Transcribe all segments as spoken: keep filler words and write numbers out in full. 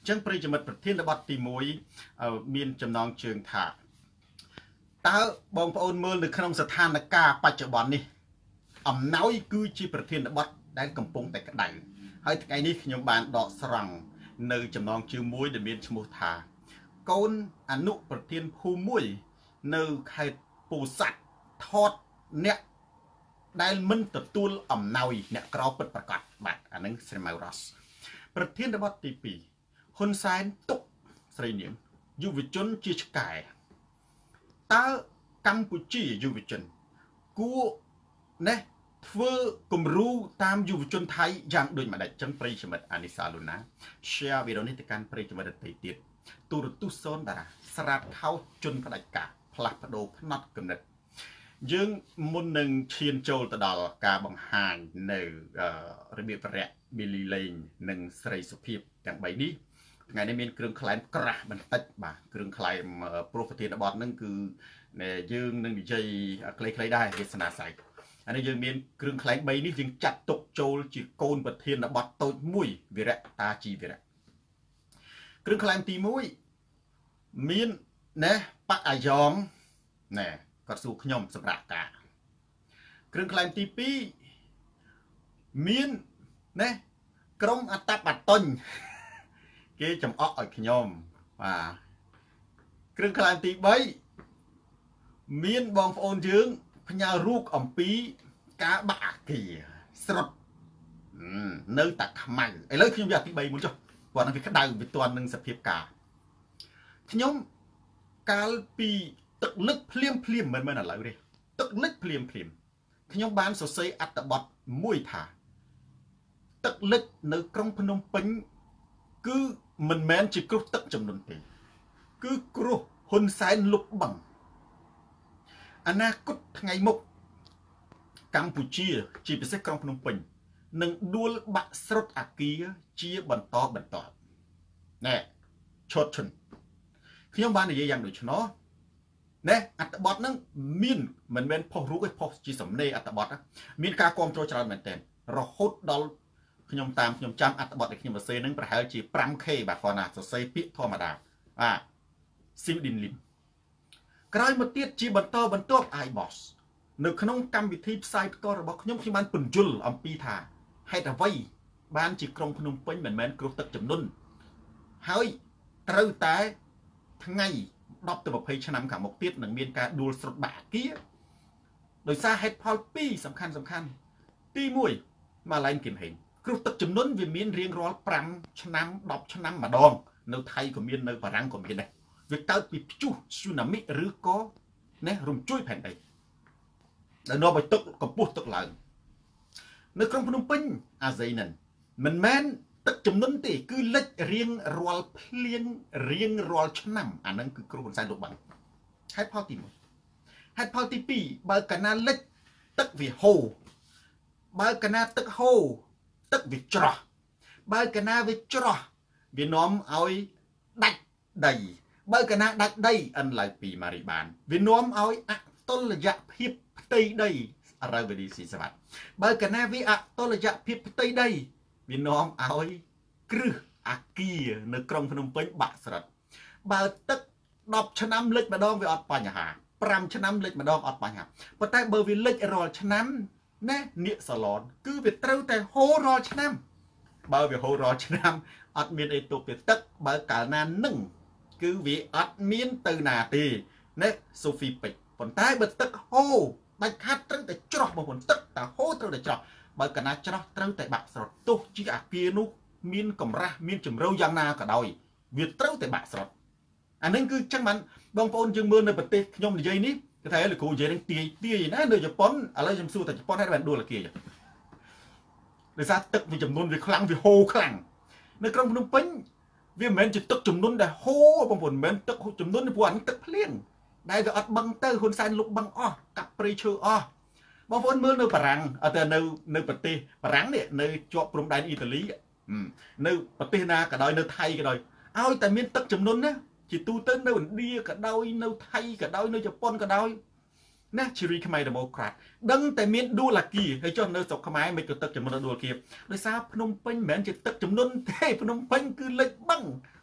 ចឹងប្រិយមិត្តប្រធានបទទីមួយមានចំណងជើងថាតើបងប្អូនមើលនៅក្នុងស្ថានភាពបច្ចុប្បន្ននេះអំណោយគឺជាប្រធានបទដែលកំពុងតែក្តៅហើយថ្ងៃនេះខ្ញុំបានដកស្រង់នៅចំណងជើងមួយដែលមានឈ្មោះថាកូនអនុប្រធានភូមិមួយនៅខេត្តពោធិ៍សាត់ថតអ្នកដែលមិនទទួលអំណោយអ្នកក្រពិតប្រាកដបាទអានឹងស្រមៅរ៉ាស់ប្រធានបទទីពីរហ៊ុនសែនទុកស្រីនាងយុវជនជាឆ្កែតើកម្ពុជាយុវជនគួរណេះធ្វើគំរូតាមយុវជនថៃយ៉ាងដូចម្ដេចចឹងប្រិយមិត្តអានីសាលូណា share វីដេអូនេះទៅកាន់ប្រិយមិត្តដទៃទៀតទូរទស្សន៍សូនតារាស្រាតខោជន់ផ្ដាច់ការផ្លាស់ប្ដូរផ្នត់គំនិតយើងមុននឹងឈានចូលទៅដល់ការបង្ហាញនៅរបៀបរយៈប៊ីលីលេងនិងស្រីសុភាពទាំងបីនេះថ្ងៃនេះមានគ្រឿងក្លែមក្រាស់បន្តិចបាទគ្រឿងក្លែមប្រូប្រធានបទហ្នឹងគឺយើងនឹងនិយាយខ្លីៗដែរវាសនាស័យអានេះយើងមានគ្រឿងក្លែងបីនេះយើងចាត់ទុកចូលជាកូនប្រធានបទតូចមួយវិរៈតាជីវិរៈគ្រឿងក្លែងទីមួយមានណែប៉អាយ៉ងណែគាត់សួរខ្ញុំសម្រាប់ការគ្រឿងក្លែងទីពីរមានណែក្រុមអត្តបតុញគេចំអកឲ្យខ្ញុំបាទគ្រឿងក្លែងទីបីមានបងប្អូនយើងផ្ញើរូបអំពីការបាក់អាគារស្រុតនៅតែខ្មៅឥឡូវខ្ញុំយកទីបីមុនចុះគាត់នឹងវាក្តៅវាទាន់នឹងសភាពការខ្ញុំកាលពីទឹកលឹកភ្លាមភ្លាមមិនមែនឥឡូវទេទឹកលឹកភ្លាមភ្លាមខ្ញុំបានសរសេរអត្ថបទមួយថាទឹកលឹកនៅក្រុងភ្នំពេញគឺមិនមែនជាគ្រោះទឹកចំនួនទេគឺគ្រោះហ៊ុនសែនលុបបង្កអនាគតថ្ងៃមុខកម្ពុជាជាពិសេសក្រុងភ្នំពេញនឹងដួលបាក់ស្រុតអាគារជាបន្តបន្ទាប់ណែឈត់ឈុនខ្ញុំបាននិយាយយ៉ាងដូចនោះណែអត្ថបទហ្នឹងមានមិនមែនផុសរូបទេផុសជាសំណេរអត្ថបទមានការគ្រប់គ្រងច្រើនមែនទែនរហូតដល់ខ្ញុំតាមខ្ញុំចាំអត្ថបទដែលខ្ញុំសរសេរហ្នឹងប្រហែលជា 5K បាទគាត់ណាសរសេរពាក្យធម្មតាបាទស៊ីមឌីនលីមក្រោយមកទៀតជាបន្តបន្ទាប់ iBoss នៅក្នុងកម្មវិធីផ្សាយផ្ទាល់របស់ខ្ញុំខ្ញុំបានពន្យល់អំពីថាហេតុអ្វីបានជាក្រុងភ្នំពេញមិនមែនគ្រោះទឹកជំនន់ហើយត្រូវតែថ្ងៃដប់ទៅยี่สิบឆ្នាំខាងមុខទៀតនឹងមានការដួលស្រុតបាក់អាគារដោយសារហេតុផលពីរសំខាន់សំខាន់ទីមួយម៉ាឡែនគឹមហេងគ្រោះទឹកជំនន់វាមានរៀងរាល់5ឆ្នាំ10ឆ្នាំម្ដងនៅថៃក៏មាននៅបារាំងក៏មានដែរវាកើតពីព្យុះស៊ូណាមីឬក៏ណែរំជួយផែនដីដែលនាំឲ្យទឹកកម្ពស់ទឹកឡើងនៅក្រុងភ្នំពេញអាហ្សីនិនមិនមែនទឹកជំនន់ទេគឺលិចរៀងរាល់ភ្លៀងរៀងរាល់ឆ្នាំអាហ្នឹងគឺគ្រោះហ៊ុនសែនលុបបង្កហេតុផលទីមួយហេតុផលទីពីរបើកាលណាលិចទឹកវាហូរបើកាលណាទឹកហូរទឹកវាច្រោះបើកាលណាវាច្រោះវានាំឲ្យដាច់ដីបើកាលណាដាច់ដីអិនឡើយពីម៉ារីបានវានាំឲ្យអតុល្យភាពផ្ទៃដីអរ៉ាវឌីស៊ីសវ៉ាត់បើកាលណាវាអតុល្យភាពផ្ទៃដីវានាំឲ្យគ្រឹះអាគារនៅក្រុងភ្នំពេញបាក់ស្រុតបើទឹក10ឆ្នាំលិចម្ដងវាអត់បញ្ហា5ឆ្នាំលិចម្ដងអត់បញ្ហាប៉ុន្តែបើវាលិចរាល់ឆ្នាំណានាគសាឡនគឺវាត្រូវតែហូររាល់ឆ្នាំបើវាហូររាល់ឆ្នាំអត់មានអីទុកវាទឹកបើកាលណានឹងគឺវាអត់មានទៅណាទេណាសូហ្វីពេចប៉ុន្តែបើទឹកហូរដាច់ខាត់ត្រូវតែច្រោះបងប្អូនទឹកតែហូរត្រូវតែច្រោះបើកាលណាច្រោះត្រូវតែបាក់ស្រុតទោះជាអាគារនោះមានកម្រាស់មានជម្រៅយ៉ាងណាក៏ដោយវាត្រូវតែបាក់ស្រុតអានេះគឺចឹងបានបងប្អូនយើងមើលនៅប្រទេសខ្ញុំនិយាយនេះគេថាលោកគ្រូនិយាយនឹងទាយទាយណានៅជប៉ុនឥឡូវខ្ញុំសួរតែជប៉ុនហើយបានដួលអាគារដោយសារទឹកវាចំនួនវាខ្លាំងវាហូរខ្លាំងនៅក្រុងភ្នំពេញវាមិនមែនជាទឹកចំនួនដែលហូរបងប្អូនមិនមែនទឹកចំនួនព្រោះអានេះទឹកភ្លៀងដែលវាអត់បឹងទៅហ៊ុនសែនលុបបឹងអស់កាប់ព្រៃឈើអស់បងប្អូនមើលនៅបារាំងអត់តែនៅនៅប្រទេសបារាំងនេះនៅជាប់ព្រំដែនអ៊ីតាលីនៅប្រទេសណាក៏ដោយនៅថៃក៏ដោយឲ្យតែមានទឹកចំនួនណាជាទូទៅនៅឥណ្ឌាក៏ដោយនៅថៃក៏ដោយនៅជប៉ុនក៏ដោយណាជេរីខ្មែរ Democrat ដឹងតែមានដួលអាគារហើយចុះនៅស្រុកខ្មែរមិនក៏ទឹកចំនួនដួលអាគារដោយសារភ្នំពេញមិនមែនជាទឹកចំនួនទេភ្នំពេញគឺលិចបឹង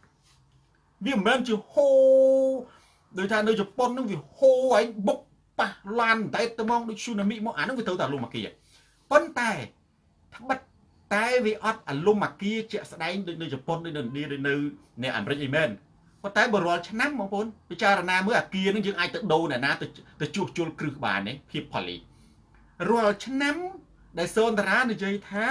វាមិនមែនជាហូដោយថានៅជប៉ុនហ្នឹងវាហូឯងបុកប៉ះឡានតែទៅមកដូច tsunami មកអាហ្នឹងវាត្រូវតែលំអាគាប៉ុន្តែត្បិតតែវាអត់អាលំអាគាជាក់ស្ដែងដូចនៅជប៉ុនដូចនៅឥណ្ឌាដូចនៅនៅអាមេរិកអីមែនប៉ុន្តែបើរាល់ឆ្នាំបងប្អូនពិចារណាមើលអាគាហ្នឹងយើងអាចទៅដូរអ្នកណាទៅទៅជួសជុលគ្រឹះបានទេភាពផលីរាល់ឆ្នាំដែលសូនតារានិយាយថា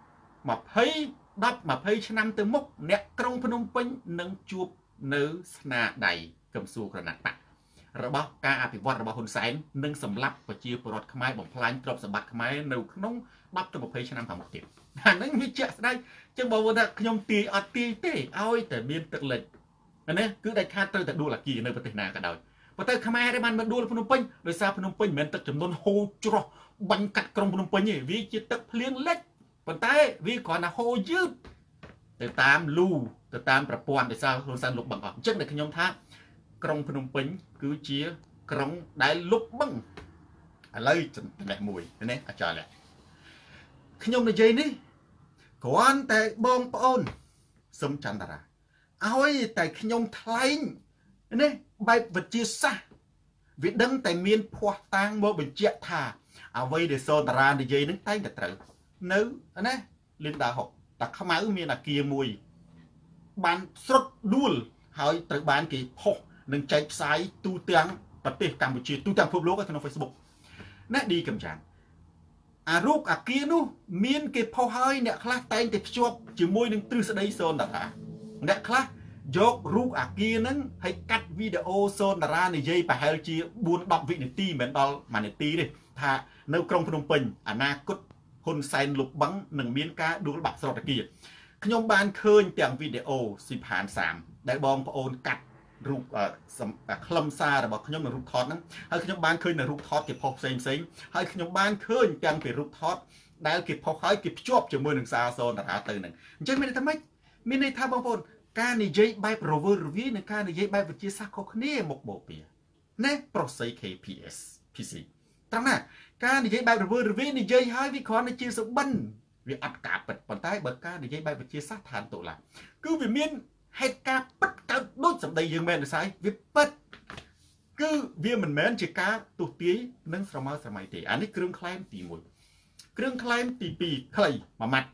20 10 20ឆ្នាំទៅមុខអ្នកក្រុងភ្នំពេញនឹងជួបនៅស្នាដៃកំសួរក្រណាត់បករបស់ការអភិវឌ្ឍរបស់ហ៊ុនសែននិងសម្លាប់ប្រជាពលរដ្ឋខ្មែរបំផ្លាញទ្រព្យសម្បត្តិខ្មែរនៅក្នុង10ទៅ20ឆ្នាំខាងមុខទៀតអាហ្នឹងវាជាក់ស្ដែងចឹងបងប្អូនថាខ្ញុំទាយអត់ទាយទេឲ្យតែមានទឹកលិចណាគឺដាច់ខាតត្រូវតែដួលអាគារនៅប្រទេសណាក៏ដោយប៉ុន្តែខ្មែរទេបានមកដួលភ្នំពេញដោយសារភ្នំពេញមិនមែនទឹកចំនួនហូរច្រោះបាញ់កាត់ក្រុងភ្នំពេញទេវាជាទឹកភ្លៀងលិចប៉ុន្តែវាគ្រាន់តែហូរយឺតទៅតាមលូទៅតាមប្រព័ន្ធដោយសារហ៊ុនសែនលុបបង្អស់អញ្ចឹងតែខ្ញុំថាក្រុងភ្នំពេញគឺជាក្រុងដែលលុបបង្ឥឡូវចំណេះមួយនេះអាចารย์ខ្ញុំនិយាយនេះគ្រាន់តែបងប្អូនសឹមចន្ទរាឲ្យតែខ្ញុំថ្លែងនេះបែបវិទ្យាសាស្ត្រវាដឹងតែមានភ័ស្តុតាងមកបញ្ជាក់ថាអ្វីដែលសូនតារានិយាយនឹងតែងតែត្រូវនៅណាលីនដាហុកតាខ្មៅមានអាគារមួយបានស្រុតដួលហើយត្រូវបានគេផុសនិងចែកផ្សាយទូទាំងប្រទេសកម្ពុជាទូទាំងពិភពលោកក្នុង Facebook ណាឌីកំចាន់អារូបអាគារនោះមានគេផុសហើយអ្នកខ្លះតែងតែភ្ជាប់ជាមួយនឹងទ្រឹស្ដីសូនតារាអ្នកខ្លះយករូបអាគារហ្នឹងហើយកាត់វីដេអូសូនតារានិយាយប្រហែលជា4 10វិនាទីមិនដល់1នាទីទេថានៅក្រុងភ្នំពេញអនាគតហ៊ុនសែនលុបបង្កនឹងមានការដួលបាក់ស្រោតអាគារខ្ញុំបានឃើញទាំងវីដេអូស៊ីផានសាមដែលបងប្អូនកាត់រូបខ្លឹមសាររបស់ខ្ញុំនៅរូបថតហ្នឹងហើយខ្ញុំបានឃើញនៅរូបថតគេផុសផ្សេងផ្សេងហើយខ្ញុំបានឃើញទាំងពីរូបថតដែលគេផុសហើយគេភ្ជាប់ជាមួយនឹងសារសូនតារាទៅហ្នឹងអញ្ចឹងមានន័យថាម៉េចមានន័យថាបងប្អូនការនិយាយបែបរវើរវាយនិងការនិយាយបែបវិទ្យាសាស្ត្រខុសគ្នាមកបូព៌ាណាប្រុសស័យ K P S P C ត្រង់ណាការនិយាយបែបរវើរវាយនិយាយហើយវាគ្រាន់តែជាសុបិនវាអត់ការពិតប៉ុន្តែបើការនិយាយបែបវិទ្យាសាស្ត្រឋានតុលាគឺវាមានហេតុការពិតកើតដូចសម្ដីយើងមែនទេស្អីវាពិតគឺវាមិនមែនជាការទស្សទាយនិងស្រមើស្រមៃទេអានេះគ្រឿងក្លែមទីមួយគ្រឿងក្លែមទីពីរខ្លីមួយម៉ាត់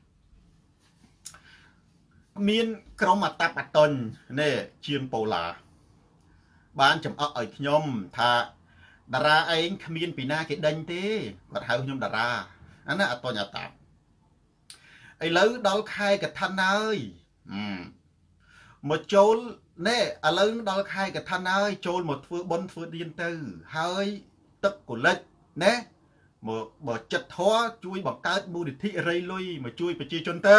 មានក្រុមអតាប់អតុញនេះជាងប៉ូឡាបានចំអកឲ្យខ្ញុំថាតារាឯងគ្មានពីណាគេដេញទេគាត់ហៅខ្ញុំតារាអានេះអតុញអតាប់ឥឡូវដល់ខែកឋិនហើយមកចូលណែឥឡូវដល់ខែកឋិនហើយចូលមកធ្វើបុណ្យធ្វើទានទៅហើយទឹកកុលិចណែមកបើចិត្តធေါ်ជួយបង្កើតមូលនិធិរៃលុយមកជួយប្រជាជនទៅ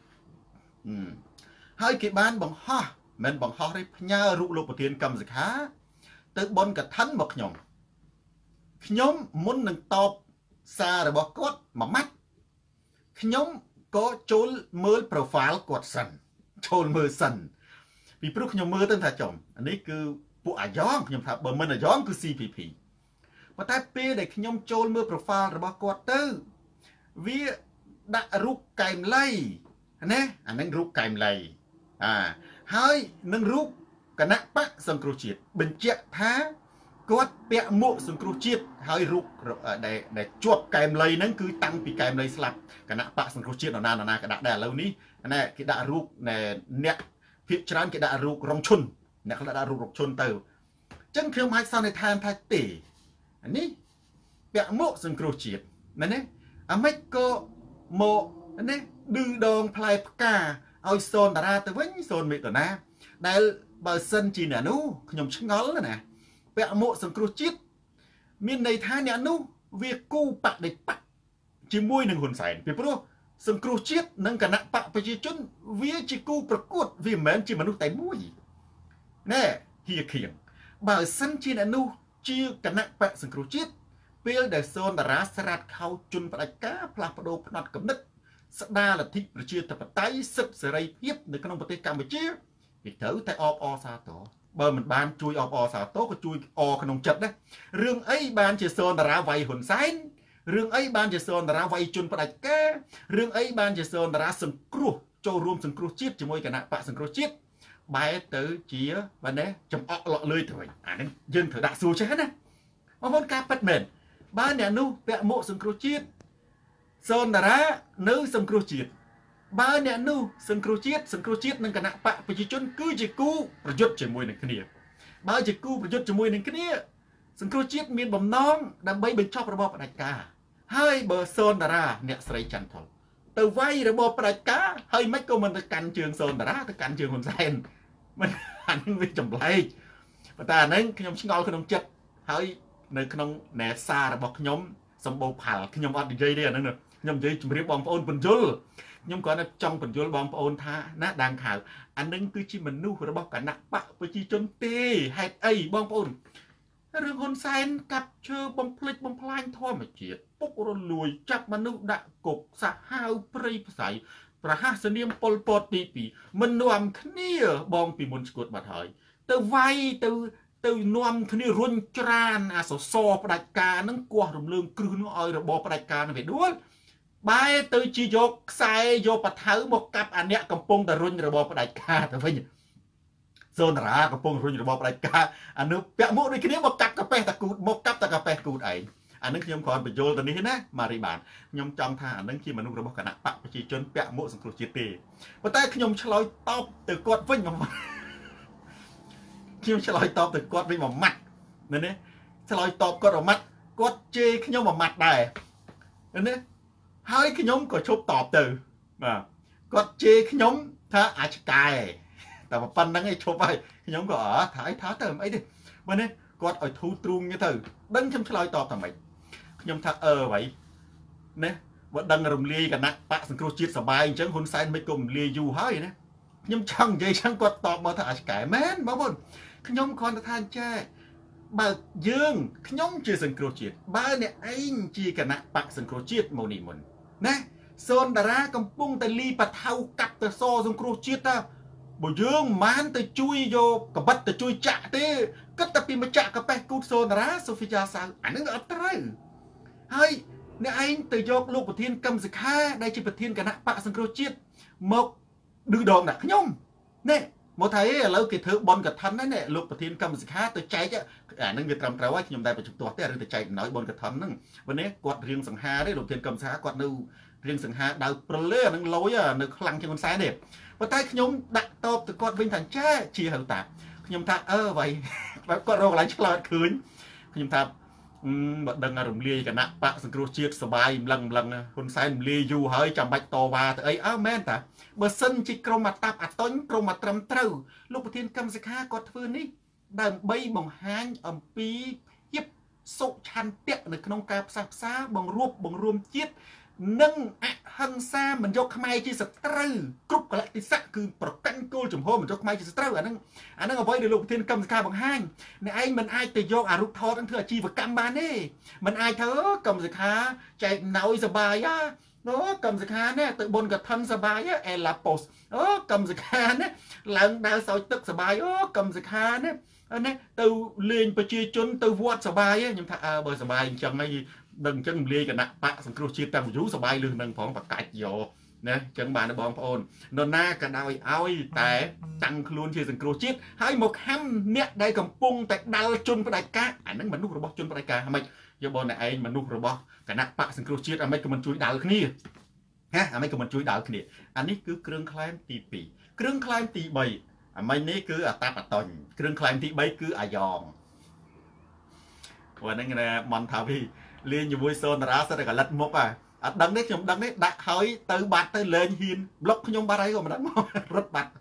ហើយគេបានបង្ហោះមិនបង្ហោះទេផ្ញើរូបលោកប្រធានកម្មសខាទៅបុណ្យកឋិនមកខ្ញុំខ្ញុំមុននឹងតបសាររបស់គាត់មួយម៉ាត់ខ្ញុំក៏ចូលមើល profile គាត់សិនចូលមើលសិនពីព្រោះខ្ញុំមើលទៅថាចំនេះគឺពួកអាយ៉ងខ្ញុំថាបើមិនអាយ៉ងគឺ C P P ប៉ុន្តែពេលដែលខ្ញុំចូលមើល profile របស់គាត់ទៅវាដាក់រូបកែមលៃណាអានឹងរូបកែមលៃអាហើយនឹងរូបគណៈបកសង្គ្រោះជាតិបញ្ជាក់ថាគាត់ពាក់មួកសង្គ្រោះជាតិហើយរូបដែលដែលជាប់កែមលៃហ្នឹងគឺតាំងពីកែមលៃស្លាប់គណៈបកសង្គ្រោះជាតិនរណានរណាក៏ដាក់ដែរឥឡូវនេះណែគេដាក់រូបអ្នកភាគច្រើនគេដាក់រូបរងឈុនអ្នកខ្លះដាក់រូបរងឈុនទៅអញ្ចឹងខ្ញុំអាចសន្និដ្ឋានថាទេនេះពាក់មួកសង្គ្រោះជាតិមែនទេអាម៉េចក៏មកនេះឌឺដងផ្លែផ្កាឲ្យសូនតារាទៅវិញសូនមេតនាដែលបើសិនជាអ្នកនោះខ្ញុំឆ្ងល់ណាពាក់មួកសង្គ្រោះជាតិមានន័យថាអ្នកនោះវាគូបដិបត្តិជាមួយនឹងហ៊ុនសែនពីព្រោះសង្គ្រោះជាតិនិងគណៈបកប្រជាជនវាជាគូប្រកួតវាមិនមែនជាមនុស្សតែមួយណែហៀខៀងបើសិនជាអ្នកនោះជាគណៈបកសង្គ្រោះជាតិពេលដែលសូនតារាស្រាតខោជន់ផ្ដាច់ការផ្លាស់ប្ដូរផ្នត់គំនិតស្ដារលទ្ធិប្រជាធិបតេយ្យសិទ្ធិសេរីភាពនៅក្នុងប្រទេសកម្ពុជាវាត្រូវតែអបអរសាទរបើមិនបានជួយអបអរសាទរក៏ជួយអក្នុងចិត្តដែររឿងអីបានជាសូនតារាវាយហ៊ុនសែនរឿងអីបានជាសូនតារាវាយជន់ផ្ដាច់ការរឿងអីបានជាសូនតារាសង្គ្រោះចូលរួមសង្គ្រោះជាតិជាមួយគណៈបកសង្គ្រោះជាតិបែរទៅជាបាទណាចំអកលក់លុយទៅវិញអាហ្នឹងយើងត្រូវដាក់សួរចេះណាបងប្អូនការប៉ັດមែនបើអ្នកនោះពាក់មួកសង្គ្រោះជាតិសូនតារានៅសង្គ្រោះជាតិបើអ្នកនោះសង្គ្រោះជាតិសង្គ្រោះជាតិនិងគណៈបកប្រជាជនគឺជាគូប្រយុទ្ធជាមួយនឹងគ្នាបើជាគូប្រយុទ្ធជាមួយនឹងគ្នាសង្គ្រោះជាតិមានបំណងដើម្បីបញ្ចប់របបផ្ដាច់ការហើយបើសូនតារាអ្នកស្រីច័ន្ទថុលទៅវាយរបបផ្ដាច់ការហើយមិនក៏មិនទៅកាន់ជើងសូនតារាទៅកាន់ជើងហ៊ុនសែនមិនអានឹងវាចម្លែកប៉ុន្តែអានឹងខ្ញុំឆ្ងល់ក្នុងចិត្តហើយនៅក្នុងណែសាររបស់ខ្ញុំសម្បូរផលខ្ញុំអត់និយាយទេអានឹងខ្ញុំនិយាយជម្រាបបងប្អូនបញ្យលខ្ញុំគ្រាន់តែចង់បញ្យលបងប្អូនថាណាដាងខៅអានឹងគឺជាមនុស្សរបស់គណៈបកប្រជាជនទេហេតុអីបងប្អូនរឿងហ៊ុនសែនកាប់ឈើបំភ្លេចបំផ្លាញធម្មជាតិពុករលួយចាប់មនុស្សដាក់គុកសាហាវព្រៃផ្សៃប្រហាសនាមប៉ុលពតទីពីរមិននាំគ្នាបងពីមុនស្គួតបាត់ហើយទៅវាយទៅទៅនាំគ្នារុញច្រានអាសសរផ្ដាច់ការនឹងគោះរំលើងគ្រឹះនោះឲ្យរបបផ្ដាច់ការនឹងវាដួលបែរទៅជាយកខ្សែយកបថៅមកកាប់អាអ្នកកំពុងតែរុញរបបផ្ដាច់ការទៅវិញសូនតារាកំពុងរុញរបបផ្ដាច់ការអានោះពាក់មួកដូចគ្នាមកកាប់កាប៉េះតាគូតមកកាប់តាកាប៉េះគូតឯងអានឹងខ្ញុំគ្រាន់បញ្យល់ទៅនេះណាម៉ារីបានខ្ញុំចង់ថាអានឹងជាមនុស្សរបស់គណៈបកប្រជាជនពាក់មួកសង្គ្រោះជាតិទេប៉ុន្តែខ្ញុំឆ្លើយតបទៅគាត់វិញមកខ្ញុំឆ្លើយតបទៅគាត់វិញមួយម៉ាត់ណានេះឆ្លើយតបគាត់មួយម៉ាត់គាត់ជេរខ្ញុំមួយម៉ាត់ដែរណាហើយខ្ញុំក៏ជប់តបទៅបាទគាត់ជេរខ្ញុំថាអាចកែតែប៉ុណ្្នឹងឯងឈប់ហើយខ្ញុំក៏អើថាអីថាទៅអីទេបើនេះគាត់ឲ្យធូរទ្រូងទៅដឹងខ្ញុំឆ្លើយតបថាម៉េចខ្ញុំថាអឺໄວណាបើដឹងរំលាយគណៈបកសង្គ្រោះជាតិសបាយអញ្ចឹងហ៊ុនសែនមិនក៏រំលាយយូរហើយណាខ្ញុំចង់និយាយចឹងគាត់តបមកថាអាចកែមែនបងប្អូនខ្ញុំគ្រាន់តែថាចេះបើយើងខ្ញុំជាសង្គ្រោះជាតិបើអ្នកឯងជាគណៈបកសង្គ្រោះជាតិមកនេះមុនណាសូនតារាកំពុងតែលីបថៅកាប់ទៅសសង្គ្រោះជាតិតាបើយើងមិនទៅជួយយកកបិតទៅជួយចាក់ទេគិតតែពីម្ចាក់កាប៉េះគូតសូនតារាសូហ្វីយ៉ាសាវអានឹងអត់ត្រូវហើយអ្នកឯងទៅយកលោកប្រធានកឹមសុខាដែលជាប្រធានគណៈបកសង្គ្រោះជាតិមកឌឺដងដាក់ខ្ញុំនេះមកថាឥឡូវគេធ្វើបនកឋិនហ្នឹងលោកប្រធានកឹមសុខាទៅចែកអានឹងវាត្រឹមត្រូវហើយខ្ញុំដែរប្រជុំទាស់ទេឬទៅចែកដំណើរបនកឋិនហ្នឹងបើនេះគាត់រៀងសង្ហាទេលោកប្រធានកឹមសុខាគាត់នៅរៀងសង្ហាដៅព្រិលទេអានឹងលយនៅខ្លាំងជាងហ៊ុនសែនទេប៉ុន្តែខ្ញុំដាក់តបទៅគាត់វិញថាចាជាហៅតាខ្ញុំថាអឺໄວបើគាត់រកកន្លែងឆ្លើយឃើញខ្ញុំថាបើដឹងរំលាយគណៈបកសង្គ្រោះជាតិសបាយម្លឹងម្លឹងហ៊ុនសែនរំលាយយូរហើយចាំបាច់តវ៉ាទៅអីអើមែនតាបើសិនជាក្រុមអាតាប់អាតុញក្រុមអាត្រឹមត្រូវលោកប្រធានកឹមសុខាគាត់ធ្វើនេះដើម្បីបង្ហាញអំពីភាពសុឆន្ទៈនៅក្នុងការផ្សះផ្សាបង្រួបបង្រួមជាតិនិងអហិង្សាមិនយកខ្មែរជាសត្រូវគ្រប់កលៈទេសៈគឺប្រកាន់គោលជំហរមិនយកខ្មែរជាសត្រូវអាហ្នឹងអាហ្នឹងអ្វីដែលលោកប្រធានកឹមសុខាបង្ហាញអ្នកឯងមិនអាចទៅយកអារូបថតហ្នឹងធ្វើអាជីវកម្មបានទេមិនអាចធ្វើកឹមសុខាចែកណោយសបាយហ่าអូកឹមសុខានេះទៅបុណ្យកឋិនសបាយអេឡាប៉ូសអូកឹមសុខានេះឡើងដើរសោយទឹកសបាយអូកឹមសុខានេះនេះទៅលេងប្រជាជនទៅវត្តសបាយខ្ញុំថាអើបើសបាយអញ្ចឹងហើយដឹងអញ្ចឹងលាយគណៈបកសង្គ្រោះជាតិតាំងយូរសបាយលឺនឹងផងបកាច់យកណាអញ្ចឹងបានបងប្អូននរណាក៏ដោយឲ្យតែតាំងខ្លួនជាសង្គ្រោះជាតិហើយមកខំអ្នកដែលកំពុងតែដាល់ជនផ្ដាច់ការអាហ្នឹងមនុស្សរបស់ជនផ្ដាច់ការហ្មិចយកបងអ្នកឯងមនុស្សរបស់គណៈបកសង្គ្រោះជាតិអាមិនក៏មិនជួយដាល់គ្នាណាអាមិនក៏មិនជួយដាល់គ្នាអានេះគឺគ្រឿងក្លែមទីពីរគ្រឿងក្លែមទីបីអាមិញនេះគឺអតាបតញ្ញគ្រឿងក្លែមទីបីគឺអាយ៉ងព្រោះហ្នឹងគេមន្តថាវីលេងជាមួយសូនតារាសិតតែកលិតមុខហ่ะអត់ដឹងទេខ្ញុំដឹងទេដាក់ហើយទៅបាត់ទៅលេងហ៊ានប្លុកខ្ញុំបាត់ហើយក៏មិនដឹងមករត់បាត់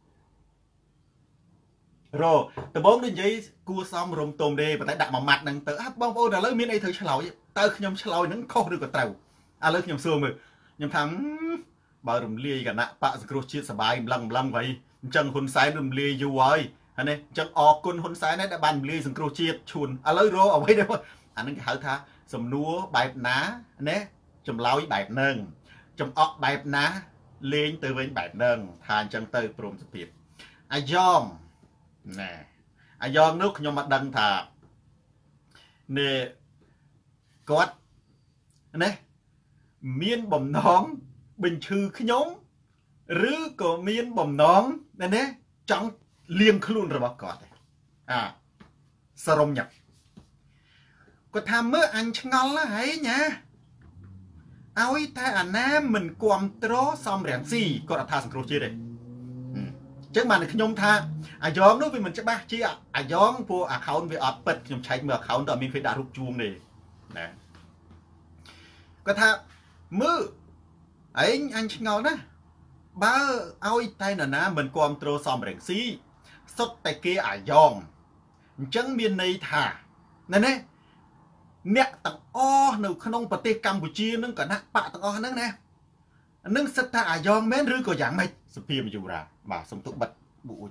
រដំបងដូចនិយាយគួសមរំទុំទេប៉ុន្តែដាក់មួយម៉ាត់ហ្នឹងទៅអត់បងប្អូនឥឡូវមានអីត្រូវឆ្លោយតើខ្ញុំឆ្លោយហ្នឹងខុសឬក៏ត្រូវឥឡូវខ្ញុំសួរមើលខ្ញុំថាបើរំលាយគណៈបកសង្គ្រោះជាតិសបាយម្លឹងម្លឹងໄວអញ្ចឹងហ៊ុនសែនរំលាយយូរហើយហើយនេះអញ្ចឹងអរគុណហ៊ុនសែនដែលបានរំលាយសង្គ្រោះជាតិឈួនឥឡូវរកអ្វីដែរអានឹងគេហៅថាសំណួរបែបណាណាចម្លើយបែបហ្នឹងចំអកបែបណាលេងទៅវិញបែបហ្នឹងថាអញ្ចឹងទៅព្រមសភាពអាយ៉ងណាអាយ៉ងនោះខ្ញុំមកដឹងថានេះគាត់ណាមានបំណងបញ្ឈឺខ្ញុំឬក៏មានបំណងណាណា chẳng liêng khluôn rồi bác có à sơ rộng nhập có tham mơ anh chẳng ngon là hay nha áo ta à nam mình quam tró xong rèn xì có là tha sẵn krô chia đây chắc mà được nhôm tha à gióng nó vì mình chắc bác chi ạ à gióng vô à khẩu về ọt bật nhôm chạy mở khẩu tờ mình phải đã rút chuông này nè có tha mơ ấy anh chẳng ngon đó ba áo tay nè ná mình quam tró xong rèn xì xuất tay kia à gióng chẳng miền này thả nè nè nè tặng o nụ không bật tê Campuchia nâng cả nát bạ tặng o nâng nè nâng sắt ta à giòn mến rư có dạng mày sụp phim dù ra mà xong tụ bật bụi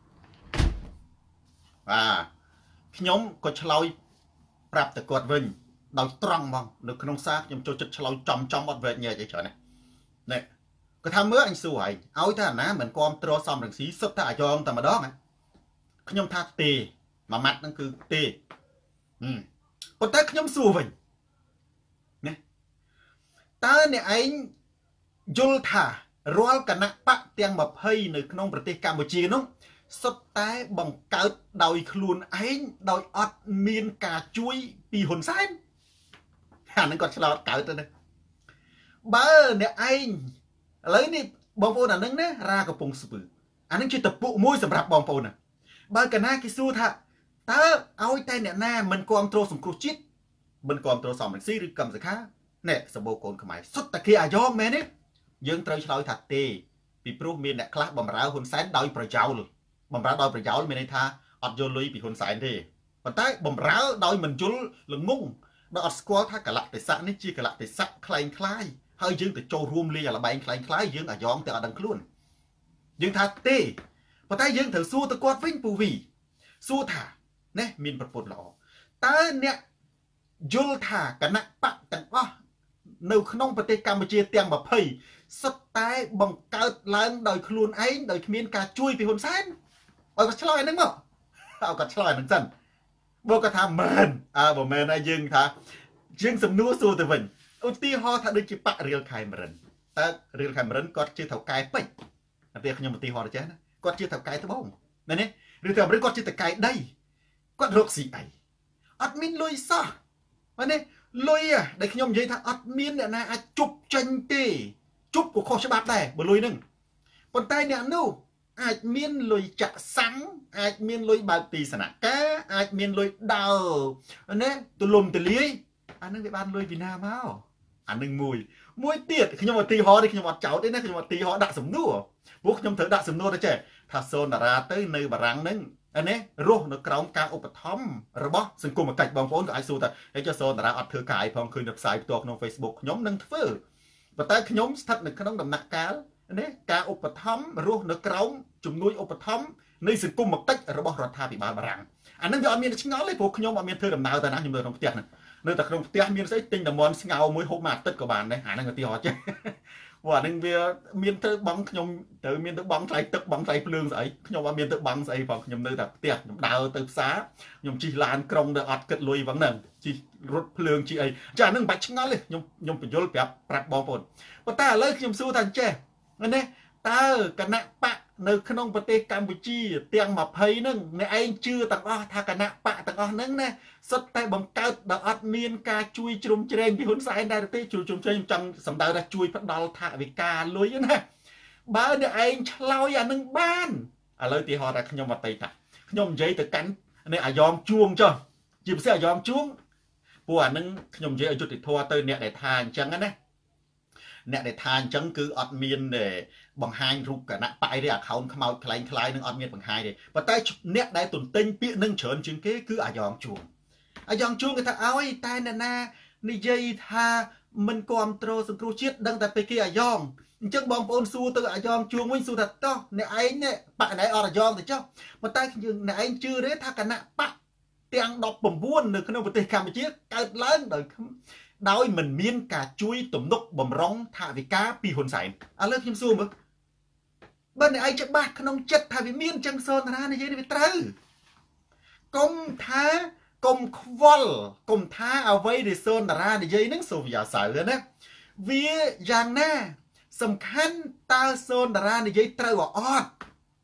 à nhóm có chloi prap từ quạt vinh đào trăng bằng được không xác nhưng cho chất chloi trong trong bọt về nhẹ vậy trở này nè có tham mứa anh xu hỏi áo ta ná mình con trò xong đằng xí sắt ta à giòn tầm ở đó này nhóm tha tê mà mặt nó cứ tê ừ còn ta nhóm xua vậy nè ta nè anh dul thả roal cả nát bạc tiếng mập hay nơi trongประเทศ Campuchia nó xuất tái bằng cát đòi khuôn anh đòi ọt miên cà chuối bị hồn sáng hà nó còn lọt cát đây ba nè anh lấy đi bông phô là nâng nè ra cái bông sụp anh ấy chỉ tập bộ môi sầm rạp bông phô nè ba cái na cái xua thả ta áo tay nè na mình còn trâu sùng chít mình còn trâu sòng mình xí được cầm gì khác nè sờ bồ cồn cái xuất ta kia à gió mẹ nè dương trâu chloi thật tê bị pro miền nè class bầm ráo hôn sáng đòi bờ giàu luôn bầm ráo đòi bờ giàu mình đây tha ọt vô lưới bị hôn sáng đi còn tay bầm ráo đòi mình chul là ngung đòi ọt squat tha cả lại để sẵn ní chi cả lại để sẵn klein klai hơi dương từ châu room lia là bay klein klai dương ở gió từ ở đằng luôn dương thật tê và tay dương thử xua từ quạt vinh phù vì xua thả nè miền bật bột lọ ta nè dul thả cả nặng bạc tặng ó nếu không bật tê Campuchia tiếng mà phơi sắt tay bằng cát lớn đời khuôn ấy đời miền cà chui vì hồn sáng ở cái chòi nữa mà ở cái chòi nữa dần bố cái thằng mền à bố mền ai dương thà dương sầm núa xua từ vịnh ưu tiên họ thà đôi chỉ bạc riêng khai mền ta riêng khai mền có chưa thầu cài bích việc nhưng mà tí họ được chứ có chưa thầu cài thứ bông này nè riêng thầu mới có chưa thầu cài đây có rốt gì ấy admin lôi sao mà nè lôi à để nhóm vậy thằng admin này na chụp tranh tê chụp của kho sẽ bát này bởi lôi nưng còn tay nè đâu admin lôi chạ sáng admin lôi bao tì sản cá admin lôi đào nè tôi lùm từ lưới anh nưng bị ban lôi Việt Nam áo anh nưng mùi mùi tiệt khi nhóm mà tì họ đi khi nhóm mà cháu đấy nè khi nhóm mà tì họ đã sủng nua bố nhóm thử đã sủng nua đấy trẻ thà sơn là ra tới nơi bà răng nưng anh ấy rô nó còng cao ốp thắm rồi bó xin cùng một cách bằng vốn của ai xu ta để cho sơn là ra ọt thử cài phong khơi được xài tuộc trong Facebook nhóm nâng thử và tới nhóm thật là cái nông đầm nặng cá đấy cá ốp thắm rô nó còng chúng nuôi ốp thắm nơi xin cùng một cách rồi bó rồi tha bị bà bà răng anh nâng cho anh miền chính nói lấy cuộc nhóm ở miền thơ đầm nào ta nói nhưng mà trong tiệc này nơi ta trong tiệc miền sẽ tinh đầm mòn ngào mới hộp mạt tất của bạn đấy anh nâng người họ chứ và nên vì miền tự bắn nhom từ miền tự bắn trái tự bắn trái lương vậy nhom vào miền tự bắn vậy vào nhom nơi tập tiệt nhom đào tự xá nhom chỉ lan krong được ọt cất lùi vắng nằng chỉ rút lương chỉ ấy chả nâng bạch ngó lên nhom nhom phải vô bẹp bẹp bom bồn và ta lấy nhom xu thành che nên đấy ta cả nạ bạ nơi khung bờ tây Campuchia tiếng mập hay nâng này anh chưa tặng o tha cả nạ bạ tặng o nâng nè xuất tay bằng cao đợt ọt miên ca chui chrum chren vì hỗn sai đây tây chui chrum chren trong sầm đào ra chui phát đào thả vì ca lối nè ba này anh lao à nâng ban à lời thì họ ra nhom mặt tây ta nhom giấy từ cắn này à yom chuông cho chìm xe yom chuông bùa nâng nhom giấy ở chút thì thua tới nè để than chẳng á nè nè để than chẳng cứ ọt miên để bằng hai rụp cả nặng bại đấy à không không mau klein klein nâng ọt miên bằng hai đấy và tay nè đại tuần tinh bị nâng trơn chứng kế cứ à yom chuông à yom chuông người ta áo ấy tay nè na ni dây tha mình còn trâu sừng cừu chết đăng tại kia à yom chắc bong bồn su từ à yom chuông mình su thật to nè anh nè bạn này ở yom thì chứ mà tay nhưng nè anh chưa đấy tha cả nặng bạc tiếng đọc bầm buôn được cái nào về cam chiếc cao lớn đời đói mình miên cả chuối tụm nốc bầm rong thả vì cá pi hồn sải à lớp phim xu mà bên này ai chắc bạc không chết thả vì miên chân sơn ra này vậy này trừ công thá công vol công thá ao vây để sơn ra này vậy nước sầu giả sải lên á vì rằng na sầm khăn ta sơn ra này vậy trừ vào ọt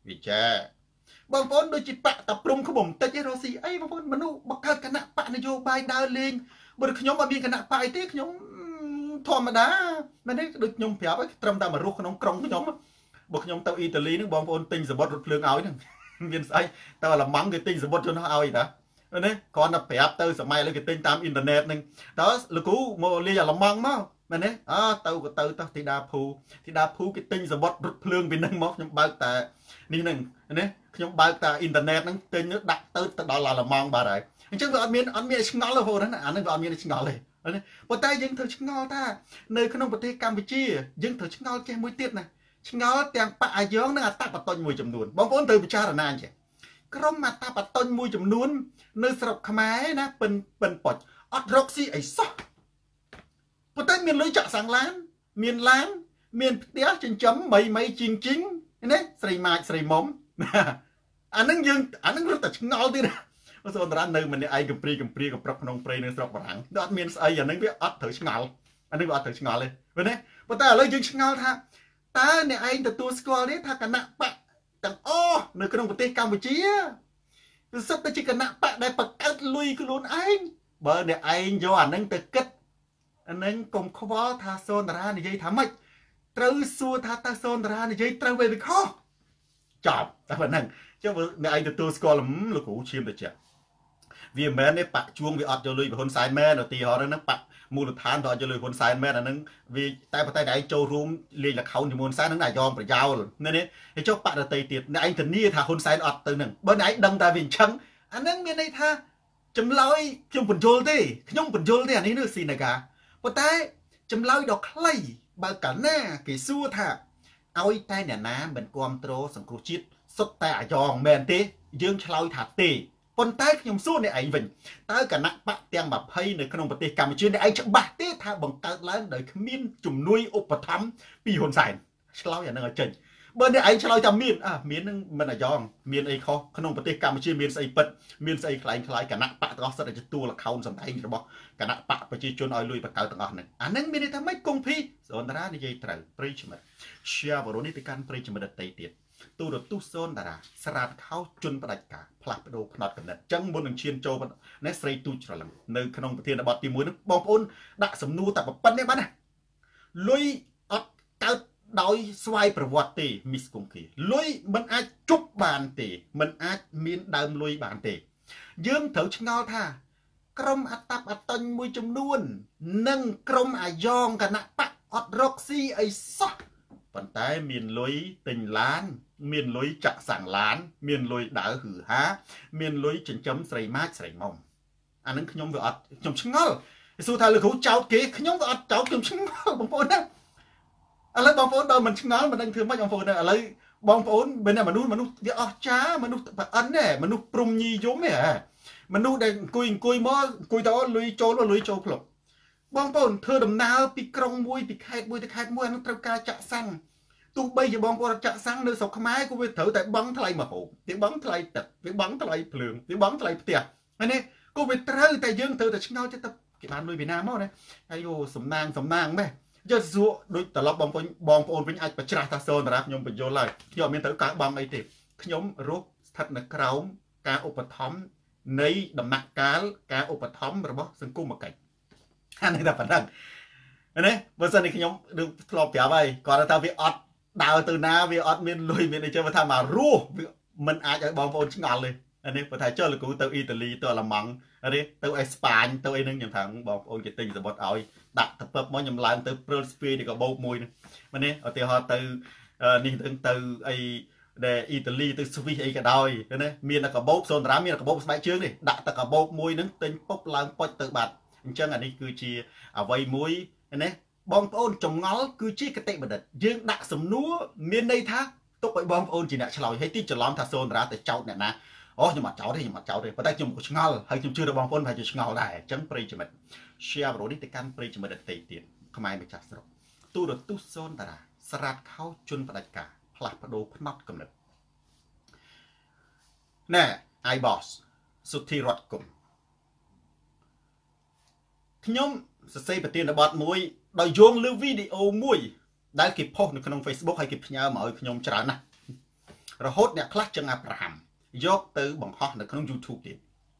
វិចាបងប្អូនដូចជាបាក់តាព្រំខ្មុំតិចឯរស់ស៊ីអីបងប្អូនមនុស្សបកកើតគណៈបកនយោបាយដើរលេងបើខ្ញុំអត់មានគណៈបកអីទេខ្ញុំធម្មតាមែនទេដូចខ្ញុំប្រាប់ឲ្យត្រឹមតែមករស់ក្នុងក្រុងខ្ញុំបើខ្ញុំទៅអ៊ីតាលីហ្នឹងបងប្អូនទិញសបុតរថភ្លើងឲ្យហ្នឹងមានស្អីទៅអាឡម៉ង់គេទិញសបុតចូលនោះឲ្យតាណាគ្រាន់តែប្រាប់ទៅសម័យឥឡូវគេទិញតាមអ៊ីនធឺណិតហ្នឹងតើលោកគ្រូមកលេងអាឡម៉ង់មកមែនទេអើទៅក៏ទៅទៅធីតាភូធីតាភូគេទិញសបុតរថភ្លើងពីហ្នឹងមកខ្ញុំបើកតែនេះហ្នឹងណាខ្ញុំបើកតែអ៊ីនធឺណិតហ្នឹងទិញដាក់ទៅទៅដល់អាឡម៉ង់បាទហើយអញ្ចឹងវាអត់មានអត់មានឆ្ងល់ទេបងណាអាហ្នឹងវាអត់មានឆ្ងល់ទេប៉ុន្តែយើងត្រូវឆ្ងល់ថានៅក្នុងប្រទេសកម្ពុជាយើងត្រូវឆ្ងល់ចេះមួយទៀតណាឆ្ងល់ទាំងបកអាយ៉ងនិងអតបតុញមួយចំនួនបងប្អូនត្រូវពិចារណាចេះក្រុមអតបតុញមួយចំនួននៅស្រុកខ្មែរណាពិនពិនប៉ុចអត់រកស៊ីអីសោះប៉ុន្តែមានលុយចាក់សាំងឡានមានឡានមានផ្ទះចិញ្ចឹមមីមីជីងជីងណាស្រីម៉ាចស្រីមុំអាហ្នឹងយើងអាហ្នឹងរត់តែឆ្ងល់ទៀតណាសូនតារានៅម្នាក់ឯងកំព្រីកំព្រីកំប្រុកក្នុងព្រៃនៅស្រុកបារាំងអត់មានស្អីអាហ្នឹងវាអត់ត្រូវឆ្ងល់អាហ្នឹងវាអត់ត្រូវឆ្ងល់ទេឃើញទេប៉ុន្តែឥឡូវយើងឆ្ងល់ថាតើអ្នកឯងទទួលស្គាល់ទេថាគណៈបកទាំងអស់នៅក្នុងប្រទេសកម្ពុជាវាសុទ្ធតែជាគណៈបកដែលបង្កើតលុយខ្លួនឯងបើអ្នកឯងយកអាហ្នឹងទៅគិតអាហ្នឹងកុំខ្វល់ថាសូនតារានិយាយថាម៉េចត្រូវសួរថាតើសូនតារានិយាយត្រូវវាខុសចប់តែប៉ុណ្ណឹងចុះអ្នកឯងទទួលស្គាល់លោកគ្រូឈាមទៅចាវាមិនមែនទេបាក់ជួងវាអត់យកលុយពីហ៊ុនសែនមែនឧទាហរណ៍ហ្នឹងបាក់មូលដ្ឋានទៅអត់យកលុយហ៊ុនសែនមែនអាហ្នឹងវាតែប៉ុន្តែតែឯងចូលរួមលេងលខោនជាមួយហ៊ុនសែនហ្នឹងតែយอมប្រយោលនេះនេះហើយចុះបដតីទៀតអ្នកឯងធានាថាហ៊ុនសែនអត់ទៅហ្នឹងបើអ្នកឯងដឹងតែវាអញ្ចឹងអាហ្នឹងមានន័យថាចម្លើយខ្ញុំបញ្យល់ទេខ្ញុំបញ្យល់ទេអានេះនោះស៊ីណាកាប៉ុន្តែចម្លើយដ៏ខ្លីបើកាលណាគេសួរថាឲ្យតែអ្នកណាមិនគ្រប់គ្រងសង្គ្រោះជាតិសុទ្ធតែអាយ៉ងមែនទេយើងឆ្លើយថាទេប៉ុន្តែខ្ញុំសួរអ្នកឯងវិញតើគណៈបកទាំងยี่สิบនៅក្នុងប្រទេសកម្ពុជាអ្នកឯងច្បាស់ទេថាបង្កើតឡើងដោយគ្មានជំនួយឧបត្ថម្ភពីហ៊ុនសែនឆ្លើយអានឹងឲ្យចេញបើអ្នកឯងឆ្លើយថាមានអ่ะមាននឹងមិនអាយ៉ងមានអីខុសក្នុងប្រទេសកម្ពុជាមានស្អីពិតមានស្អីខ្លែងខ្លាយគណៈបកទាំងអស់សិតតែទទួល account សម្ដែងរបស់គណៈបកប្រជាជនឲ្យលុយបង្កើតទាំងអស់ហ្នឹងអានឹងមានន័យថាម៉េចគង់ភីសូនតារានិយាយត្រូវប្រិយមិត្ត share វីដេអូនេះទៅកាន់ប្រិយមិត្តដទៃទៀតទូរទស្សន៍សូនតារាស្រាតខោជន់ផ្ដាច់ការផ្លាស់ប្ដូរផ្នត់កំណត់ចឹងមុននឹងឈានចូលនេះស្រីទូចច្រឡឹងនៅក្នុងប្រធានបទទីមួយនេះបងប្អូនដាក់សំណួរតែប៉ុណ្្នេះបានណាលុយអត់កើតដោយស្វ័យប្រវត្តិទេមីសគង្គីលុយមិនអាចជប់បានទេមិនអាចមានដើមលុយបានទេយើងត្រូវឆ្ងល់ថាក្រុមអតបអតញ្ញមួយចំនួននិងក្រុមអាយ៉ងគណៈបកអត់រកស៊ីអីសោះប៉ុន្តែមានលុយទិញឡានមានលុយចាក់សាំងឡានមានលុយដើរហឺហាមានលុយចិញ្ចឹមស្រីម៉ាចស្រីមុំអានឹងខ្ញុំវាអត់ខ្ញុំឆ្ងល់សួរថាលោកគ្រូចោតគេខ្ញុំក៏អត់ចោតខ្ញុំឆ្ងល់បងប្អូនណាឥឡូវបងប្អូនបើមិនឆ្ងល់មិនដឹងធ្វើម៉េចបងប្អូនឥឡូវបងប្អូនបើមនុស្សមនុស្សវាអស់ចាមនុស្សប្រអិនទេមនុស្សព្រំញីយំទេមនុស្សដែលអង្គុយអង្គុយមកអង្គុយទៅលុយចូលលុយចូលផ្លុកបងប្អូនធ្វើដំណើរពីក្រុងមួយពីខេត្តមួយទៅខេត្តមួយអានឹងត្រូវការចាក់សាំងទោះបីជាបងប្អូនចាក់សាំងនៅស្រុកខ្មែរក៏វាត្រូវតែបង់ថ្លៃមកហូបវាបង់ថ្លៃទឹកវាបង់ថ្លៃភ្លើងវាបង់ថ្លៃផ្ទះហើយនេះក៏វាត្រូវតែយើងត្រូវតែឆ្ងល់ចិត្តទៅគេបានលុយពីណាមកណាហើយយោសំណាងសំណាងម៉េះយកសួរដូចត្រឡប់បងប្អូនបងប្អូនវិញអាចប្រច្រាស់ថាសូនតារាខ្ញុំបញ្យល់ហើយខ្ញុំអត់មានត្រូវការបង់អីទេខ្ញុំរស់ស្ថិតនៅក្រោមការឧបត្ថម្ភនៃដំណាក់កាលការឧបត្ថម្ភរបស់សង្គមគិច្ចអានេះតែប៉ុណ្ណឹងណាបើសិនជាខ្ញុំដូចធ្លាប់ប្រាប់ហើយគាត់ថាវាអត់ដើរទៅណាវាអត់មានលុយមានអីចឹងថាមករស់វាមិនអាចឲ្យបងប្អូនឆ្ងល់ទេអានេះបើថាចុះលោកគ្រូទៅអ៊ីតាលីទៅអាល្លឺម៉ង់ទេទៅអេស្ប៉ាញទៅអីហ្នឹងខ្ញុំថាបងប្អូនគេទិញសបុតឲ្យដាក់ទៅពឹបមកខ្ញុំឡើងទៅព្រើលស្ពាយទៅកាបូបមួយហ្នឹងនេះឧទាហរណ៍ទៅនេះទៅអីដែលអ៊ីតាលីទៅស្វីសអីក៏ដោយណាមានកាបូបសូនតារាមានកាបូបស្បែកជើងនេះដាក់ទៅកាបូបមួយហ្នឹងទិញពុបឡើងប៉ុចទៅបាត់អញ្ចឹងអានេះគឺជាអ្វីមួយណាបងប្អូនចម្ងល់គឺជាគតិបណ្ឌិតយើងដាក់សំណួរមានន័យថាទុកឲ្យបងប្អូនជាអ្នកឆ្លើយហើយទីច្រឡំថាសូនតារាទៅចោតអ្នកណាអូខ្ញុំអត់ចោតទេខ្ញុំអត់ចោតទេប៉ុន្តែខ្ញុំក៏ឆ្ងល់ហើយខ្ញុំជឿថាបងប្អូនថាជាឆ្ងល់ដែរអញ្ចឹងប្រិយមិត្ត share វីដេអូនេះទៅកាន់ប្រិយមិត្តដទៃទៀតខ្មែរម្ចាស់ស្រុកទូរទស្សន៍សូនតារាស្រាតខោជន់ផ្ដាច់ការផ្លាស់ប្ដូរផ្នត់កំណត់ណែ i boss សុធីរតគុំខ្ញុំសរសេរប្រធានបទមួយដោយយោងលើវីដេអូមួយដែលគេផុសនៅក្នុង Facebook ហើយគេផ្ញើមកឲ្យខ្ញុំច្រើនណាស់រហូតអ្នកខ្លះចឹងអាប់រ៉ាហាំយកទៅបង្ហោះនៅក្នុង YouTube ទៀត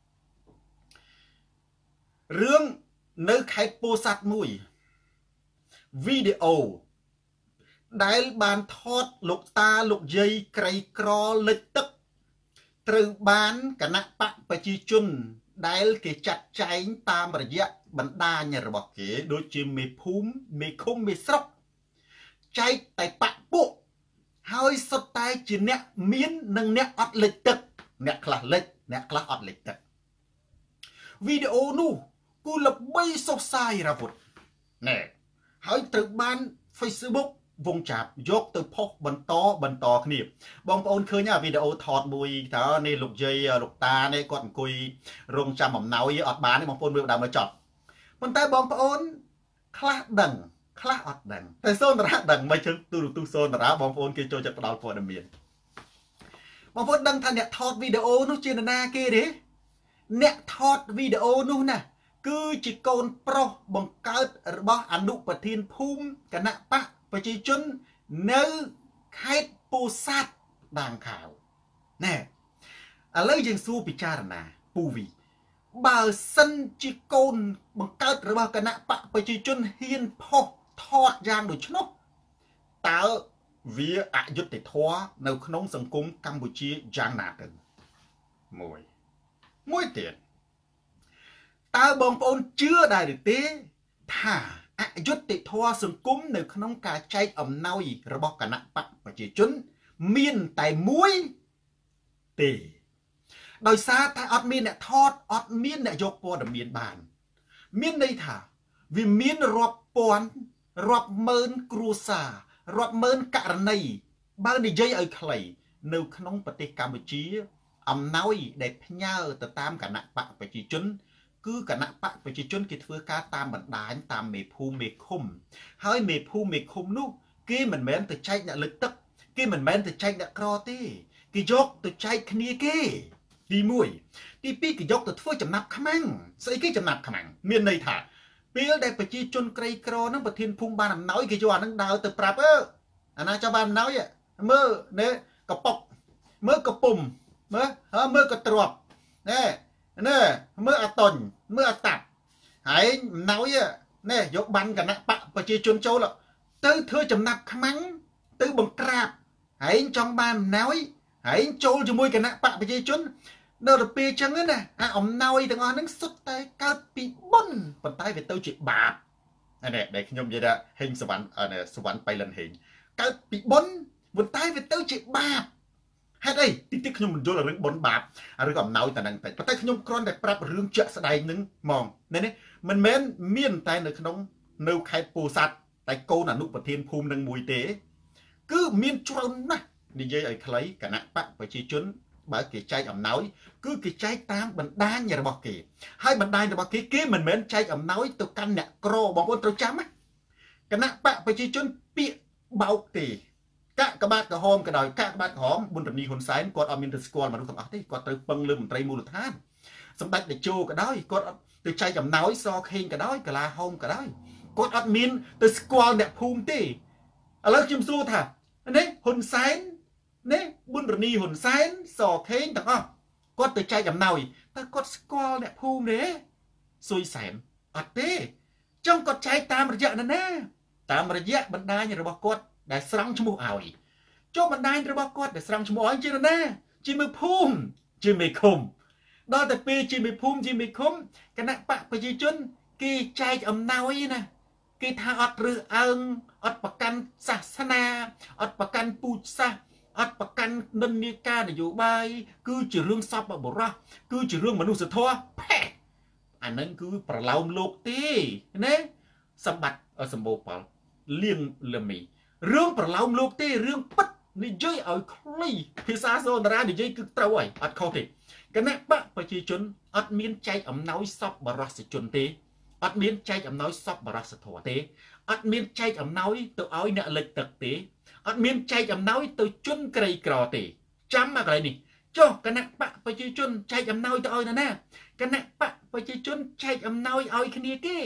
រឿងនៅខេត្តពោធិ៍សាត់មួយវីដេអូដែលបានថតលោកតាលោកយាយក្រីក្រលិចទឹកត្រូវបានគណៈបកប្រជាជនដែលគេចាត់ចែងតាមរយៈបណ្ដាញរបស់គេដូចជាមេភូមិមេឃុំមេស្រុកចែកតែបកពួកហើយសុទ្ធតែជាអ្នកមាននិងអ្នកអត់លិចទឹកអ្នកខ្លះលិចអ្នកខ្លះអត់លិចទឹកវីដេអូនោះគូល្បីសុសសាយរវុធណែហើយត្រូវបាន Facebook វងចាប់យកទៅផុសបន្តបន្តគ្នាបងប្អូនឃើញវីដេអូថតមួយតើនេះលោកយាយលោកតានេះគាត់អង្គុយរងចាំអំណោយអត់បានទេបងប្អូនមើលដើមមកចប់ប៉ុន្តែបងប្អូនខ្លះដឹងខ្លះអត់ដឹងតែសូនតារាដឹងមិនជឹងទូរទស្សន៍សូនតារាបងប្អូនគេចូលចិត្តផ្ដល់ព័ត៌មានបងប្អូនដឹងថាអ្នកថតវីដេអូនោះជានរណាគេទេអ្នកថតវីដេអូនោះណាគឺជាកូនប្រុសបង្កើតរបស់អនុប្រធានភូមិគណៈបកប្រជាជននៅខេត្តពោធិ៍សាត់ដាងខាវណែឥឡូវយើងសួរពិចារណាពូវីបើសិនជាកូនបង្កើតរបស់គណៈបកប្រជាជនហ៊ានផុសថតយ៉ាងដូច្នោះតើវាអយុត្តិធម៌នៅក្នុងសង្គមកម្ពុជាយ៉ាងណាទៅមួយមួយទៀតតើបងប្អូនជឿដែរឬទេថាអយុត្តិធម៌សង្គមនៅក្នុងការចែកអំណោយរបស់គណៈបកប្រជាជនមានតែមួយទេដោយសារតែអត់មានអ្នកថតអត់មានអ្នកយកព័ត៌មានបានមានន័យថាវាមានរាប់ពាន់រាប់ម៉ឺនគ្រួសាររាប់ម៉ឺនករណីបើនិយាយឲ្យខ្លីនៅក្នុងប្រទេសកម្ពុជាអំណោយដែលផ្ញើទៅតាមគណៈបកប្រជាជនគឺគណៈបកប្រជាជនគេធ្វើការតាមបណ្ដាញតាមមេភូមិមេឃុំហើយមេភូមិមេឃុំនោះគេមិនមែនទៅចែកអ្នកលិចទឹកគេមិនមែនទៅចែកអ្នកក្រទេគេយកទៅចែកគ្នាគេទីមួយទីពីរគេយកទៅធ្វើចំណាប់ខ្មាំងស្អីគេចំណាប់ខ្មាំងមានន័យថាពេលដែលប្រជាជនក្រីក្រហ្នឹងប្រធានភូមិបានអំណោយគេយកអាហ្នឹងដើរទៅប្រាប់អើអាណាចង់បានអំណោយមើលនេះកប៉ុកមើលកពុំមើលអើមើលកទ្របណែណែមើលអាតុញមើលអាតាប់ហើយអំណោយណែយកបានគណៈបកប្រជាជនចូលទៅធ្វើចំណាប់ខ្មាំងទៅបង្ក្រាបហើយចង់បានអំណោយហើយចូលជាមួយគណៈបកប្រជាជននៅទៅពេលចឹងណាអាអំណោយទាំងអស់ហ្នឹងសុទ្ធតែកើតពីបុណ្យប៉ុន្តែវាទៅជាបាបនេះដែលខ្ញុំនិយាយថាហេងសវណ្ណសវណ្ណបៃលិនហេងកើតពីបុណ្យប៉ុន្តែវាទៅជាបាបហេតុអីតិចតិចខ្ញុំមិនយល់រឿងបុណ្យបាបរឿងអំណោយតែហ្នឹងតែប៉ុន្តែខ្ញុំគ្រាន់តែប្រាប់រឿងជាក់ស្ដែងហ្នឹងហ្មងនេះនេះមិនមែនមានតែនៅក្នុងនៅខេត្តពោធិ៍សាត់តែកូនអនុប្រធានភូមិនឹងមួយទេគឺមានច្រើនណាស់និយាយឲ្យខ្លីគណៈបកប្រជាជនបើគេចែកអំណោយគឺគេចែកតាមបណ្ដាញរបស់គេហើយបណ្ដាញរបស់គេគេមិនមែនចែកអំណោយទៅកាន់អ្នកក្របងប្អូនត្រូវចាំណាគណៈបកប្រជាជនពាក្យបោកទេកាក់ក្បាតក្រហមក៏ដោយកាក់ក្បាតក្រហមប៊ុនរនីហ៊ុនសែនគាត់អត់មានទៅស្គាល់មនុស្សទាំងអស់ទេគាត់ត្រូវពឹងលើមន្ត្រីមូលដ្ឋានសម្ដេចតេជោក៏ដោយគាត់អត់ទៅចែកអំណោយសខេងក៏ដោយកលាហោមក៏ដោយគាត់អត់មានទៅស្គាល់អ្នកភូមិទេឥឡូវខ្ញុំសួរថានេះហ៊ុនសែននេះប៊ុនរនីហ៊ុនសែនសខេងទាំងអស់គាត់ទៅចែកអំណោយតើគាត់ស្គាល់អ្នកភូមិទេស៊ុយសែនអត់ទេចង់គាត់ចែកតាមរយៈណាណាតាមរយៈបណ្ដាញរបស់គាត់ដែលស្រង់ឈ្មោះឲ្យចូលបណ្ដាញរបស់គាត់ដែលស្រង់ឈ្មោះឲ្យជាណាណាជាមេភូមិជាមេឃុំដល់តែពេលជាមេភូមិជាមេឃុំគណៈបកប្រជាជនគេចែកអំណោយណាគេថាអត់រើសអើងអត់ប្រកាន់សាសនាអត់ប្រកាន់ពូជសាសន៍អត់ប្រកាន់និន្នាការនយោបាយគឺជារឿងសពបរោះគឺជារឿងមនុស្សធម៌ផេះអានឹងគឺប្រឡោមលោកទេណាសម្បត្តិសម្បូរផលលៀងលមីរឿងប្រឡោមលោកទេរឿងពិតនិយាយឲ្យខ្លីភាសាសូនតារានិយាយគឺត្រូវហើយអត់ខុសទេគណៈបកប្រជាជនអត់មានចែកអំណោយសពបរោះជនទេអត់មានចែកអំណោយសពបរោះធម៌ទេអត់មានចែកអំណោយទៅឲ្យអ្នកលិចទឹកទេអត់មានចែកអំណោយទៅជនក្រីក្រទេចាំមកកន្លែងនេះចុះគណៈបកប្រជាជនចែកអំណោយទៅឲ្យណាណាគណៈបកប្រជាជនចែកអំណោយឲ្យគ្នាគេ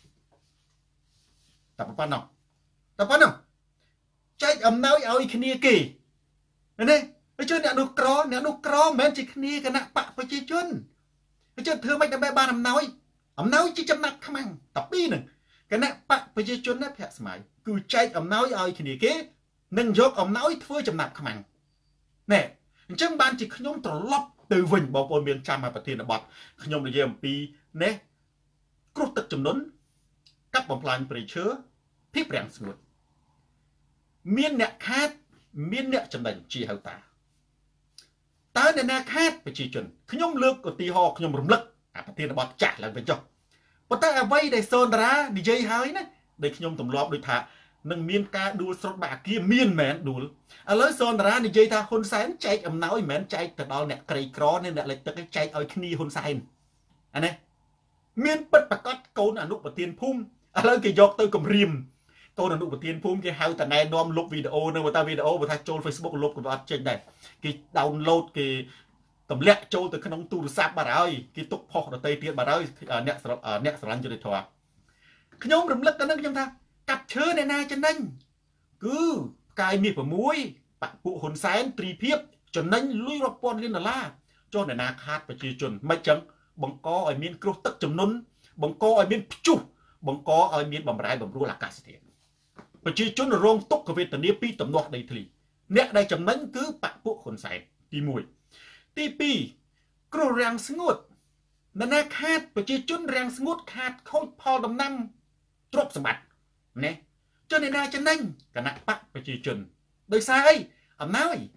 តែប៉ុណ្ណោះតែប៉ុណ្ណោះចែកអំណោយឲ្យគ្នាគេណា chứ nè nụ cro nè nụ cro men chỉ kia cái nạ bạcប្រជាជនchứ thưa mấy đứa bé ba năm nói ẩm nói chỉ chấm nát khăm ăn tập đi nè cái nạ bạcប្រជាជនnè phẹt smile cứ chạy ẩm nói ai kia kế nâng dốc ẩm nói thưa chấm nát khăm ăn nè chẳng ban chỉ nhung trò lóc từ vinh bao bồn miền trăm mà bật tiền là bọt nhung là gì pi nè cốt tật chấm nón cắt bom plan bể chứa phíp rèn sụt miên nẹt khát miên nẹt chấm đành chi hậu ta tới nẹt nẹt khát phải chi chuẩn nhung lược của tì ho nhung rung lật à bật tiền là bọt chả là bên trong bọt ta vay để sơn ra đi dây hơi nè để nhung tụm lọp đôi thả nâng miên ca đua sốt bạc kia miên mến đua à lấy sơn ra đi dây ta hôn sáng chạy ẩm nói mến chạy từ đó nẹt cây cỏ nên nẹt lại tới cái chạy ở kni hôn sáng anh này miên bất bạc cắt câu là nụ bật tiền phum à lấy cái giọt tôi cầm rìm câu là nụ bật tiền phum cái hai ta này nom lục video nên mà ta video mà ta trôi Facebook lục của bạn trên này cái download cái tầm lẹ trôi từ cái nông tu sáp bà ơi cái tục phò ở tây tiền bà ơi nẹt ở nẹt sờ lăn cho để thỏa cái nhóm rầm lật cái nước trong ta cặp chớ này na chân nanh cứ cài miệt vào muối bạn cụ hồn sáng tri phiếp cho nanh lui ra pon lên là la cho này na khát và chia chuẩn mấy chấm bằng co ở miền kêu tất chấm nôn bằng co ở miền chu bằng co ở miền bầm rai bầm rùa là cả sự thiện và chia chuẩn là rong túc của việt tây pi tầm nọt đầy thủy nè đây chấm nanh cứ bạn cụ hồn sáng ti mùi ti pi kêu rang ngốt này na khát và chia chuẩn rang ngốt khát khôi pho đầm năm trộm sầm bạch nè cho nên na chân nanh cả nặng bạc và chỉ chuẩn đời xa ấy ẩm nói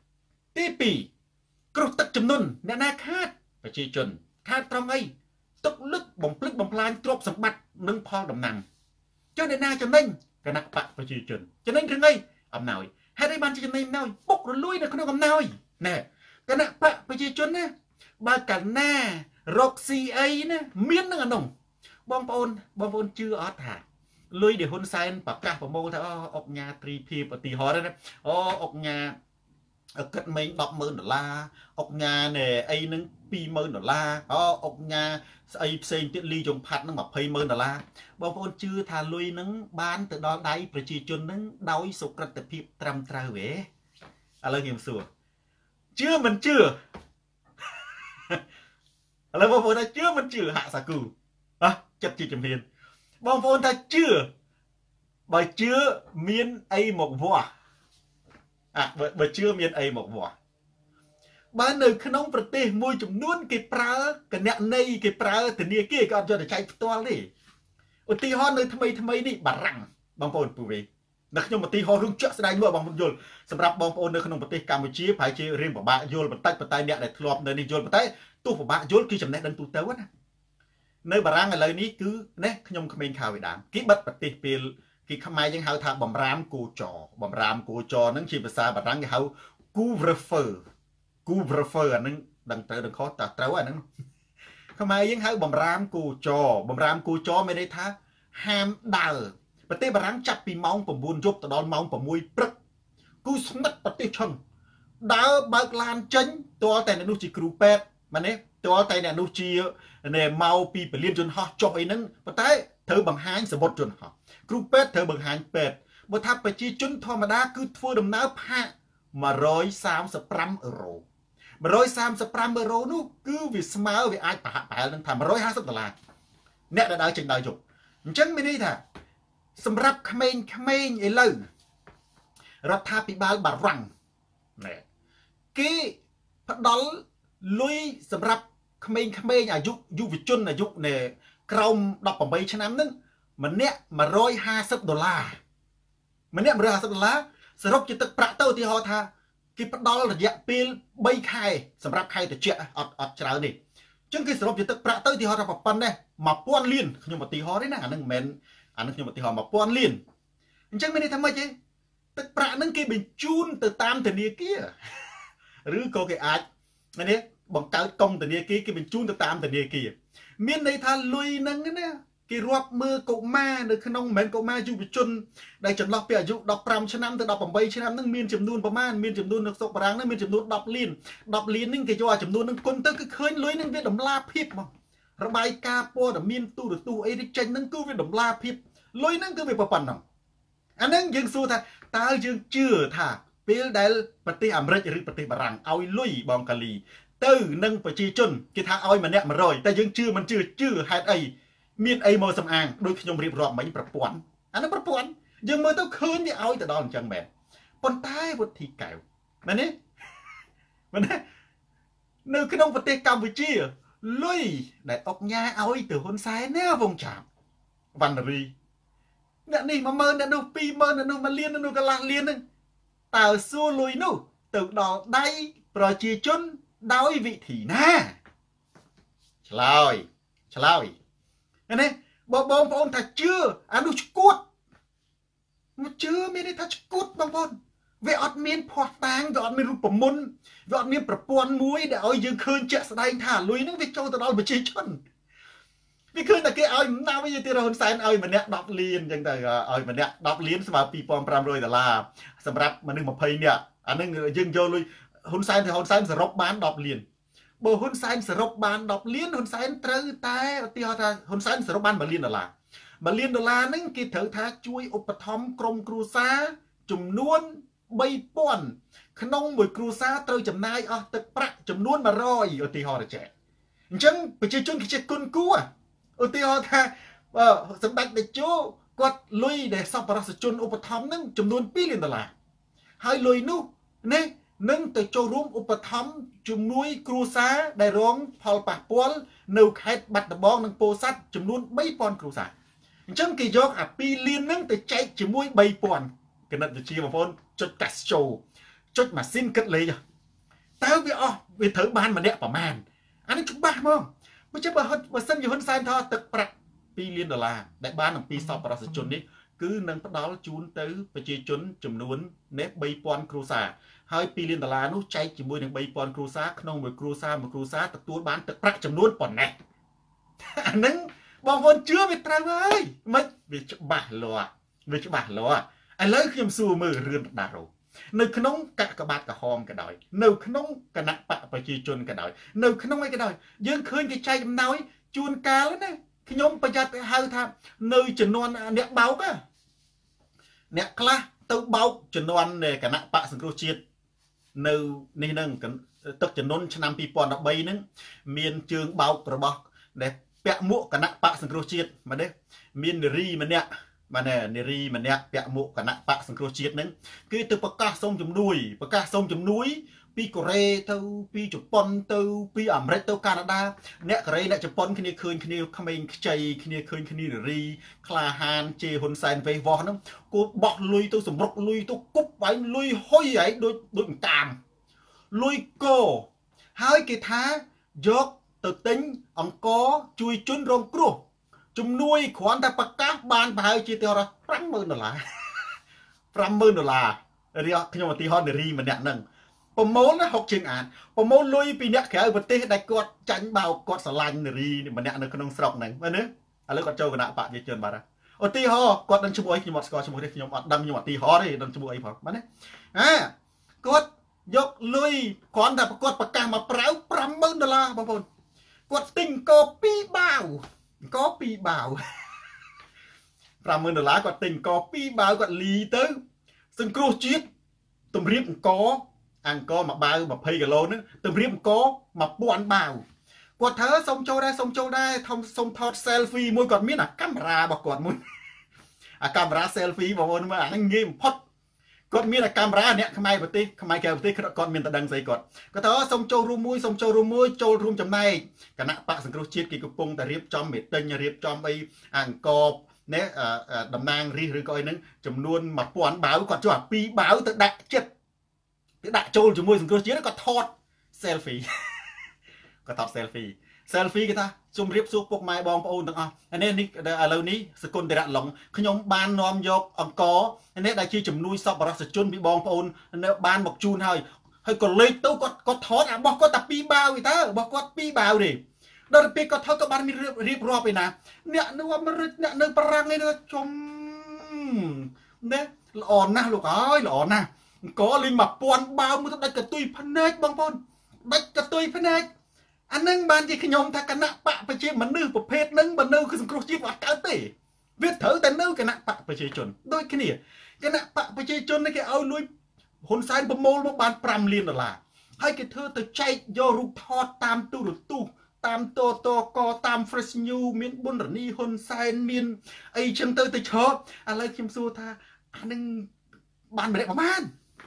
tí pì kêu tất chấm nôn nè na khát và chỉ chuẩn khát trong ấy tốc lức bồng lức bồng plan trộm sập bạch nâng pho đầm nằm cho nên na chân nanh cả nặng bạc và chỉ chuẩn cho nên thường ấy ẩm nói hai đây ban chỉ chân nanh nói bốc rồi lui là không ẩm nói nè cả nặng bạc và chỉ chuẩn nè ba cả na roxy ấy nè miến nó nồng bom bồn bom bồn chưa ở thả lưới để hôn sen bạc cả vào mô theo ốc nhà tri phi và tì hóa đấy ô ốc nhà cất mấy đọc mơn đô la ốc nhà này ấy nâng pi mơn đô la ô ốc nhà ấy xây tiết ly trong phát nâng mà phây mơn đô la bom bồn chưa thả lưới nâng bán từ đó đáy và chỉ chôn nâng đói sụp cất tập hiệp trăm trao về à lời hiểm sủa chưa mình chưa à lời bom bồn ta chưa mình chưa hạ xà cù à chất chi chấm hiền bom bồn ta chưa bởi chưa miên ấy một vỏ à bởi, bởi chưa miên ấy một vỏ bà nơi khăn ông vật tê môi chùm nuôn cái pra cái nẹ này cái pra từ nia kia còn cho để chạy toa đi ở tì hòn nơi thâm ấy thâm ấy đi bà răng bom bồn phụ về nó không một tì hòn rung chợ sẽ đánh mua bom bồn dồn sầm rạp bom bồn nơi khăn ông vật tê Campuchia phải chơi riêng của bạn dồn một tay một tay nẹ để lọp nơi đi dồn một tay tu của bạn dồn khi chấm nẹ đánh tu tớ á nơi bà răng ở lời ní cứ nè nhung không mình khảo về đám kỹ bất bật tì pì cái khăm mai những hào thà bầm ram cô trò bầm ram cô trò nâng chỉภาษา bà răng cái hào couvre-feu couvre-feu nâng đằng tới đằng khó ta trâu à nâng khăm mai những hào bầm ram cô trò bầm ram cô trò mới đây tha ham đào bật tì bà răng chặt pì mong bầm buồn giúp tao đón mong bầm mùi prất cú smất bật tì chân đào bạc lan chân to tay này nuôi chỉ cừu pet mà nè to tay này nuôi chỉ nè mau pi phải liên chuẩn họ cho ấy nâng bật tay thử bằng hai sẽ bột chuẩn họ cừu pet thử bằng hai pet bữa tháp phải chi chuẩn thò mà đá cứ thua đầm náo hạ mà rồi sáu十ប្រាំ euro mà rồi sáu十ប្រាំ euro nú cứ vì smile vì ai phải phải lên thà mà rồi hai mươi đô la nè đã đợi trình đợi chụp chẳng mới đi thà sầm rap khmênh khmênh ấy lâu rap tháp bị bao bà răng nè cái phát đó lui sầm rap khmênh khmênh à dục dục việt chun à dục nè còng đọc bằng bay chân nâng mà nè mà rồi hai mươi đô la mà nè mà rồi hai mươi đô laสรุปจะตึกประตูที่họ tha cái bắt đó là dạng pin bay khaiสำหรับใครแต่เจ้าอดอดเช้าดิจึงคือสรุปจะตึกประตูที่họทำแบบปันเนี่ยมาป้อนลิ้นขยมตีhọ đấyนะอันนั้นเมนอันนั้นขยมตีhọมาป้อนลิ้นจึงไม่ได้ทำไมเจ๊ตึกประนั่นคือเป็นจูนตึกตามแต่เนี้ยกี้หรือก็cáiอาจอันนี้บังเกิดกงแต่เนี้ยกี้คือเป็นจูนตึกตามแต่เนี้ยกี้เมียนในทางลุยนั่งเนี่ยcái rập mưa cậu ma được khăn ông mến cậu ma du bị chun đây chuẩn lọc bịa dụ đọc pram chân năm từ đọc bằng bay chân năm nâng miên chấm đunประมาณ miên chấm đun được sọc ráng nâng miên chấm đun đọc liên đọc liên nâng cái cho chấm đun nâng quân tới cái khơi lưới nâng viết đầm la phíp màระบายกาโปđầm miên tu được tu ấy đi tranh nâng cứ viết đầm la phíp lưới nâng cứ việcประปันnào anh nâng dừng xu thà ta dừng chưa thà ពេលដែលប្រទេសអាមេរិកឬប្រទេសបារាំងឲ្យលុយបងកាលីទៅនឹងប្រជាជនគេថាឲ្យម្នាក់មួយរយតែយើងជឿមិនជឿជឿហេតុអីមានអីមកសំអាងដូចខ្ញុំរៀបរាប់មិញប្រព័ន្ធអានោះប្រព័ន្ធយើងមើលទៅឃើញវាឲ្យទៅដល់អញ្ចឹងមែនប៉ុន្តែវុធីកែវមែនទេមែនទេនៅក្នុងប្រទេសកម្ពុជាលុយដែលអុកញ៉ាឲ្យទៅហ៊ុនសែនណាវងចាប់វណ្ណរីអ្នកនេះមួយម៉ឺនអ្នកនោះពីរម៉ឺនអ្នកនោះមួយលានអ្នកនោះកន្លះលានហ្នឹងតើសួរលុយនោះទៅដល់ដៃប្រជាជនដោយវិធីណាឆ្លើយឆ្លើយណាបងបងប្អូនថាជឿអានោះឈួតមកជឿមានន័យថាឈួតបងប្អូនវាអត់មានភ័ស្តុតាងវាអត់មានរូបមន្តវាអត់មានប្រព័ន្ធមួយដែលឲ្យយើងឃើញជាក់ស្ដែងថាលុយហ្នឹងវាចូលទៅដល់ប្រជាជនវាឃើញតែគេឲ្យណាវិញទៀតហ៊ុនសែនឲ្យម្នាក់ដប់លានអញ្ចឹងទៅឲ្យម្នាក់ដប់លានស្មើពីរពាន់ប្រាំរយដុល្លារសម្រាប់មនុស្សម្ភៃនាក់អាហ្នឹងយើងយកលុយហ៊ុនសែនទៅហ៊ុនសែនសរុបបានដប់លានបើហ៊ុនសែនសរុបបានដប់លានហ៊ុនសែនត្រូវតែឧទាហរណ៍ថាហ៊ុនសែនសរុបបានមួយលានដុល្លារមួយលានដុល្លារហ្នឹងគេត្រូវថាជួយឧបត្ថម្ភក្រុមគ្រួសារចំនួនបីពាន់ក្នុងមួយគ្រួសារត្រូវចំណាយអស់ទឹកប្រាក់ចំនួនមួយរយឧទាហរណ៍ចេះអញ្ចឹងប្រជាជនគេចេះគុណគួរឧទាហរណ៍ថាសម្ដេចតេជោគាត់លុយដែលសប្បុរសជនឧបត្ថម្ភហ្នឹងចំនួនពីរលានដុល្លារហើយលុយនោះណានឹងទៅចូលរួមឧបត្ថម្ភជំនួយគ្រួសារដែលរងផលប៉ះពាល់នៅខេត្តបាត់ដំបងនិងពោធិ៍សាត់ចំនួនបីពាន់គ្រួសារអញ្ចឹងគេយកអាពីរលានហ្នឹងទៅចែកជាមួយបីពាន់គណិតវិទ្យាបងប្អូនចុចកាសជោចុចម៉ាស៊ីនគិតលេខតើវាអស់វាត្រូវបានម្នាក់ប្រមាណអានេះច្បាស់ហ្មងមិនចាំបើបើសិនជាហ៊ុនសែនថាទឹកប្រាក់ពីរលានដុល្លារដែលបានអំពីសប្បុរសជននេះគឺនឹងផ្ដល់ជូនទៅប្រជាជនចំនួននេះបីពាន់គ្រួសារហើយពីរលានដុល្លារនោះចែកជាមួយនឹងបីពាន់គ្រួសារក្នុងមួយគ្រួសារមួយគ្រួសារទទួលបានទឹកប្រាក់ចំនួនប៉ុណ្ណេះអាហ្នឹងបងប្អូនជឿវាត្រូវហើយមិនវាច្បាស់លាស់វាច្បាស់លាស់ឥឡូវខ្ញុំសួរមើលរឿងដារ៉ូនៅក្នុងកកបាតក្រហមក៏ដោយនៅក្នុងគណៈបកប្រជាជនក៏ដោយនៅក្នុងអីក៏ដោយយើងឃើញគេចែកអំណោយជួនកាលណាខ្ញុំប្រយ័ត្នហៅថានៅចំនួនអ្នកបោកអ្នកខ្លះទៅបោកចំនួនគណៈបកសង្គ្រោះជាតិនៅនេះនឹងទឹកចំនួនឆ្នាំពីរពាន់ដប់បីហ្នឹងមានជើងបោករបស់ដែលពាក់មួកគណៈបកសង្គ្រោះជាតិមកទេមាននារីម្នាក់បាទនារីម្នាក់ពាក់មួកគណៈបកសង្គ្រោះជាតិហ្នឹងគឺទៅប្រកាសសុំជំនួយប្រកាសសុំជំនួយពីកូរ៉េទៅពីជប៉ុនទៅពីអាមេរិកទៅកាណាដាអ្នកកូរ៉េអ្នកជប៉ុនគ្នាឃើញគ្នាក្មេងខ្ចីគ្នាឃើញគ្នានារីក្លាហានជេហ៊ុនសែនវេវោះហ្នឹងគូបោះលុយទៅសម្រុកលុយទៅគប់ឯងលុយហុយឯងដូចដូចអង្កាមលុយកោហើយគេថាយកទៅទិញអង្គជួយជនរងគ្រោះជំនួយគ្រាន់តែប្រកាសបានប្រហែលជាទៅរកប្រាំម៉ឺនដុល្លារប្រាំម៉ឺនដុល្លាររៀបខ្ញុំឧទាហរណ៍នារីម្នាក់ហ្នឹងប្រមូលណាហុកជើងអានប្រមូលលុយពីអ្នកក្រៅប្រទេសដែលគាត់ចាញ់បោកគាត់ស្រឡាញ់នារីម្នាក់នៅក្នុងស្រុកហ្នឹងមែនទេឥឡូវគាត់ចូលគណៈបកប្រជាជនបាទឧទាហរណ៍គាត់ដឹងឈ្មោះអីខ្ញុំអត់ស្គាល់ឈ្មោះទេខ្ញុំអត់ដឹងខ្ញុំឧទាហរណ៍ទេដឹងឈ្មោះអីផងបាទណាអាគាត់យកលុយគ្រាន់តែគាត់ប្រកាសមកប្រៅប្រាំម៉ឺនដុល្លារបងប្អូនគាត់ទិញកោពីរបាវកោពីរបាវប្រាំម៉ឺនដុល្លារគាត់ទិញកោពីរបាវគាត់លីទៅសង្គ្រោះជាតិតម្រៀបអង្គអង្គមួយបាវยี่สิบគីឡូហ្នឹងតម្រៀបអង្គមួយពាន់បាវគាត់ធ្វើសុំចូលដែរសុំចូលដែរធំសុំថត selfie មួយគាត់មានអាកាមេរ៉ារបស់គាត់មួយអាកាមេរ៉ា selfie បងប្អូនមើលអាហ្នឹងងាយបំផុតគាត់មានអាកាមេរ៉ាអ្នកខ្មែរប្រទេសខ្មែរក្រៅប្រទេសគាត់មានតែដឹងស្អីគាត់គាត់ថាសុំចូលរួមមួយសុំចូលរួមមួយចូលរួមចំណែកគណៈបកសង្គ្រោះជាតិគេកំពុងតែរៀបចំមេទិញរៀបចំអីអង្គនេះតំណាងរាស្ត្រឬក៏អីហ្នឹងចំនួនមួយពាន់បាវគាត់ចូលអាពីរបាវទៅដាក់ចិត្តទៅដាក់ចូលជាមួយសង្គ្រោះជាតិគាត់ថត selfie គាត់ថត selfie selfie គេថាជម្រាបសួរពុកម៉ែបងប្អូនទាំងអស់នេះនេះឥឡូវនេះសកុនតិរៈឡុងខ្ញុំបាននាំយកអង្គនេះដែលជាជំនួយសប្បុរសជនពីបងប្អូននៅបានមកជូនហើយហើយក៏លេខទៅគាត់គាត់ថតរបស់គាត់តែពីរបាវទេរបស់គាត់ពីរបាវទេដល់ពេលគាត់ថតក៏បានមានរៀបរាប់ឯណាអ្នកនៅអាមេរិកអ្នកនៅបារាំងនេះចំនេះល្អណាស់លោកអើយល្អណាស់អង្គលេងមួយពាន់បាវមួយទៅដាច់កតុយភ្នែកបងប្អូនដាច់កតុយភ្នែកអានឹងបានជាខ្ញុំថាគណៈបកប្រជាមនុស្សប្រភេទហ្នឹងបើនៅគឺសង្គ្រោះជាតិអត់កើតទេវាត្រូវតែនៅគណៈបកប្រជាជនដូចគ្នាគណៈបកប្រជាជននេះគេឲ្យលួយហ៊ុនសែនប្រមូលមកបានប្រាំលានដុល្លារហើយគេធ្វើទៅចែកយករូបថតតាមទូរទស្សន៍តាមតតកតាម Fresh News មានប៊ុនរនីហ៊ុនសែនមានអីចឹងទៅទៅឈប់ឥឡូវខ្ញុំសួរថាអានឹងបានម្នាក់ប្រហែល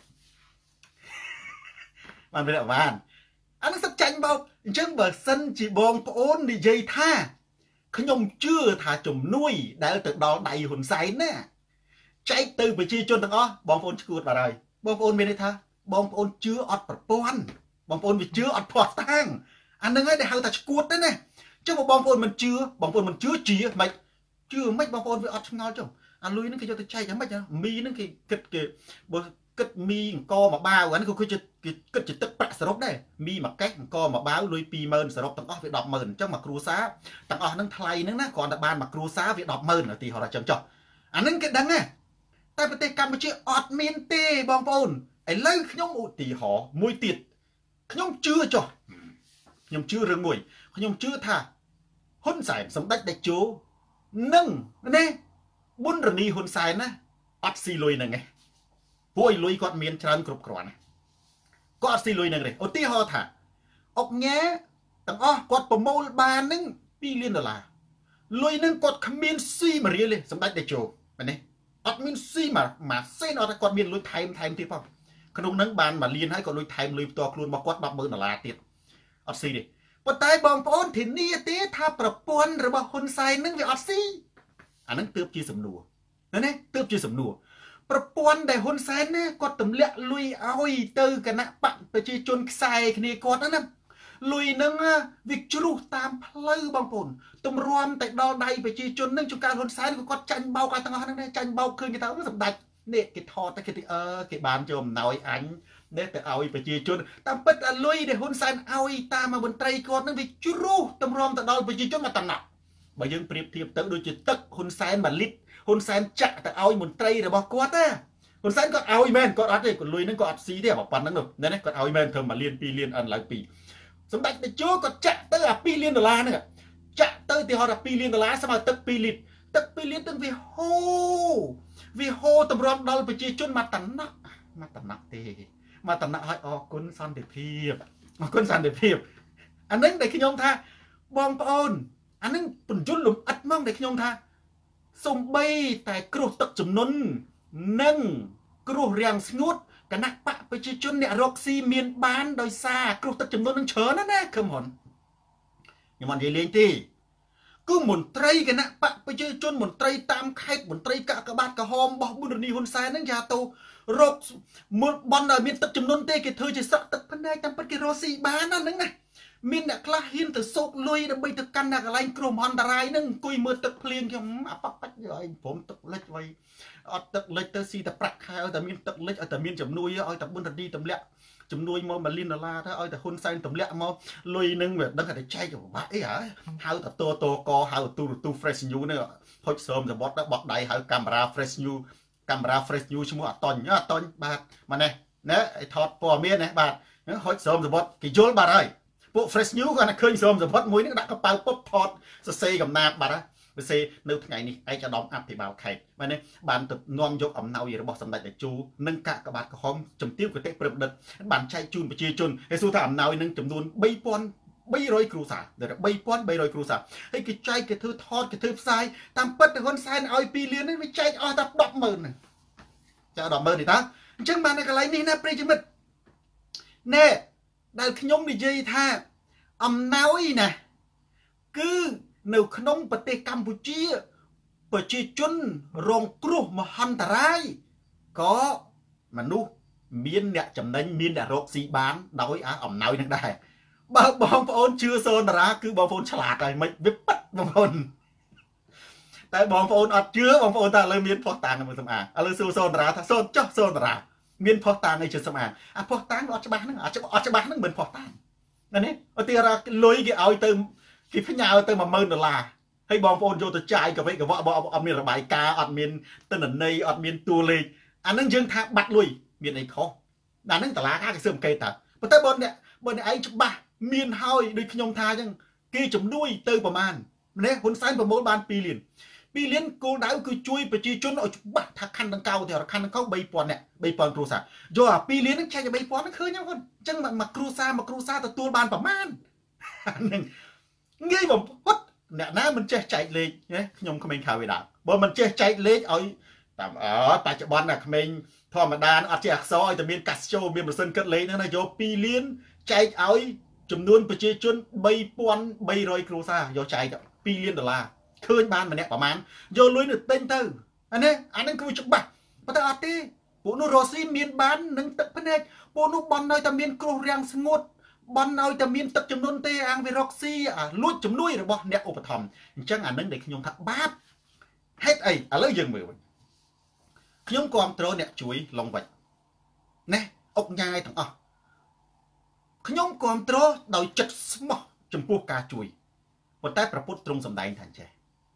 បានម្នាក់ប្រហែលអានឹងសិតចាញ់បោកអញ្ចឹងបើសិនជាបងប្អូននិយាយថាខ្ញុំជឿថាជំនួយដែលទៅដល់ដៃហ៊ុនសែនណាចែកទៅប្រជាជនទាំងអស់បងប្អូនឈួតបាត់ហើយបងប្អូនមានន័យថាបងប្អូនជឿអត់ប្រព័ន្ធបងប្អូនវាជឿអត់ភ័ស្តុតាងអានឹងហើយដែលហៅថាឈួតទេណាចុះបងប្អូនមិនជឿបងប្អូនមិនជឿជាមិនជឿមិនបងប្អូនវាអត់ឆ្ងល់ចុះអាលុយហ្នឹងគេយកទៅចែកយ៉ាងម៉េចមីហ្នឹងគេគិតគេបើគិតមីអង្គមួយបាវអានេះក៏គេគិតជាទឹកប្រាក់សរុបដែរមីមួយកេះអង្គមួយបាវលុយ ពីរម៉ឺនសរុបទាំងអស់វា ដប់ម៉ឺន អញ្ចឹងមកគ្រួសារទាំងអស់ហ្នឹងថ្លៃហ្នឹងណាគ្រាន់តែបានមកគ្រួសារវា ដប់ម៉ឺន ឧទាហរណ៍ថាចឹងចុះអាហ្នឹងគេដឹងណាតែប្រទេសកម្ពុជាអត់មានទេបងប្អូនឥឡូវខ្ញុំឧទាហរណ៍មួយទៀតខ្ញុំជឿចុះខ្ញុំជឿរឿងមួយខ្ញុំជឿថាហ៊ុនសែនសម្ដេចតេជោនឹងណាប៊ុនរនីហ៊ុនសែនណាអត់ស៊ីលុយហ្នឹងឯងពួកឯលុយគាត់មានច្រើនគ្រប់គ្រាន់ណាគាត់អត់ស៊ីលុយហ្នឹងទេឧទាហរណ៍ថាអុកញ៉ាទាំងអស់គាត់ប្រមូលបានហ្នឹងពីរលានដុល្លារលុយហ្នឹងគាត់គ្មានស៊ីមួយរៀលទេសម្ដេចតេជោមែនទេអត់មានស៊ីមួយម៉ាសេនអត់គាត់មានលុយថែមថែមទៀតផងក្នុងហ្នឹងបានមួយលានហើយគាត់លុយថែមលុយផ្ទាល់ខ្លួនរបស់គាត់ ដប់ម៉ឺន ដុល្លារទៀតអត់ស៊ីទេប៉ុន្តែបងប្អូនធានាទេថាប្រព័ន្ធរបស់ហ៊ុនសែនហ្នឹងវាអត់ស៊ីអាហ្នឹងទើបជាសំណួរណាណាទើបជាសំណួរប្រព័ន្ធដែលហ៊ុនសែនណាគាត់ទម្លាក់លុយឲ្យទៅគណៈបកប្រជាជនខ្សែគ្នាគាត់ហ្នឹងណាលុយហ្នឹងវាជ្រុះតាមផ្លូវបងប្អូនទម្រាំតែដល់ដៃប្រជាជនហ្នឹងជួនកាលហ៊ុនសែនក៏គាត់ចាញ់បោកឲ្យទាំងអស់ហ្នឹងដែរចាញ់បោកឃើញគេថាសម្ដេចនេះគេថតតែគេទីអឺគេបានចូលអំណោយអញនេះទៅឲ្យប្រជាជនតាមពិតអាលុយដែលហ៊ុនសែនឲ្យតាមមន្ត្រីគាត់ហ្នឹងវាជ្រុះទម្រាំទៅដល់ប្រជាជនមកតំណក់បើយើងប្រៀបធៀបទៅដូចជាទឹកហ៊ុនសែនមួយលីត្រហ៊ុនសែនចាក់ទៅឲ្យមន្ត្រីរបស់គាត់ណាហ៊ុនសែនគាត់ឲ្យមែនគាត់អត់ទេគាត់លុយហ្នឹងគាត់អត់ស៊ីទេបើប៉ុណ្្នឹងនោះណាគាត់ឲ្យមែនធ្វើមួយលានពីរលានអិនឡើងពីរសម្ដេចតេជោគាត់ចាក់ទៅអាពីរលានដុល្លារហ្នឹងចាក់ទៅទីហោថាពីរលានដុល្លារស្មើទឹកពីរលីត្រទឹកពីរលីត្រហ្នឹងវាហូរវាហូរទម្រាំដល់ប្រជាជនមកតំណក់មកតំណក់ទេមកតំណក់ឲ្យអរគុណសន្តិភាពអរគុណសន្តិភាពអាហ្នឹងដែលខ្ញុំថាបងប្អូនអាហ្នឹងបញ្យលលំអិតហ្មងដែលខ្ញុំថាសំបីតែគ្រោះទឹកជំនន់និងគ្រោះរាំងស្ងួតគណៈបកប្រជាជនអ្នករកស៊ីមានបានដោយសារគ្រោះទឹកជំនន់នឹងច្រើនណាស់ណាខឹមហ៊ុនខ្ញុំមិននិយាយលេងទេគឺមន្ត្រីគណៈបកប្រជាជនមន្ត្រីតាមខេត្តមន្ត្រីកាកបាទក្រហមរបស់ប៊ុនរនីហ៊ុនសែនហ្នឹងយ៉ាទៅរកមើលបន់ឲ្យមានទឹកជំនន់ទេគេធ្វើជាស្រក់ទឹកភ្នែកតាមពិតគេរកស៊ីបានណាហ្នឹងណាមានអ្នកខ្លះហ៊ានទៅសោកលុយដើម្បីទៅកាន់អ្នកកន្លែងគ្រោះមហន្តរាយហ្នឹងអង្គុយមើលទឹកភ្លៀងខ្ញុំអាប៉ាប៉ាច់ឲ្យព្រមទឹកលិចໄວអត់ទឹកលិចទៅស៊ីតែប្រាក់ខែឲ្យតែមានទឹកលិចឲ្យតែមានជំនួយឲ្យតែប៊ុនរនីទម្លាក់ជំនួយមកមួយលានដុល្លារទៅឲ្យតែហ៊ុនសែនទម្លាក់មកលុយហ្នឹងវាដឹងតែចែកពិបាកអីហ៎ហៅតែតតកហៅទូរទូ Fresh News ហ្នឹងហុចសើមសបត់បោះដៃហៅកាមេរ៉ា Fresh News កាមេរ៉ា Fresh News ឈ្មោះអតញអតញបាទមកនេះណាឲ្យថតព័ត៌មានណាបាទហុចសើមសបត់គេយល់បាទហើយពួក Fresh News គាត់តែឃើញសើមសបត់មួយហ្នឹងដាក់កប៉ៅពុបថតសរសេរកំណាព្យបាទហើយវាសេនៅថ្ងៃនេះឯកឧត្តមអភិបាលខេត្តបាទនេះបានទៅនាំយកអំណោយរបស់សម្ដេចតេជោនិងកាកបាទក្រហមជំទាវគតិព្រឹបដិតបានចែកជូនប្រជាជនហើយសួរថាអំណោយនឹងចំនួនបីពាន់បីរយគ្រួសារដល់បីពាន់បីរយគ្រួសារហើយគេចែកគេធ្វើថតគេធ្វើផ្សាយតាមពិតហ៊ុនសែនឲ្យពីរលាននេះវាចែកអស់តែដប់ម៉ឺនហ្នឹងចាដប់ម៉ឺននេះតើអញ្ចឹងបាននៅកន្លែងនេះណាប្រិយមិត្តណែដែលខ្ញុំនិយាយថាអំណោយណាគឺនៅក្នុងប្រទេសកម្ពុជាប្រជាជនរងគ្រោះមហន្តរាយក៏មនុស្សមានអ្នកចំណេញមានអ្នករកស៊ីបានដោយអំណោយនឹងដែរបើបងប្អូនជឿសូនតារាគឺបងប្អូនឆ្លាតហើយមិនវាប៉ិតបងប្អូនតែបងប្អូនអត់ជឿបងប្អូនថាឥឡូវមានផុសតាងមើលសម្អាងឥឡូវសួរសូនតារាថាសូនចុះសូនតារាមានផុសតាងអីជឿសម្អាងអាផុសតាងអត់ច្បាស់ហ្នឹងអត់អត់ច្បាស់ហ្នឹងមិនផុសតាងណានេះឧទាហរណ៍លុយគេឲ្យទៅគេផ្ញើទៅមួយម៉ឺនដុល្លារហើយបងប្អូនយកទៅចាយកវិកវៈអត់មានរបាយការណ៍អត់មានទិន្នន័យអត់មានតួលេខអាហ្នឹងយើងថាបាត់លុយមានអីខុសដល់ហ្នឹងតឡាការគេស៊ើបអង្កេតតើប៉ុន្តែបើអ្នកបើអ្នកឯងច្បាស់មានហើយដូចខ្ញុំថាអញ្ចឹងគេជំនួយទៅប្រមាណម្នេះហ៊ុនសែនប្រមូលបានពីរលាន pi liên cô đáo cứ chui và chi chôn ở bắt thằng khăn đằng cao thì khăn đằng cao bay pon nè bay pon cruza do à pi liên nó chạy bay pon nó khơi nhau hơn chẳng mà mà cruza mà cruza từ tua bàn phẩm man ngay vào hốt nè ná mình chơi chạy lên nhé nhung không mình khảo về đảo bởi mình chơi chạy lên ở tạm ở tại chợ bón là mình thò mà đàn ở chơi soi từ miền cắt show miền bờ sân cất lấy nó là do pi liên chạy ở chùm nuôn và chơi chôn bay pon bay rồi cruza do chạy pi liên đô la khơi ban mà nè bảo man vô lưới được tên tư anh ấy anh ấy cứ chụp bạc mà ta đi bộ nó rossi miền bán nâng tập bên này bộ nó bắn nơi ta miền cô riang ngột bắn nơi ta miền tập chấm nôn tê ăn về roxy à lúa chấm nuôi rồi bọn nè ốp thầm chẳng anh ấy để nhung thắt bát hết ấy à lấy dừng mười nhung con trâu nè chuối lòng vạch nè ốc nhai thằng à nhung con trâu đòi chật smart chấm pua cá chuối một tayประពុត trong សម្ដែង thành trẻ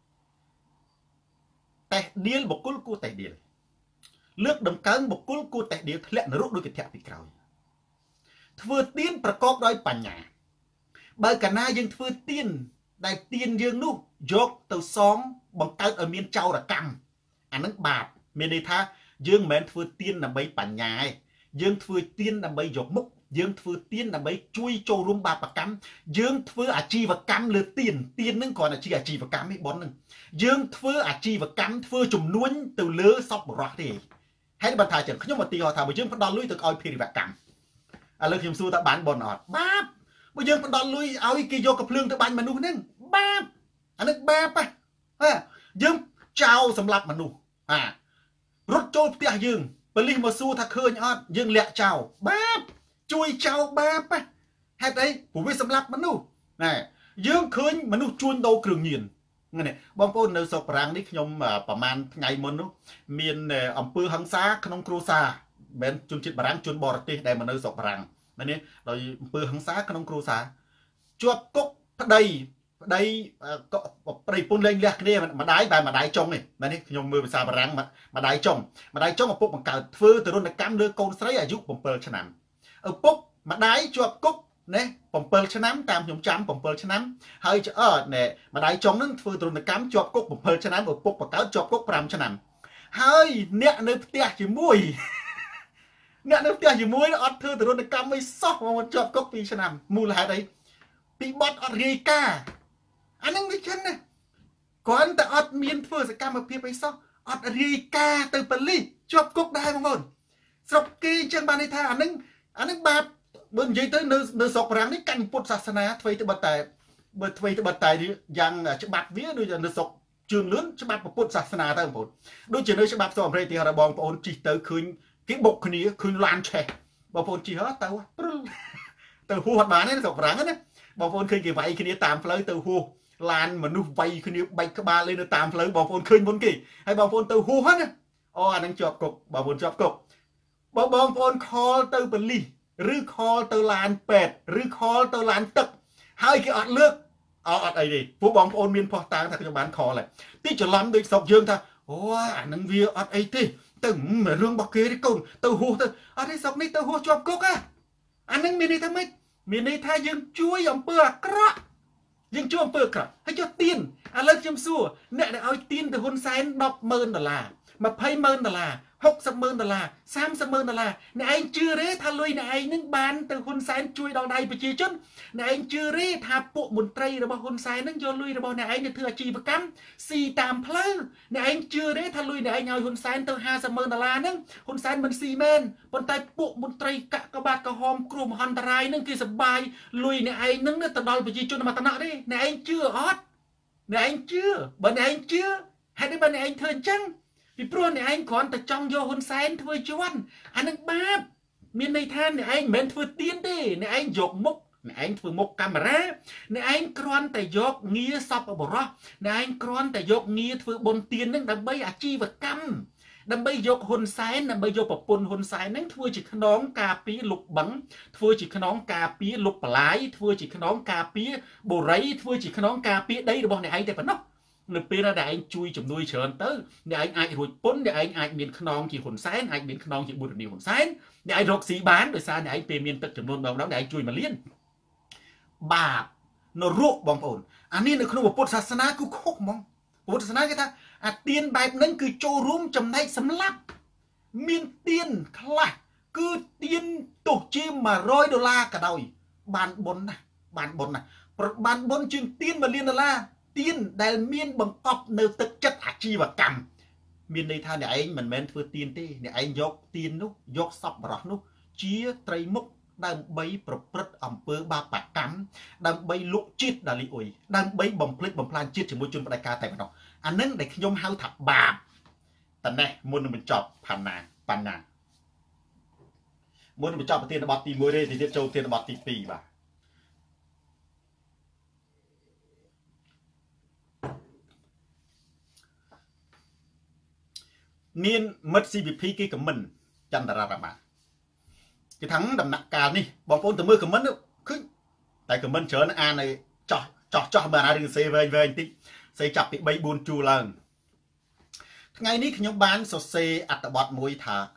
តែដៀលបុគ្គលគួរតែដៀលលើកដំកើងបុគ្គលគួរតែដៀលធ្លាក់នរកដូចកធៈពីក្រោយធ្វើទៀនប្រកបដោយបញ្ញាបើកាលណាយើងធ្វើទៀនដែលទៀនយើងនោះយកទៅសងបង្កើតឲ្យមានចោរកម្មអានឹងបាបមានន័យថាយើងមិនមែនធ្វើទៀនដើម្បីបញ្ញាទេយើងធ្វើទៀនដើម្បីយកមុខយើងធ្វើទៀនដើម្បីជួយចូលរួមបាបកម្មយើងធ្វើអាជីវកម្មលើទៀនទៀននឹងគ្រាន់តែជាអាជីវកម្មឯបននឹងយើងធ្វើអាជីវកម្មធ្វើជំនួញទៅលើសពបរោះទេហើយបើថាចឹងខ្ញុំឧទាហរណ៍ថាបើយើងផ្ដល់លុយទៅឲ្យភេរវកម្មឥឡូវខ្ញុំសួរថាបានបនអត់បាបបើយើងផ្ដល់លុយឲ្យគេយកកភ្លើងទៅបាញ់មនុស្សហ្នឹងបាបអានេះបាបហ៎យើងចោលសម្លាប់មនុស្សអារត់ចូលផ្ទះយើងប៉ូលីសមកសួរថាឃើញអត់យើងលាក់ចោលបាបជួយចោលបាបហេតុអីព្រោះវាសម្លាប់មនុស្សណែយើងឃើញមនុស្សជួញដូរគ្រឿងញៀននេះបងប្អូននៅស្រុកបារាំងនេះខ្ញុំប្រហែលថ្ងៃមុននោះមានអំពើហិង្សាក្នុងគ្រួសារមិនជនជាតិបារាំងជនបរទេសដែលមកនៅស្រុកបារាំងនេះដោយអំពើហិង្សាក្នុងគ្រួសារជាប់គុកប្តីប្តីប្តីពុនលេងលះគ្នាម្ដាយបែរម្ដាយចុងនេះនេះខ្ញុំមើលភាសាបារាំងម្ដាយចុងម្ដាយចុងឪពុកបង្កើតធ្វើទរណកម្មលើកូនស្រីអាយុ bảy ឆ្នាំឪពុកម្ដាយជាប់គុកណែ bảy ឆ្នាំតាមខ្ញុំចាំ bảy ឆ្នាំហើយអឺណែម្ដាយចុងនឹងធ្វើទរណកម្មជាប់គុក bảy ឆ្នាំឪពុកបង្កើតជាប់គុក ប្រាំ ឆ្នាំហើយអ្នកនៅផ្ទះជាមួយអ្នកនៅផ្ទះជាមួយអត់ធ្វើទរណកម្មអីសោះមកជាប់គុក ពីរ ឆ្នាំមូលហេតុអីពីបត់អត់រាយការណ៍អានឹងវាចឹងណាគ្រាន់តែអត់មានធ្វើសកម្មភាពអីសោះអត់រាយការណ៍ទៅប៉ូលីសជាប់គុកដែរបងប្អូនស្រុកគេចឹងបានន័យថាអានឹងអានឹងបាបបើនិយាយទៅនៅនៅស្រុកបារាំងនេះកាន់ពុទ្ធសាសនាអ្វីទៅបတ်តែបើអ្វីទៅបတ်តែយ៉ាងច្បាប់វាដូចនៅស្រុកជឿនលឿនច្បាប់ពុទ្ធសាសនាទៅបងប្អូនដូចជានៅច្បាប់ស្រុកអាមេរិកទីរបស់បងប្អូនជិះទៅឃើញគេបុកគ្នាឃើញឡានឆេះបងប្អូនជិះទៅទៅហួសអត់បានទេស្រុកបារាំងណាបងប្អូនឃើញគេវាយគ្នាតាមផ្លូវទៅហួសឡានមនុស្សវាយគ្នាបែកក្បាលលេនៅតាមផ្លូវបងប្អូនឃើញមុនគេហើយបងប្អូនទៅហួសណាអូអានឹងជាប់គុកបងប្អូនជាប់គុកបើបងប្អូនខលទៅប៉ូលីសឬខលទៅឡានពេទ្យឬខលទៅឡានទឹកហើយគេអត់លើកអត់អត់អីទេពួកបងប្អូនមានផុសតាងថាខ្ញុំបានខលហើយទីច្រឡំដូចស្រុកយើងថាអូអានឹងវាអត់អីទេទៅរឿងរបស់គេទេកូនទៅហួសទៅអត់ទេស្រុកនេះទៅហួសជាប់គុកហ៎អានឹងមានន័យថាម៉េចមានន័យថាយើងជួយអំពើអាក្រក់យើងជួយអំពើអាក្រក់ហើយចុះទៀនឥឡូវខ្ញុំសួរអ្នកដែលឲ្យទៀនទៅហ៊ុនសែន ដប់ម៉ឺន ដុល្លារ ยี่สิบម៉ឺន ដុល្លារ หกสิบម៉ឺន ដុល្លារ สามสิบម៉ឺន ដុល្លារ អ្នកឯងជឿទេថាលុយអ្នកឯងនឹងបានទៅហ៊ុនសែនជួយដល់ដៃប្រជាជនអ្នកឯងជឿទេថាពួកមន្ត្រីរបស់ហ៊ុនសែននឹងយកលុយរបស់អ្នកឯងទៅធ្វើអាជីវកម្មស៊ីតាមផ្លូវអ្នកឯងជឿទេថាលុយអ្នកឯងឲ្យហ៊ុនសែនទៅห้าสิบម៉ឺន ដុល្លារហ្នឹងហ៊ុនសែនមិនស៊ីមែនប៉ុន្តែពួកមន្ត្រីកាក់ក្បាតក្រហមគ្រោះមហន្តរាយហ្នឹងគេសបាយលុយអ្នកឯងហ្នឹងទៅដល់ប្រជាជនមកតំណក់ទេអ្នកឯងជឿអត់អ្នកឯងជឿបើអ្នកឯងជឿហេតុអីបើអ្នកឯងធ្វើអញ្ចឹងពីព្រោះអ្នកឯងគ្រាន់តែចង់យកហ៊ុនសែនធ្វើជាន់អានឹងបាបមានន័យថាអ្នកឯងមិនមែនធ្វើទៀនទេអ្នកឯងយកមុខអ្នកឯងធ្វើមុខកាមេរ៉ាអ្នកឯងគ្រាន់តែយកងារសពបរោះអ្នកឯងគ្រាន់តែយកងារធ្វើបុណ្យទៀននឹងដើម្បីអាជីវកម្មដើម្បីយកហ៊ុនសែនដើម្បីយកប្រពន្ធហ៊ុនសែននឹងធ្វើជាខ្នងការពារលុកបឹងធ្វើជាខ្នងការពារលុកបលាយធ្វើជាខ្នងការពារបូរីធ្វើជាខ្នងការពារដីរបស់អ្នកឯងតែប៉ុណ្ណោះនៅពេលដែលឯងជួយជំនួយច្រើនទៅអ្នកឯងអាចរួចពន្ធអ្នកឯងអាចមានខ្នងជាហ៊ុនសែនអាចមានខ្នងជាបុត្រនីហ៊ុនសែនអ្នកឯងរកស៊ីបានដោយសារអ្នកឯងពេលមានទឹកចំនួនដងដល់អ្នកឯងជួយមកលៀនបាបនរកបងប្អូនអានេះនៅក្នុងពុទ្ធសាសនាគឺខុសហ្មងពុទ្ធសាសនាគេថា à tiền bài nâng cứ trô rúm chầm này sấm lắp miên tiền khá cứ tiền tục chim mà roi đô la cả đời bàn bốn này bàn bốn này bàn bốn chừng tiền mà liên đô la tiền đại miên bằng cọp nơi thực chất hạt chi và cầm miền đây tha này anh mình men thưa tiền đi này anh dọc tiền nút dọc sọc bọt nút chia tray mốc đang bay prot ẩm pơ ba bạc cắm đang bay lục chít đà li ủi đang bay bầm plek bầm plan chít chỉ môi chun đại ca tại nó anh nâng để nhôm hao thập bà tận này muốn mình chọc phản nà phản nà muốn mình chọc tiền bọt tì môi đây thì tiếp châu tiền bọt tì pì bà miền mất xê vê pê cái của mình chân ra ra mà cái thắng đầm nặng cà đi bọn phôn từ mưa của mình đâu cứ tại của mình chớ nó an này cho cho cho mà ra đừng xe về về tí xe chập bị bay buồn chù lần ngày ní nhóm bán sổ xe ắt bọt mùi thả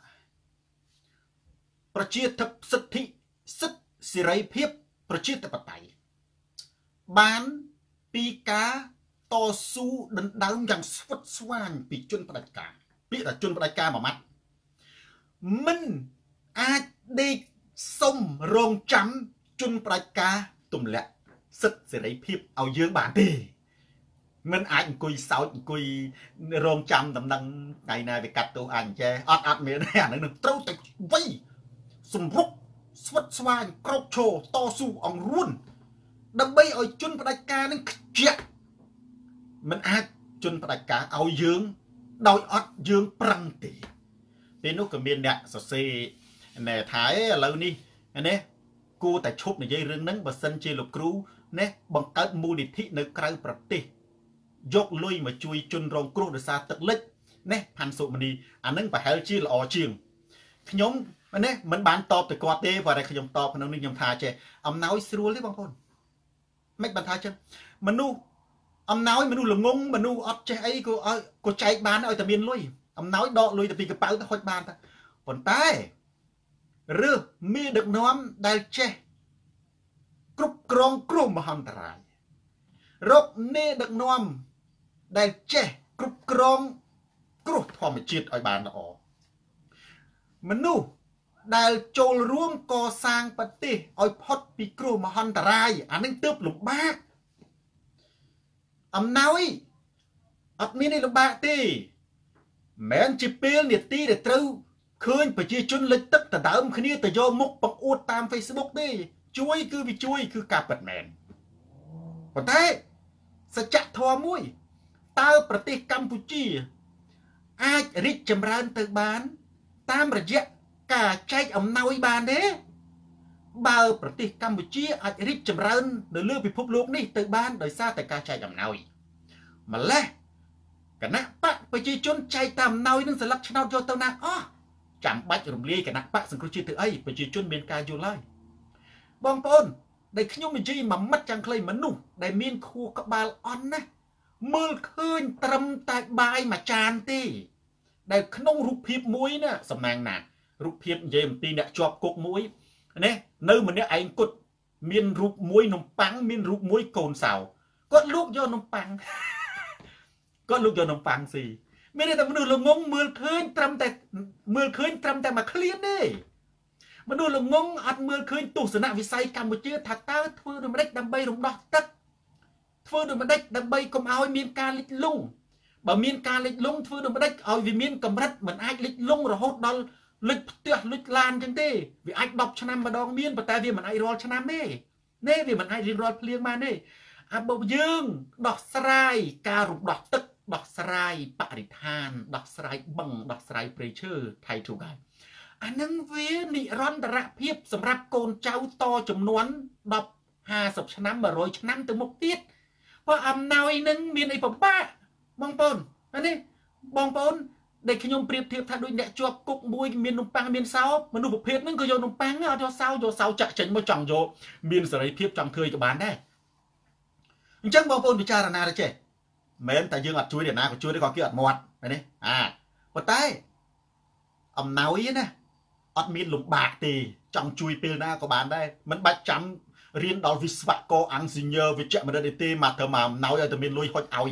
ประชาธิสิทธิสิทธิเสรีภาพประชาธิปไตยบ้านปีกาต่อสู้ดันดาวอย่างสวัสดิ์สว่างปีจนประกาศปีแต่จนประกาศมามัดมันอาจได้สมรองจำจนประกาศตุ่มแหละสิทธิเสรีภาพเอาเยอะบาดีมันอาจคุยเสาคุยรองจำตำดังไงนายไปกัดตัวอ่านแจอัดอัดเมียได้อ่านหนึ่งเต้าแต่ไว้สมรุกสวัสดิ์สว่างกรอบโชว์ต่อสู้องรุ่นดับเบิลเอาจนประกาศนั้นเจี๊ยมันอาจจนประกาศเอาเยื้องโดยอัดเยื้องปรังตีเป็นนุกกับเมียนเนี่ยสเซเนี่ยท้ายเรานี่อันนี้กูแต่ชบในใจเรื่องนั้นบัสันเจลกรูเนี่ยบังเกิดมูลนิธิในกลางประเทศยกลุยมาช่วยจนรองกรูดซาตึกเล็กเนี่ยพันสุมณีอันนั้นไปหาชื่อละอเชียงขยมอันนี้มันบานตอบแต่กอดเต้ว่าอะไรขยมตอบพนันนึงยมทาเจอำน้อยสิรัวเลยบางคนไม่บรรทัดเช่นมนุษย์อำน้อยมนุษย์หลงงมนุษย์อัดใจไอ้กูเออกูใจบานเอาแต่เมียนลุยอำน้อยดอกลุยแต่ปีกระเป๋าแต่คอยบานแต่ผลใต้เรื่องมีดึกน้อมได้เจกรุบกรองกลุ่มมหันตรายรบเนดึกน้อมได้เจกรุบกรองกรุบพอมจิตไอ้บานละอมนุษย์ได้โจลร่วมก่อสร้างปฏิเอาพอดปีกลุ่มมหันตรายอันนั้นเติบหลุมบ้าอำน้อยอัดมีในลำบากตีแม้นจิเปียนเนี่ยตีเด็ดตรูคืนไปจีจุนเล็กตึกแต่ดาวคืนนี้แต่โยมุกปักอวดตามเฟซบุ๊กดิช่วยคือวิช่วยคือการปัดแมนพอได้สัจทอมุ้ยตาประเทศกัมพูชีอาจริจจำรันตึกบ้านตามระยะกาใจอำน้อยบ้านเด้บ่าวประเทศกัมพูชีอาจริจจำรันโดยเลือกพิภพโลกนี่ตึกบ้านโดยซาแต่กาใจอำน้อยมาแล้วกันนะปะไปจีจนใจตามน้อยนั่งสลักชนะโยตนาอ้อจำบัดรวมเลี้ยกันนะปะสังครุจีถือไอ้ไปจีจนเมียนกาอยู่เลยบองปนได้ขยมมีจีมามัดจังเคยมันนุ่มได้เมียนคูกับบาลออนนะมือคืนตรำแต่บายมาจานตีได้ขนมรูปเพียบมุ้ยเนี่ยสมังหนักรูปเพียบเยี่ยมตีเนี่ยจอบกกมุ้ยเนี่ยเนื้อมันเนี่ยไอ้กุดเมียนรูปมุ้ยนมปังเมียนรูปมุ้ยโกนเสาก็ลูกย้อนนมปังก็ลูกย้อนนมปังสิไม่ได้แต่มันดูลงงมือคืนตรำแต่มือคืนตรำแต่มาเคลียร์นี่มันดูลงงอัดมือคืนตุสนะวิสัยกัมพูชีถักตาทั่วโดยมันได้ดำใบลงดอกตัดทั่วโดยมันได้ดำใบกลมเอาเมียนการลิดลุ่งบ่เมียนการลิดลุ่งทั่วโดยมันได้เอาวิเมียนกำรัดเหมือนไอ้ลิดลุ่งเราโหดดอลลิดเตี้ยลิดลานจังเต้วิไอ้ดอกชนะมาดองเมียนแต่วิมันไอ้รอชนะเน่เน่วิมันไอ้รินรอเพลียงมาเน่อาบยืงดอกสลายการุดดอกตึกดอกสลายปริธานดอกสลายบังดอกสลายเปรเชอร์ไทยถูกกันอันนั้นเวนิรันดระเพียบสำหรับโกนเจ้าต่อจำนวนดอกห้าสิบชนะมาโรยชนะตัวมุกติดเพราะอำนาวนึงมีในผมป้าบองปนอันนี้บองปนเด็กขยมเปรียบเทียบถ้าด้วยเนี่ยจวบกุกมวยมีนมปังมีนเสามันดูประเภทนึงก็โยนนมปังเอาโยเสาโยเสาจะเฉินมาจังโยมีนสลายเพียบจังเคยกับบ้านได้จังบองปนพิจารณาเลยเจ้เม้นแต่ยังอัดช่วยเดี๋ยวนะก็ช่วยได้ก่อนกี่อัดหมดอันนี้อ่าพอใต้อำนาวอีนะอัดมีนหลุมบากตีจังช่วยเปลือหน้าก็บ้านได้มันบัดจำเรียนดอลวิศวะโกอังซิเนอร์วิจัยมาได้ตีมาเธอมาหนาวอย่างแต่มีลุยคอยเอา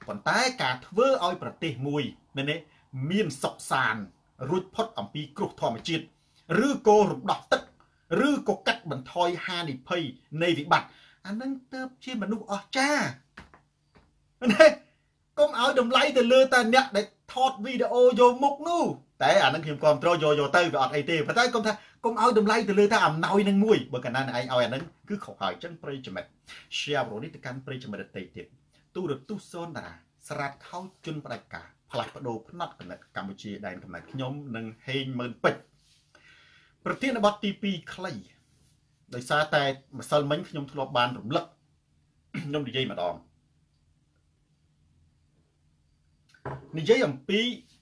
ប៉ុន្តែការធ្វើឲ្យប្រទេសមួយនេះមានសុខសាន្តរួចផុតអំពីគ្រោះធម្មជាតិឬក៏រំដោះទឹកឬក៏កាត់បន្ថយហានិភ័យនៃវិបត្តិអានឹងទៅជាមនុស្សអស្ចារ្យណាកុំឲ្យតម្លៃទៅលើតែអ្នកដែលថតវីដេអូយកមុខនោះតែអានឹងខ្ញុំគ្រប់គ្រងយកយកទៅវាអត់អីទេប៉ុន្តែកុំថាកុំឲ្យតម្លៃទៅលើតែអំណោយនឹងមួយបើកាលណាឯងឲ្យអានឹងគឺខុសហើយអញ្ចឹងប្រិយមិត្ត share វីដេអូនេះទៅកាន់ប្រិយមិត្តដទៃទៀតទូរទស្សន៍សូនតារាស្រាតខោជន់ផ្ដាច់ការផ្លាស់ប្ដូរផ្នែកកំណត់កម្ពុជាដែនកំណត់ខ្ញុំនិងហេងម៉ឺនពេជ្រប្រធានបទទីពីរខ្លីដោយសារតែម្សិលមិញខ្ញុំធ្លាប់បានរំលឹកខ្ញុំនិយាយម្ដងនិយាយអំពី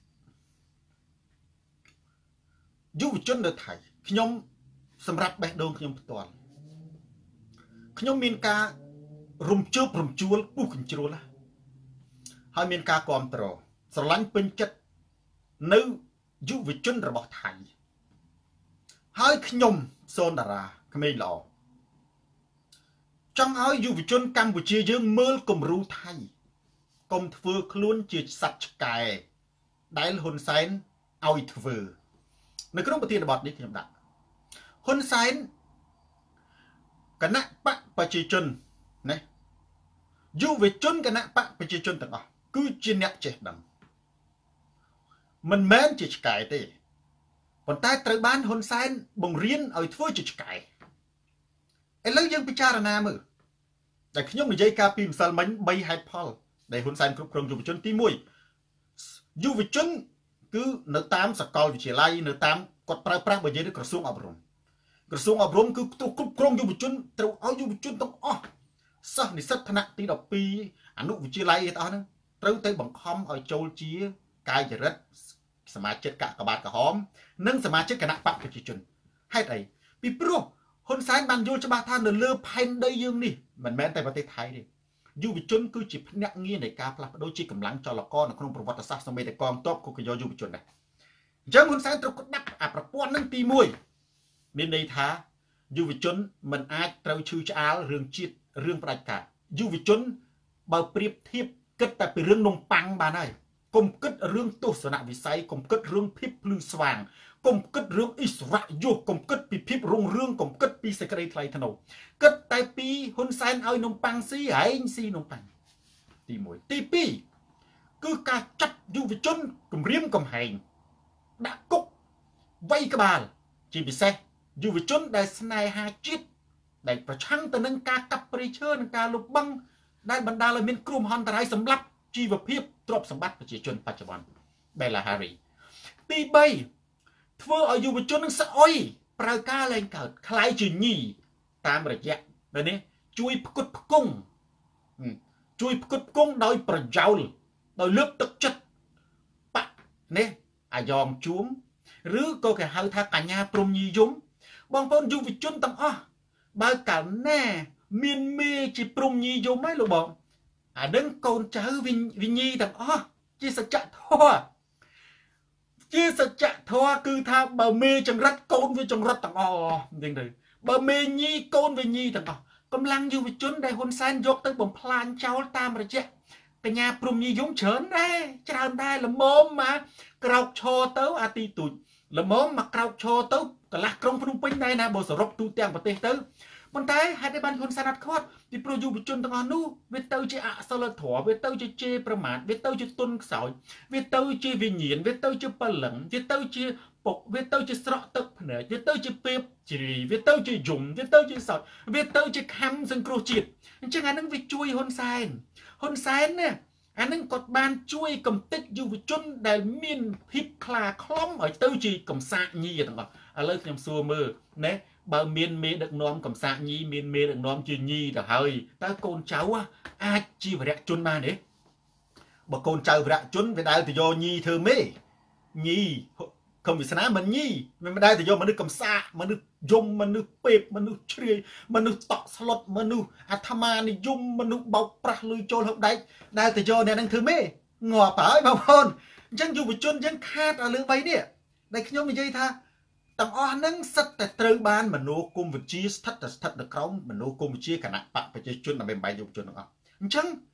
យុវជននៅថៃខ្ញុំសម្រាប់បេះដូងខ្ញុំផ្ទាល់ខ្ញុំមានការរំជើបរំជួលពុះកញ្ជ្រួលហើយមានការគ្រប់គ្រងស្រឡាញ់ពេញចិត្តនៅយុវជនរបស់ថៃហើយខ្ញុំសូនតារាក្មេងល្អចង់ឲ្យយុវជនកម្ពុជាយើងមើលគំរូថៃកុំធ្វើខ្លួនជាសត្វឆ្កែដែលហ៊ុនសែនឲ្យធ្វើនៅក្នុងប្រធានបទនេះខ្ញុំដាក់ហ៊ុនសែនគណៈបកប្រជាជនណាយុវជនគណៈបកប្រជាជនទាំងអស់គឺជាអ្នកចេះដឹងមិនមែនជាឆ្កែទេប៉ុន្តែត្រូវបានហ៊ុនសែនបង្រៀនឲ្យធ្វើជាឆ្កែឥឡូវយើងពិចារណាមើលតែខ្ញុំនិយាយការពីម្សិលមិញបីហេតុផលដែលហ៊ុនសែនគ្រប់គ្រងយុវជនទីមួយយុវជនគឺនៅតាមសាកលវិទ្យាល័យនៅតាមគាត់ប្រើប្រាស់បើនិយាយទៅក្រសួងអប់រំក្រសួងអប់រំគឺគ្រប់គ្រងយុវជនត្រូវឲ្យយុវជនទាំងអស់សិស្សនិស្សិតថ្នាក់ទីដប់ពីរអនុវិទ្យាល័យទាំងអស់ហ្នឹងត្រូវទៅបង្ខំឲ្យចូលជាកាយចរិតសមាជិកកាកបាទក្រហមនិងសមាជិកគណៈបកប្រជាជនហេតុអីពីព្រោះហ៊ុនសែនបានយល់ច្បាស់ថានៅលើផែនដីយើងនេះមិនមែនតែប្រទេសថៃទេយុវជនគឺជាភ្នាក់ងារនៃការផ្លាស់ប្ដូរជាកម្លាំងចលករនៅក្នុងប្រវត្តិសាស្ត្រសម្បីតែកងទ័ពក៏យកយុវជនដែរអញ្ចឹងហ៊ុនសែនត្រូវក្តាប់អាប្រព័ន្ធនឹងទីមួយមានន័យថាយុវជនមិនអាចត្រូវឈឺឆ្អាលរឿងជាតិរឿងផ្ដាច់ការយុវជនបើប្រៀបធៀបគិតតែពីរឿងនំប៉័ងបានហើយកុំគិតរឿងទស្សនវិស័យកុំគិតរឿងភាពភ្លឺស្វាងកុំគិតរឿងអិសរយុសកុំគិតពីភាពរុងរឿងកុំគិតពីសេចក្តីថ្លៃថ្នូរគិតតែពីហ៊ុនសែនឲ្យនំប៉័ងស៊ីហែងស៊ីនំប៉័ងទីមួយទីពីរគឺការចាត់យុវជនគម្រាមកំហែងដាក់គុកវាយក្បាលជាពិសេសយុវជនដែលស្នេហាជាតិដែលប្រឆាំងទៅនឹងការកាប់ព្រៃឈើនិងការលុបបង្ខំដែលបណ្ដាលឲ្យមានគ្រោះមហន្តរាយសម្រាប់ជីវភាពទ្រព្យសម្បត្តិប្រជាជនបច្ចុប្បន្ន Bella Harry ទីបីធ្វើឲ្យយុវជននឹងស្អុយប្រើការលែងកើតคล้ายជាញីតាមរយៈនេះជួយផ្គត់ផ្គង់ជួយផ្គត់ផ្គង់ដោយប្រយោលដោយលើកទឹកចិត្តបកនេះអាយ៉ងជួមឬក៏គេហៅថាកញ្ញាព្រំញីយំបងប្អូនយុវជនទាំងអស់បើកាលណាមានមេជាព្រំញីយំហើយលោកបងអានឹងកូនចៅវិញីទាំងអស់ជាសច្ចធម៌ជាសច្ចធម៌គឺថាបើមេចង្រិតកូនវាចង្រិតទាំងអស់អញ្ចឹងទៅបើមេញីកូនវាញីទាំងអស់កម្លាំងយុវជនដែលហ៊ុនសែនយកទៅបំផ្លាញចោលតាមរយៈកញ្ញាព្រំញីយំច្រើនដែរច្រើនដែរល្មមមកក្រោកឈរទៅអាទីទូចល្មមមកក្រោកឈរទៅកន្លះក្រុងភ្នំពេញដែរណាបើសរុបទូទាំងប្រទេសទៅប៉ុន្តែហេតុអីបានហ៊ុនសែនអត់ខ្វាត់ពីព្រោះយុវជនទាំងអស់នោះវាទៅជាអសិលធម៌វាទៅជាជេរប្រមាថវាទៅជាទុនខ្សោយវាទៅជាវិញ្ញាណវាទៅជាបលឹងវាទៅជាពុកវាទៅជាស្រក់ទឹកភ្នែកវាទៅជាពេបជ្រីវាទៅជាយំវាទៅជាសោតវាទៅជាខំសង្គ្រោះជាតិអញ្ចឹងអានឹងវាជួយហ៊ុនសែនហ៊ុនសែនណាអានឹងគាត់បានជួយកំទេចយុវជនដែលមានភាពខ្លាខ្លំឲ្យទៅជាកំសាកញីទាំងអស់ឥឡូវខ្ញុំសួរមើលណាបើមានមេដឹកនាំកំសាកញីមានមេដឹកនាំជាញីទៅហើយតើកូនចៅអាចជាវរៈជនបានទេបើកូនចៅវរៈជនវាដែលទៅយកញីធ្វើមេញីកុំវាសនាមិនញីមិនដែលទៅយកមនុស្សកំសាកមនុស្សយំមនុស្សពេបមនុស្សជ្រាយមនុស្សតក់ស្លុតមនុស្សអាត្មានិយមមនុស្សបោកប្រាស់លុយចូលហូបដែកដែលទៅយកអ្នកនឹងធ្វើមេងាប់ហើយបងប្អូនអញ្ចឹងយុវជនអញ្ចឹងខាតឲ្យលើបីនេះដែលខ្ញុំនិយាយថាទាំងអស់ហ្នឹងសិតតែត្រូវបានមនោគមវិជ្ជាស្ថិតតែស្ថិតនៅក្រោមមនោគមវិជ្ជាគណៈបកប្រជាជនដើម្បីបែកយុវជនទាំងអស់អញ្ចឹង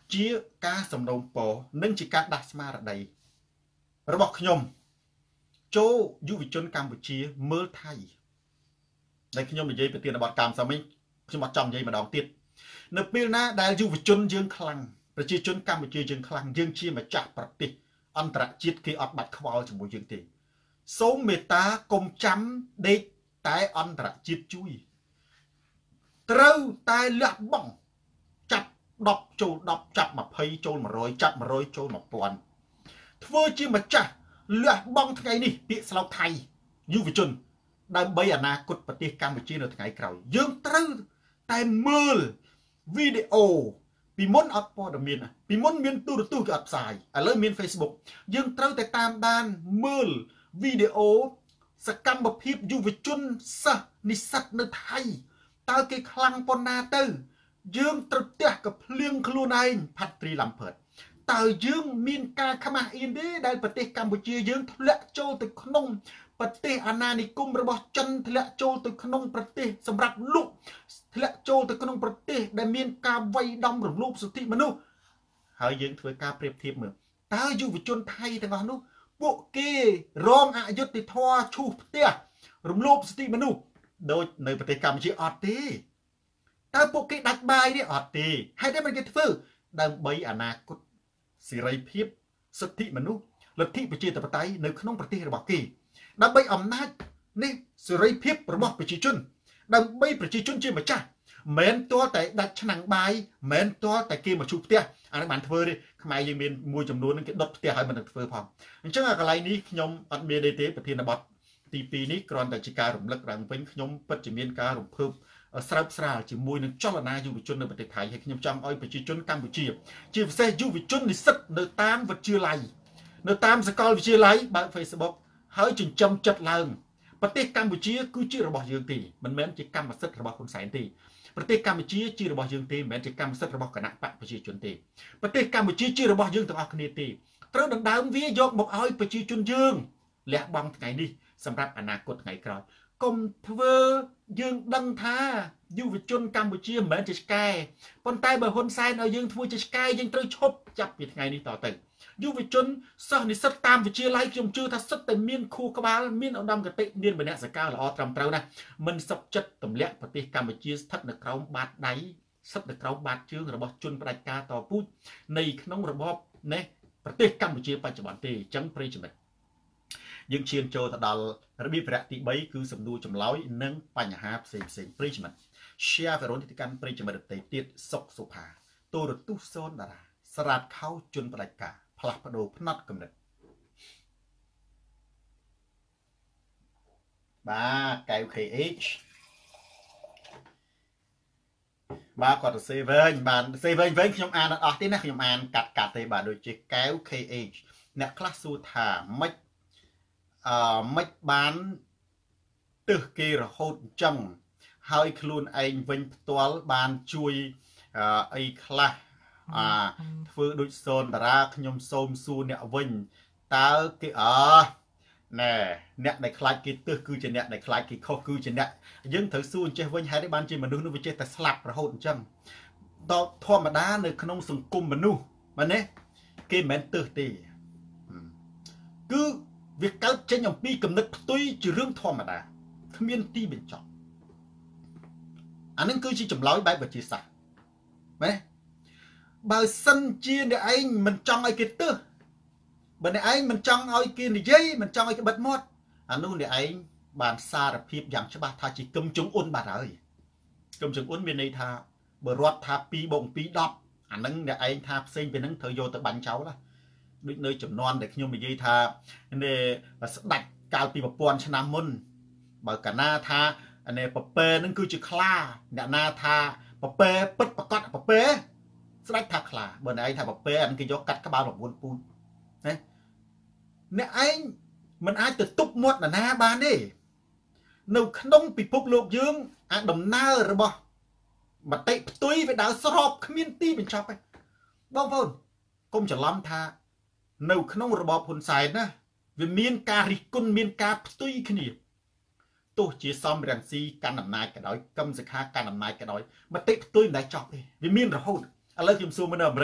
chia ca sầm nông bò nâng chỉ ca đặt smart ở đây rồi bọc nhom châu du vị chôn Campuchia mơ thay đây nhom là dây về tiền là bọt cam sao mấy nhưng mà trong dây mà đón tiết nợ pil na đại du vị chôn dương khlangประชาชนกัมพูชียังคลังยังเชี่ยมาจากประเทศอันตรจิตคืออดบัตรขวาวจมูกยังตีสมเมตตากรมจำเด็กแต่อันตรจิตจุยเต้าแต่เลือดบ้องจับดอกโจดอกจับมาเพยโจมาโรยจับมาโรยโจมาปวนทั่วเชี่ยมาจากเลือดบ้องทั้งไงนี่เปียสลาวไทยยูวิจนได้ใบอนาคตประเทศกัมพูชีในทั้งไงเก่ายังเต้าแต่มือวิดีโอปีมนอัดพอดมีนปีมนมีนตู้ตู้กับอัดสายอะไรมีนเฟซบุ๊กยังเต้าแต่ตามด้านมือวิดีโอสกัมบพิบยูวิจุนสะนิสัตในไทยตาเกคลังปนนาเตอยังตรึกเตะกับเพลียงคลูนายพัตรีลำเพิดตายังมีนกาขมาอินดีได้ประเทศกัมพูชียังทะเลโจตึกขนมประเทศอาณานิคมระบบจันทะเลโจตึกขนมประเทศสำหรับลูกทะเลโจตึกขนมประเทศได้มีนกาไว้ดำหรือรูปสุทธิมนุษย์หายังถือกาเปรียบเทียบเหมือนตาอยู่วิจนไทยแต่ว่านุพวกเกรองอายุติทอชูเตี้ยรวมรูปสติมนุษย์โดยในประเทศกัมพูชีออดตีแต่พวกเกดักใบนี่ออดตีให้ได้มันเกิดฟื้นดังใบอนาคตสิไรพิบสติมนุษย์ลัทธิประชาธิปไตยในขนมประเทศระบอบเกดังใบอำนาจนี่สิไรพิบระบอบประชาชนดังใบประชาชนเชื่อมาจ้าเหม็นตัวแต่ดัชนังใบเหม็นตัวแต่เกมาชูเตี้ยอันนี้มันเฟื่อดิขมายยังมีมวยจำนวนนึงก็ดดเตี้ยให้มันเฟื่อพอจังอะไรนี้ขยมอันเมียเดเตประเทศนบดตีปีนี้กรอนแต่จิการหลุมเล็กรังเป็นขยมปัจจุบันการหลุมเพิ่มสลับสลายจีมวยนึงจ้องละนาอยู่วิจนในประเทศไทยให้ขยมจังอ้อยประชาชนกัมพูชีจีบเซอยู่วิจนในสัตว์ในตามวิจิไลในตามสกอลวิจิไลบางเฟซบุ๊กให้จึงจำจัดลังประเทศกัมพูชีคือชื่อระบอบยืนตีมันแม้จะกัมมาสัตว์ระบอบคนสายตีประเทศกัมพูชีชื่อระบอบยืนตีแม้จะกัมมาสัตว์ระบอบคณะปะประชาชนตีประเทศกัมพูชีชื่อระบอบยืนต่างออกคณีตีตราดังดาววิยกบอกอ้อยประชาชนยืนและบางไงนี่สำหรับอนาคตไงกรอยกรมทเวยืนดังท่าอยู่วิจนกัมพูชีเหมือนจะสกายปนใต้เบอร์คนไซน์เอายืนทเวจะสกายยังตรึชบจับปิดไงนี่ต่อตึงยูวิจนสนิสัตตามวิจิไลจมชื่อทัศน์แต่เมียนคูกบาลเมียนเอาดำกระเตะเมียนแบบนี้สกาวละออตรำเต้านะมันสับจัดต่ำเละปฏิกรรมวิจิทัศน์ในคราวบาดไดสับในคราวบาดชื่อระบบจุนประกาต่อพูดในขนมระบบในปฏิกรรมวิจิปัจจุบันตีจังปริจมันยังเชียนโจตดาลระบีประติใบคือสำนูจำเล้านั่งปัญหาเสียงเสียงปริจมันเชียร์เฟรนติการปริจมันเตะติดศกสุภาตัวรตุโซนดาราสลัดเข้าจุนประกาพลักประโดพนัดกำเนิดบ้าไก่เคเอชบ้ากอดเซเว่นบ้านเซเว่นเว่นขยมอ่านออกที่นั่นขยมอ่านกัดกัดเตะบ้าโดยเจ๊ไก่เคเอชเนี่ยคลาสสูธาไม่อ่าไม่บ้านตึกเกลโหดจังหายคลูนไอเว่นตัวบ้านช่วยอ่าไอคลาอ่าฟื้นดุโซนตราขยมโซมซูเนี่ยวินตาเกอเน่เนี่ยในคลายกิตึกคือจะเนี่ยในคลายกิเขาคือจะเนี่ยยังถือซูนเจ้าวินให้ได้บ้านจีมันดูนู่นไปเจ้าแต่สลับระหดจังต่อทอมาด้าในขนมสังกุมมันนู่มันเนี่ยเกมแมนตึกตีคือviệc cao trên dòng pi cầm nứt tuy chỉ riêng thò mà đã không miên ti bên trong anh ấy cứ chỉ chấm lói bài và chia sẻ mấy bà sân chia để anh mình trong ai kia tư bên này anh mình trong ai kia thì dây mình trong ai cái bật mót anh luôn để anh bàn xa là phim dạng cho bà tha chỉ cầm chúng ôn bà rồi cầm chúng ôn bên này tha bờ rót tha pi bồng pi đọp anh ấy để anh tha sinh bên nắng thời vô tới bánh cháu làដូចនៅចំនួនដែលខ្ញុំនិយាយថានេះស្ដាច់កាលពីប្រព័ន្ធឆ្នាំមុនបើកាលណាថានេះប្រពែនឹងគឺជាខ្លាអ្នកណាថាប្រពែពិតប្រកបប្រពែស្ដាច់ថាខ្លាបើអ្នកឯងថាប្រពែអានឹងគេយកកាត់ក្បាល9ពូជណាអ្នកឯងមិនអាចទៅទប់មាត់នរណាបានទេនៅក្នុងពិភពលោកយើងអាដំណើររបស់មតិផ្ទុយវាដើរស្របគ្មានទីបញ្ចប់ទេបងប្អូនកុំច្រឡំថានៅក្នុងរបបហ៊ុនសែនណាវាមានការរិះគន់មានការផ្ទុយគ្នាទោះជាសំរងស៊ីកាន់អំណាចក៏ដោយកឹមសុខាកាន់អំណាចក៏ដោយមតិផ្ទុយមិនដែលចប់ទេវាមានរហូតឥឡូវខ្ញុំសួរមើលនៅអាមេរិក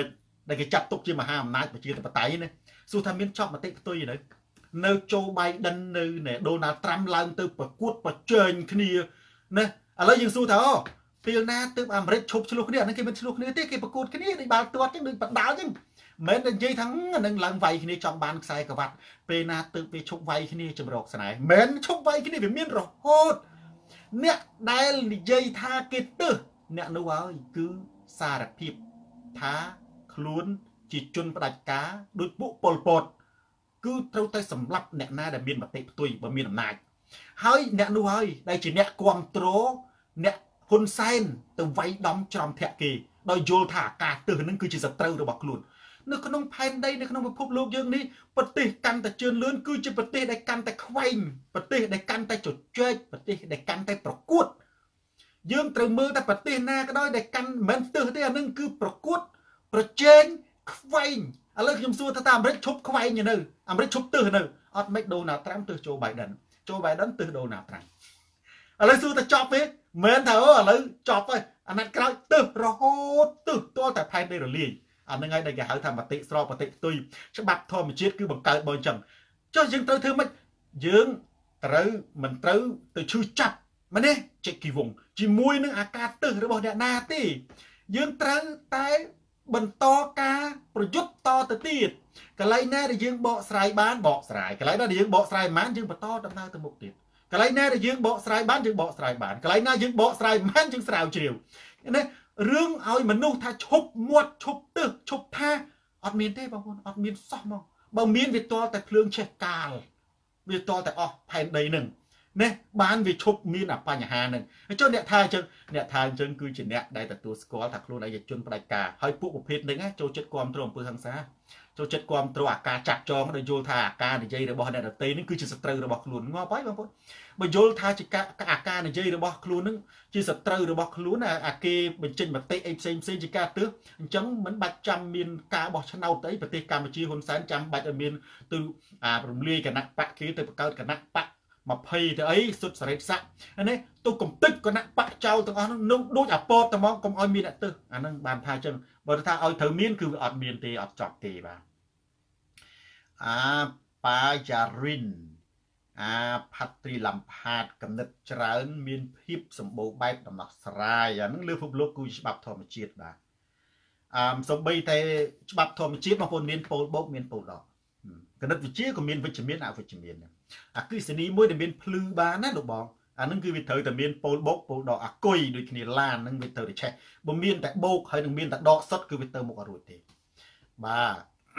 ដែលគេចាត់ទុកជាមហាអំណាចប្រជាធិបតេយ្យណាសួរថាមានចប់មតិផ្ទុយនៅនៅโจ Biden នៅណែ Donald Trump ឡើងទៅប្រកួតប្រជែងគ្នាណាឥឡូវយើងសួរថាអូពេលណាទើបអាមេរិកឈប់ឆ្លោះគ្នាអាហ្នឹងគេមិនឆ្លោះគ្នាទេគេប្រកួតគ្នាដូចបាល់ទាត់ចឹងដូចបដាល់ចឹងមិននិយាយថានឹងឡើងវាយគ្នាចង់បានខ្សែក្រវ៉ាត់ពេលណាទើបវាឈប់វាយគ្នាចម្រោកស្នេហ៍មិនឈប់វាយគ្នាវាមានរហូតអ្នកដែលនិយាយថាគេទឹះអ្នកនោះហើយគឺសារភាពថាខ្លួនជាជនផ្ដាច់ការដោយពួកប៉ុលពតគឺត្រូវតែសម្លាប់អ្នកណាដែលមានមតិផ្ទុយបើមានអំណាចហើយអ្នកនោះហើយដែលជាអ្នកគ្រប់គ្រងអ្នកហ៊ុនសែនទៅវាយដំច្រំធាក់គេដោយយល់ថាការទឹះនឹងគឺជាសត្រូវរបស់ខ្លួននៅក្នុងផែនដីនៅក្នុងពិភពលោកយើងនេះប្រទេសកាន់តែជឿនលឿនគឺជាប្រទេសដែលកាន់តែខ្វែងប្រទេសដែលកាន់តែជជែកប្រទេសដែលកាន់តែប្រកួតយើងត្រូវមើលតែប្រទេសណាក៏ដោយដែលកាន់មិនទឹះទេអានឹងគឺប្រកួតប្រជែងខ្វែងឥឡូវខ្ញុំសួរថាតើអាមេរិកឈប់ខ្វែងនៅអាមេរិកឈប់ទឹះនៅអត់មិនដូណាល់ត្រាំទឹះโจ Bidenโจ Biden ទឹះដូណាល់ត្រាំឥឡូវសួរថាចប់ទេមិនថាអូឥឡូវចប់ហើយអាណត្តិក្រោយទឹះរហូតទឹះទាល់តែផែនដីរលាយអានឹងហើយដែលគេហៅថាមតិស្របមតិផ្ទុយច្បាប់ធម្មជាតិគឺបង្កើតបើអញ្ចឹងចុះយើងត្រូវធ្វើម៉េចយើងត្រូវមិនត្រូវទៅឈឺចាប់មែនទេចេះគីវងជាមួយនឹងអាការទឹះរបស់អ្នកណាទេយើងត្រូវតែបន្តការប្រយុទ្ធតទៅទៀតកន្លែងណាដែលយើងបកស្រាយបានបកស្រាយកន្លែងណាដែលយើងបកស្រាយមិនបានយើងបន្តដំណើរទៅមុខទៀតកន្លែងណាដែលយើងបកស្រាយបានយើងបកស្រាយបានកន្លែងណាយើងបកស្រាយមិនបានយើងស្រាវជ្រាវណារឿងឲ្យមនុស្សថាឈប់មាត់ឈប់ទឹះឈប់ថាអត់មានទេបងប្អូនអត់មានសោះមកបើមានវាតតែភ្លើងឆេះកាលវាតតែអស់ផែនដីនឹងណាបានវាឈប់មានអាបញ្ហានឹងចុះអ្នកថាអញ្ចឹងអ្នកថាអញ្ចឹងគឺជាអ្នកដែលទទួលស្គាល់ថាខ្លួនឯងជាជនផ្ដាច់ការហើយពួកប្រភេទហ្នឹងចូលចិត្តគ្រប់គ្រងអំពើហិង្សាចូលចិត្តគ្រប់គ្រងអាការចាក់ចងដោយយល់ថាអាការនិយាយរបស់អ្នកដទៃនេះគឺជាសត្រូវរបស់ខ្លួនងាប់ហើយបងប្អូនបើយល់ថាជាអាការនិយាយរបស់ខ្លួននឹងជាសត្រូវរបស់ខ្លួនអាគេបញ្ចេញមតិអីផ្សេងផ្សេងជាការទើសអញ្ចឹងមិនបាច់ចាំមានការបោះឆ្នោតអីប្រទេសកម្ពុជាហ៊ុនសែនចាំបាច់ឲ្យមានទៅអារំលាយគណៈបកគេទៅបង្កើតគណៈបកម្ភៃទៅអីសុទ្ធសេរីស័ក្តិនេះទៅកំតិចគណៈបកចោលទាំងអស់នោះដូចអាពតតែមកកុំឲ្យមានអ្នកទើសអាហ្នឹងបានថាអញ្ចឹងបើថាឲ្យត្រូវមានគឺវាអត់មានទេអត់ចប់ទេបាទអាប៉ាយ៉ារិនអាផាត្រីឡំផាតកំណត់ច្រើនមានភាពសម្បូរបែបដំណោះស្រាយអាហ្នឹងលើពិភពលោកគឺច្បាប់ធម្មជាតិបាទអឺសំបីតែច្បាប់ធម្មជាតិបងប្អូនមានពោលបោកមានពោលដកគណិតវិទ្យាក៏មានវិជ្ជមានអវិជ្ជមានដែរអាគិសនីមួយដែលមានភ្លឺបានណាលោកបងអានឹងគឺវាត្រូវតែមានពោលបោកពោលដកអាគុយដូចគ្នាឡានហ្នឹងវាត្រូវតែឆេះបើមានតែបោកហើយនឹងមានតែដកសុតគឺវាទៅមុខអត់រួចទេបាទ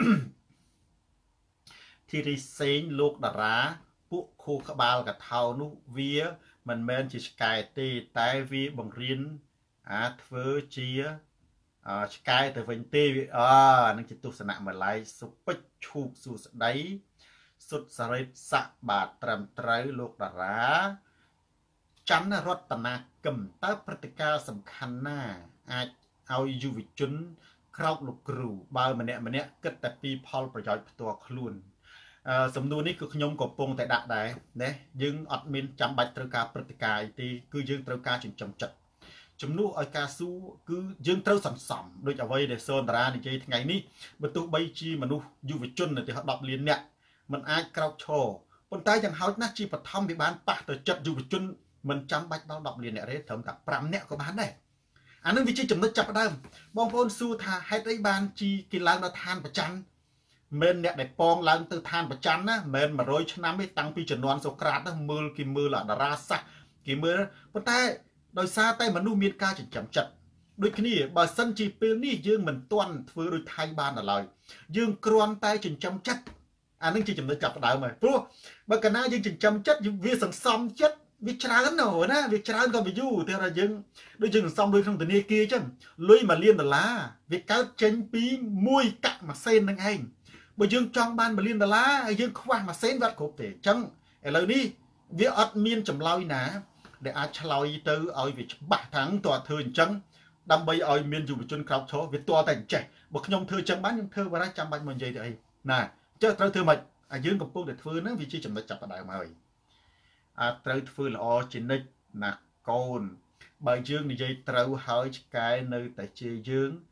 ធីរីសេងលោកតារាពួកខួរក្បាលកថោនោះវាមិនមែនជាឆ្កែទេតែវាបង្រៀនអាធ្វើជាឆ្កែទៅវិញទេអឺនឹងជាទស្សនៈម្លាយសុពេចឈូកសួស្ដីសុទ្ធសរិទ្ធស័កបាទត្រឹមត្រូវលោកតារាច័ន្ទរតនាគមតើព្រឹត្តិការណ៍សំខាន់ណាអាចឲ្យយុវជនក្រោកលោកគ្រូបើម្នាក់ម្នាក់គិតតែពីផលប្រយោជន៍ផ្ទាល់ខ្លួនអឺសំណួរនេះគឺខ្ញុំកំពុងតែដាក់ដែរណាយើងអត់មានចាំបាច់ត្រូវការព្រឹត្តិការណ៍អីទេគឺយើងត្រូវការចិញ្ចឹមចិត្តជំនួសឲ្យការស៊ូគឺយើងត្រូវសន្សំដូចអ្វីដែលសូនតារានិយាយថ្ងៃនេះបើទោះបីជាមនុស្សយុវជននៅទីដប់លានអ្នកมันអាចក្រោកឈរប៉ុន្តែយ៉ាងហោចណាស់ជាបឋមវាបានប៉ះទៅចិត្តយុវជនមិនចាំបាច់ដល់ដប់លានអ្នកទេត្រឹមតែប្រាំអ្នកក៏បានដែរអានឹងវាជាចំណុចចាប់ផ្ដើមបងប្អូនសួរថាហេតុអីបានជីគេឡើងដល់ឋានប្រច័ណ្ឌមិនអ្នកដែលពងឡើងទៅឋានប្រច័ណ្ឌណាមិនមួយរយឆ្នាំទេតាំងពីជំនាន់សូក្រាតហ្នឹងមើលគេមើលតារាសាស្ត្រគេមើលប៉ុន្តែដោយសារតែមនុស្សមានការចិញ្ចឹមចិត្តដូចគ្នាបើសិនជាពេលនេះយើងមិនទាន់ធ្វើដូចថៃបានដល់ឡើយយើងគ្រាន់តែចិញ្ចឹមចិត្តអានឹងជាចំណុចចាប់ផ្ដើមហើយព្រោះបើកាលណាយើងចិញ្ចឹមចិត្តវាសន្សំចិត្តវាច្រើនណាស់ណាវាច្រើនក៏វាយូរតែថាយើងដូចយើងសន្សំលុយក្នុងធនាគារអញ្ចឹងលុយមួយលានដុល្លារវាកើតចេញពីមួយកាក់ម៉ាស៊ីននឹងឯងបើយើងចង់បានមួយលានដុល្លារហើយយើងខ្វះម៉ាស៊ីនវាអត់គ្រប់ទេអញ្ចឹងឥឡូវនេះវាអត់មានចម្លើយណាដែលអាចឆ្លើយទៅឲ្យវាច្បាស់ថាងតើធ្វើអញ្ចឹងដើម្បីឲ្យមានយុវជនក្រោកឈរវាតតែអញ្ចេះបើខ្ញុំធ្វើអញ្ចឹងបានខ្ញុំធ្វើបារះចាំបាច់មកនិយាយទៅអីណាចុះត្រូវធ្វើម៉េចអាយើងកំពុងតែធ្វើហ្នឹងវាជាចំណុចចាប់ផ្ដើមហើយអាត្រូវធ្វើល្អជានិច្ចណាកូនបើយើងនិយាយត្រូវហើយឆ្កែនៅតែជាយើង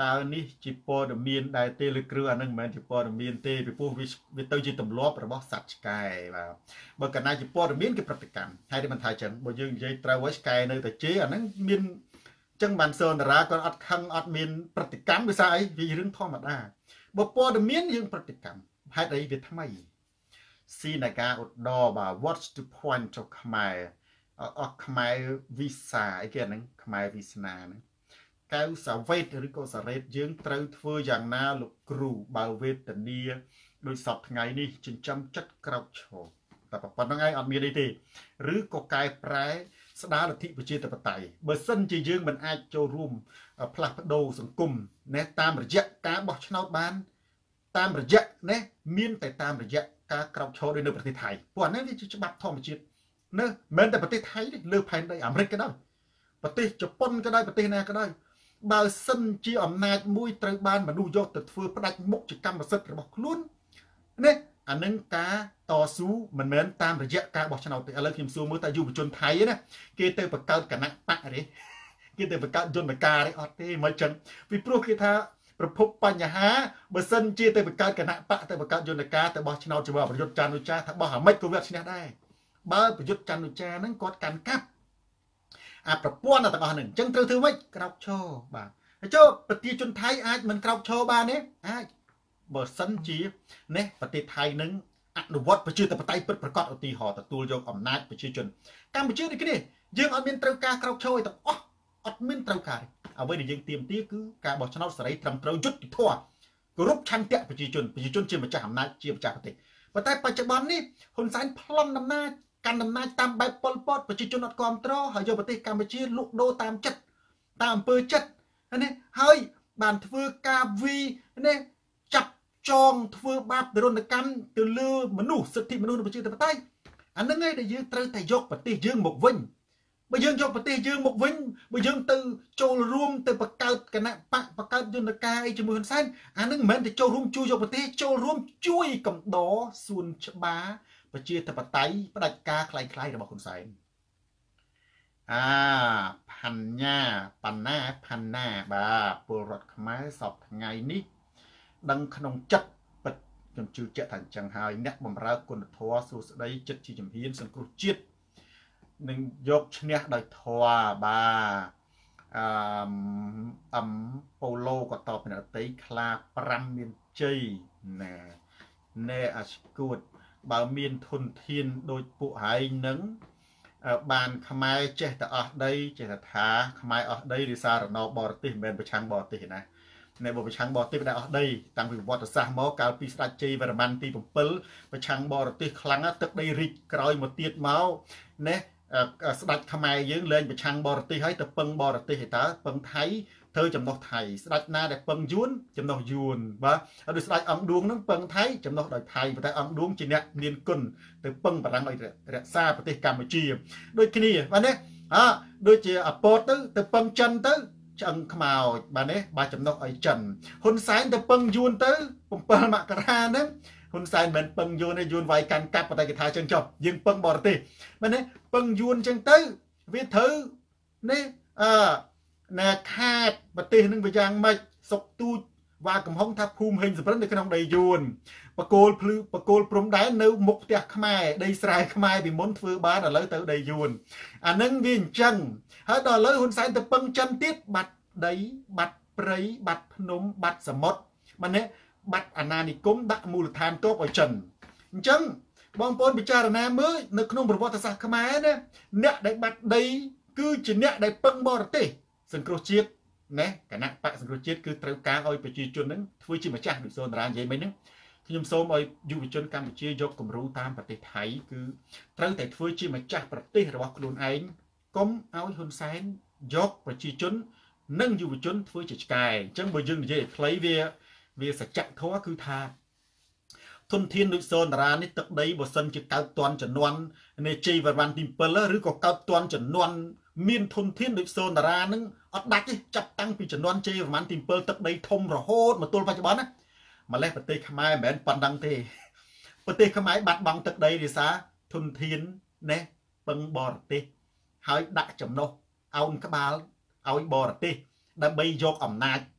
ตานี่จีปอดมีนได้เตลึกเรือนั่งเหมือนจีปอดมีนเตไปพูดวิวิตจีตำลบระบบสัตว์สกายแบบเมื่อกันนายจีปอดมีนกับปฏิกรรมให้ได้มันทายจังบ่ยังใจตราไว้สกายในแต่เจ้านั้นมีนจังบันเซนราก็อัดคังอัดมีนปฏิกรรมไปใส่วิเรื่องท่อมาได้บ่ปอดมีนยังปฏิกรรมให้ได้เวทำไมซีนากาอุดดอบ่า what's the point of ขมายออกขมายวิสาไอ้แกนั่งขมายวิสนานะแก้วสาวเวทหรือก็สาวเรศยืงเตาเฟื่ออย่างน่าลูกครูบาวเวทแต่เนียโดยสอบไงนี่จึงจำจัดกราบโชว์แต่ปนไงอันมีได้ดีหรือก็กลายแปรสดาลทิปจิตปไตยเบอร์ซันจียืงมันอาจโจรุมพลักโดสังกุมเนตามระยะการบอกชนบ้านตามระยะเนมีนแต่ตามระยะการกราบโชว์ในประเทศไทยพวกนั้นที่จะบัตรทอมจิตเนเหมือนแต่ประเทศไทยเลือกภายในอเมริกาได้ประเทศญี่ปุ่นก็ได้ประเทศนาก็ได้บางสันจีอำนาจมุ้ยตรบ้านมาดูยอดตัดเฟือประดับมุกจิกรรมมาสัตว์ระบบลุ้นเนี่ยอันนั้นการต่อสู้มันเหมือนตามระยะการบอกชนะแต่อะไรพิมพ์ซูมือแต่อยู่ประจนไทยนะเกเตอร์ประกาศกันนักปะเลยเกเตอร์ประกาศจนประกาศเลยออเต้มาจังวิปรุกิธาประพบปัญญาบางสันจีเตอร์ประกาศกันนักปะแต่ประกาศจนประกาศแต่บอกชนะจะบอกประยุทธ์จันทร์อุจาถ้าบอกหาไม่กูเวทชนะได้บ้าประยุทธ์จันทร์อุจานั้นกอดกันกับอ่ะประป้วนอ่ะแต่ก่อนหนึ่งจังเตอร์ถือไว้กราบโชว์บ้าโจ้ปฏิจนไทยอาจมันกราบโชว์บ้านนี้อาจบทสันจีเนี่ยปฏิไทยนึงอนุวัตประชื่อแต่ปฏิปิดประกอบตีห่อแต่ตัวโยกอำนาจประชื่อจนการประชื่อนี่ก็นี่ยังอัดมินตรการกราบโชว์แต่อ๋ออัดมินตรการเอาไว้ในยังเตรียมตีคือการบอกชนะสไลด์ทำตรยุติทั่วกรุบชันเตะประชื่อจนประชื่อจนเชื่อมาจากอำนาจเชื่อมาจากปฏิปฏิปัจจุบันนี้คนสายพลังอำนาจการอำนาจตามใบปอลปอดประชื่อจนอัดความตรอหายโยปฏิการประชื่อลุกโดตามจัดตามเปิดจัดอันนี้เฮ้ยบานทวีกาวีอันนี้จับจองทวีบาปโดนกันตือลือมนุษย์สิทธิมนุษย์ประชาธิปไตยอันนั้นไงได้ยืนเตยแต่ยกปฏิยืงหมกวิ่งไปยืงยกปฏิยืงหมกวิ่งไปยืงตือโจรวมตือประกาศกันนะปะประกาศยนต์กายจมูกสั้นอันนั้นเหมือนแต่โจรวมช่วยยกปฏิโจรวมช่วยกับดอส่วนฉบาประชาธิปไตยประดับกาคลายๆระบบคนใส่อ่าพันหน้าปันหน้าพันหน้าบาปูรถขมายสอบไงนี่ดังขนมจัดปัดจนจืดเจาะถังจังหายนักบำรากุนทัวสู่สได้จัดที่จำเพียนสังครุจิตหนึ่งยกชนะได้ทัวบาอ่าอัมโปโลก็ตอบเป็นอะไรคลาปรัมเมียนจีน่ะเนอสกูดบาเมียนทุนเทียนโดยปุหายหนึ่งบานขมายเจตออกได้เจตถาขมายออกได้ดิซาร์นอบอร์ติเมนไปช่างบอร์ตินะในบทไปช่างบอร์ติได้ออกได้ตั้งวิวัฒน์ศาสตร์มอกาลปีสตาจีวรมันตีผมเปิลไปช่างบอร์ติครั้งตึกได้ริกกรอยหมดเตียดเมาเนี่ยสดัดขมายยืงเล่นไปช่างบอร์ติให้แต่เปิงบอร์ติให้ตาเปิงไทยเธอจำนกไทยสดัดนาได้เปิงยุนจำนกยุนบ่เอาดูสดัดอังดวงนั่งเปิงไทยจำนกดอยไทยแต่อังดวงจีเนี่ยเนียนกุนแต่เปิงปรังอะไรเรื่องซาปฏิกรรมจีโดยที่นี่วันนี้อ่าโดยจีอโปตื้อแต่เปิงจันตื้อจังขมาววันนี้บาจำนกไอจันคนสายแต่เปิงยุนตื้อผมเปิงมากระนั้นคนสายเหมือนเปิงยุนในยุนไว้กันกับปฏิกิริยาจังจบยิงเปิงบอร์ติวันนี้เปิงยุนจังตื้อวิถีนี่อ่านาคาดปฏิหนึ่งไปยังไม่สกตูว่ากำห้องทับภูมิhìnhสำหรับในขนมใดยูนปะโกลพลือปะโกลพรมได้เนื้อมุกเตะขมายได้สายขมายbịมนฟืบ้านอะไรเตอใดยูนอันนั้นวิ่งจังให้ต่อเลยหุ่นสายตะปังจันติดบัดได้บัดเปรย์บัดพนมบัดสมดมันเนี่ยบัดอนานิคมดักมูลฐานโต๊ะไอจันจังบางปนพิจารณาเมื่อในขนมประวัติศาสตร์ขมายเนี่ยเนี่ยได้บัดได้คือจีเนี่ยได้ปังบอร์ติสังครุจิตนะคณะปะสังครุจิตคือตระการเอาไปจีจนนั้นทวีจิมาจากดุโซนรานใหญ่ไหมนึงที่ยมโซมเอาอยู่จนการไปจียกกลุ่มรู้ตามประเทศไทยคือตระแต่ทวีจิมาจากประเทศระหว่างกลุ่มไอ้ก้มเอาหุ่นแสนยกไปจีจนนั่งอยู่จนทวีจิกายจังบยึงใหญ่คล้ายเวียเวียสัจจะเขาคือทาทุนเทียนดุโซนรานนี่ตักได้บทสันจะเกาตอนจะนวลในจีวันติมเปลหรือก็เกาตอนจะนวลมีนทุนเทียนดุโซนรานึงอัดดักจับตั้งปีจนวนเจประมาณติมเปิลตักได้ทมระโหดมาตัวปัจจุบันนะมาเล่ปฏิขมายเหมือนปันดังเทปฏิขมายบัดบังตักได้ดิซาทุนเทียนเนี่ยปังบอร์ติหายดักจำนกเอาขบาลเอาบอร์ติได้ใบยกอำนาจ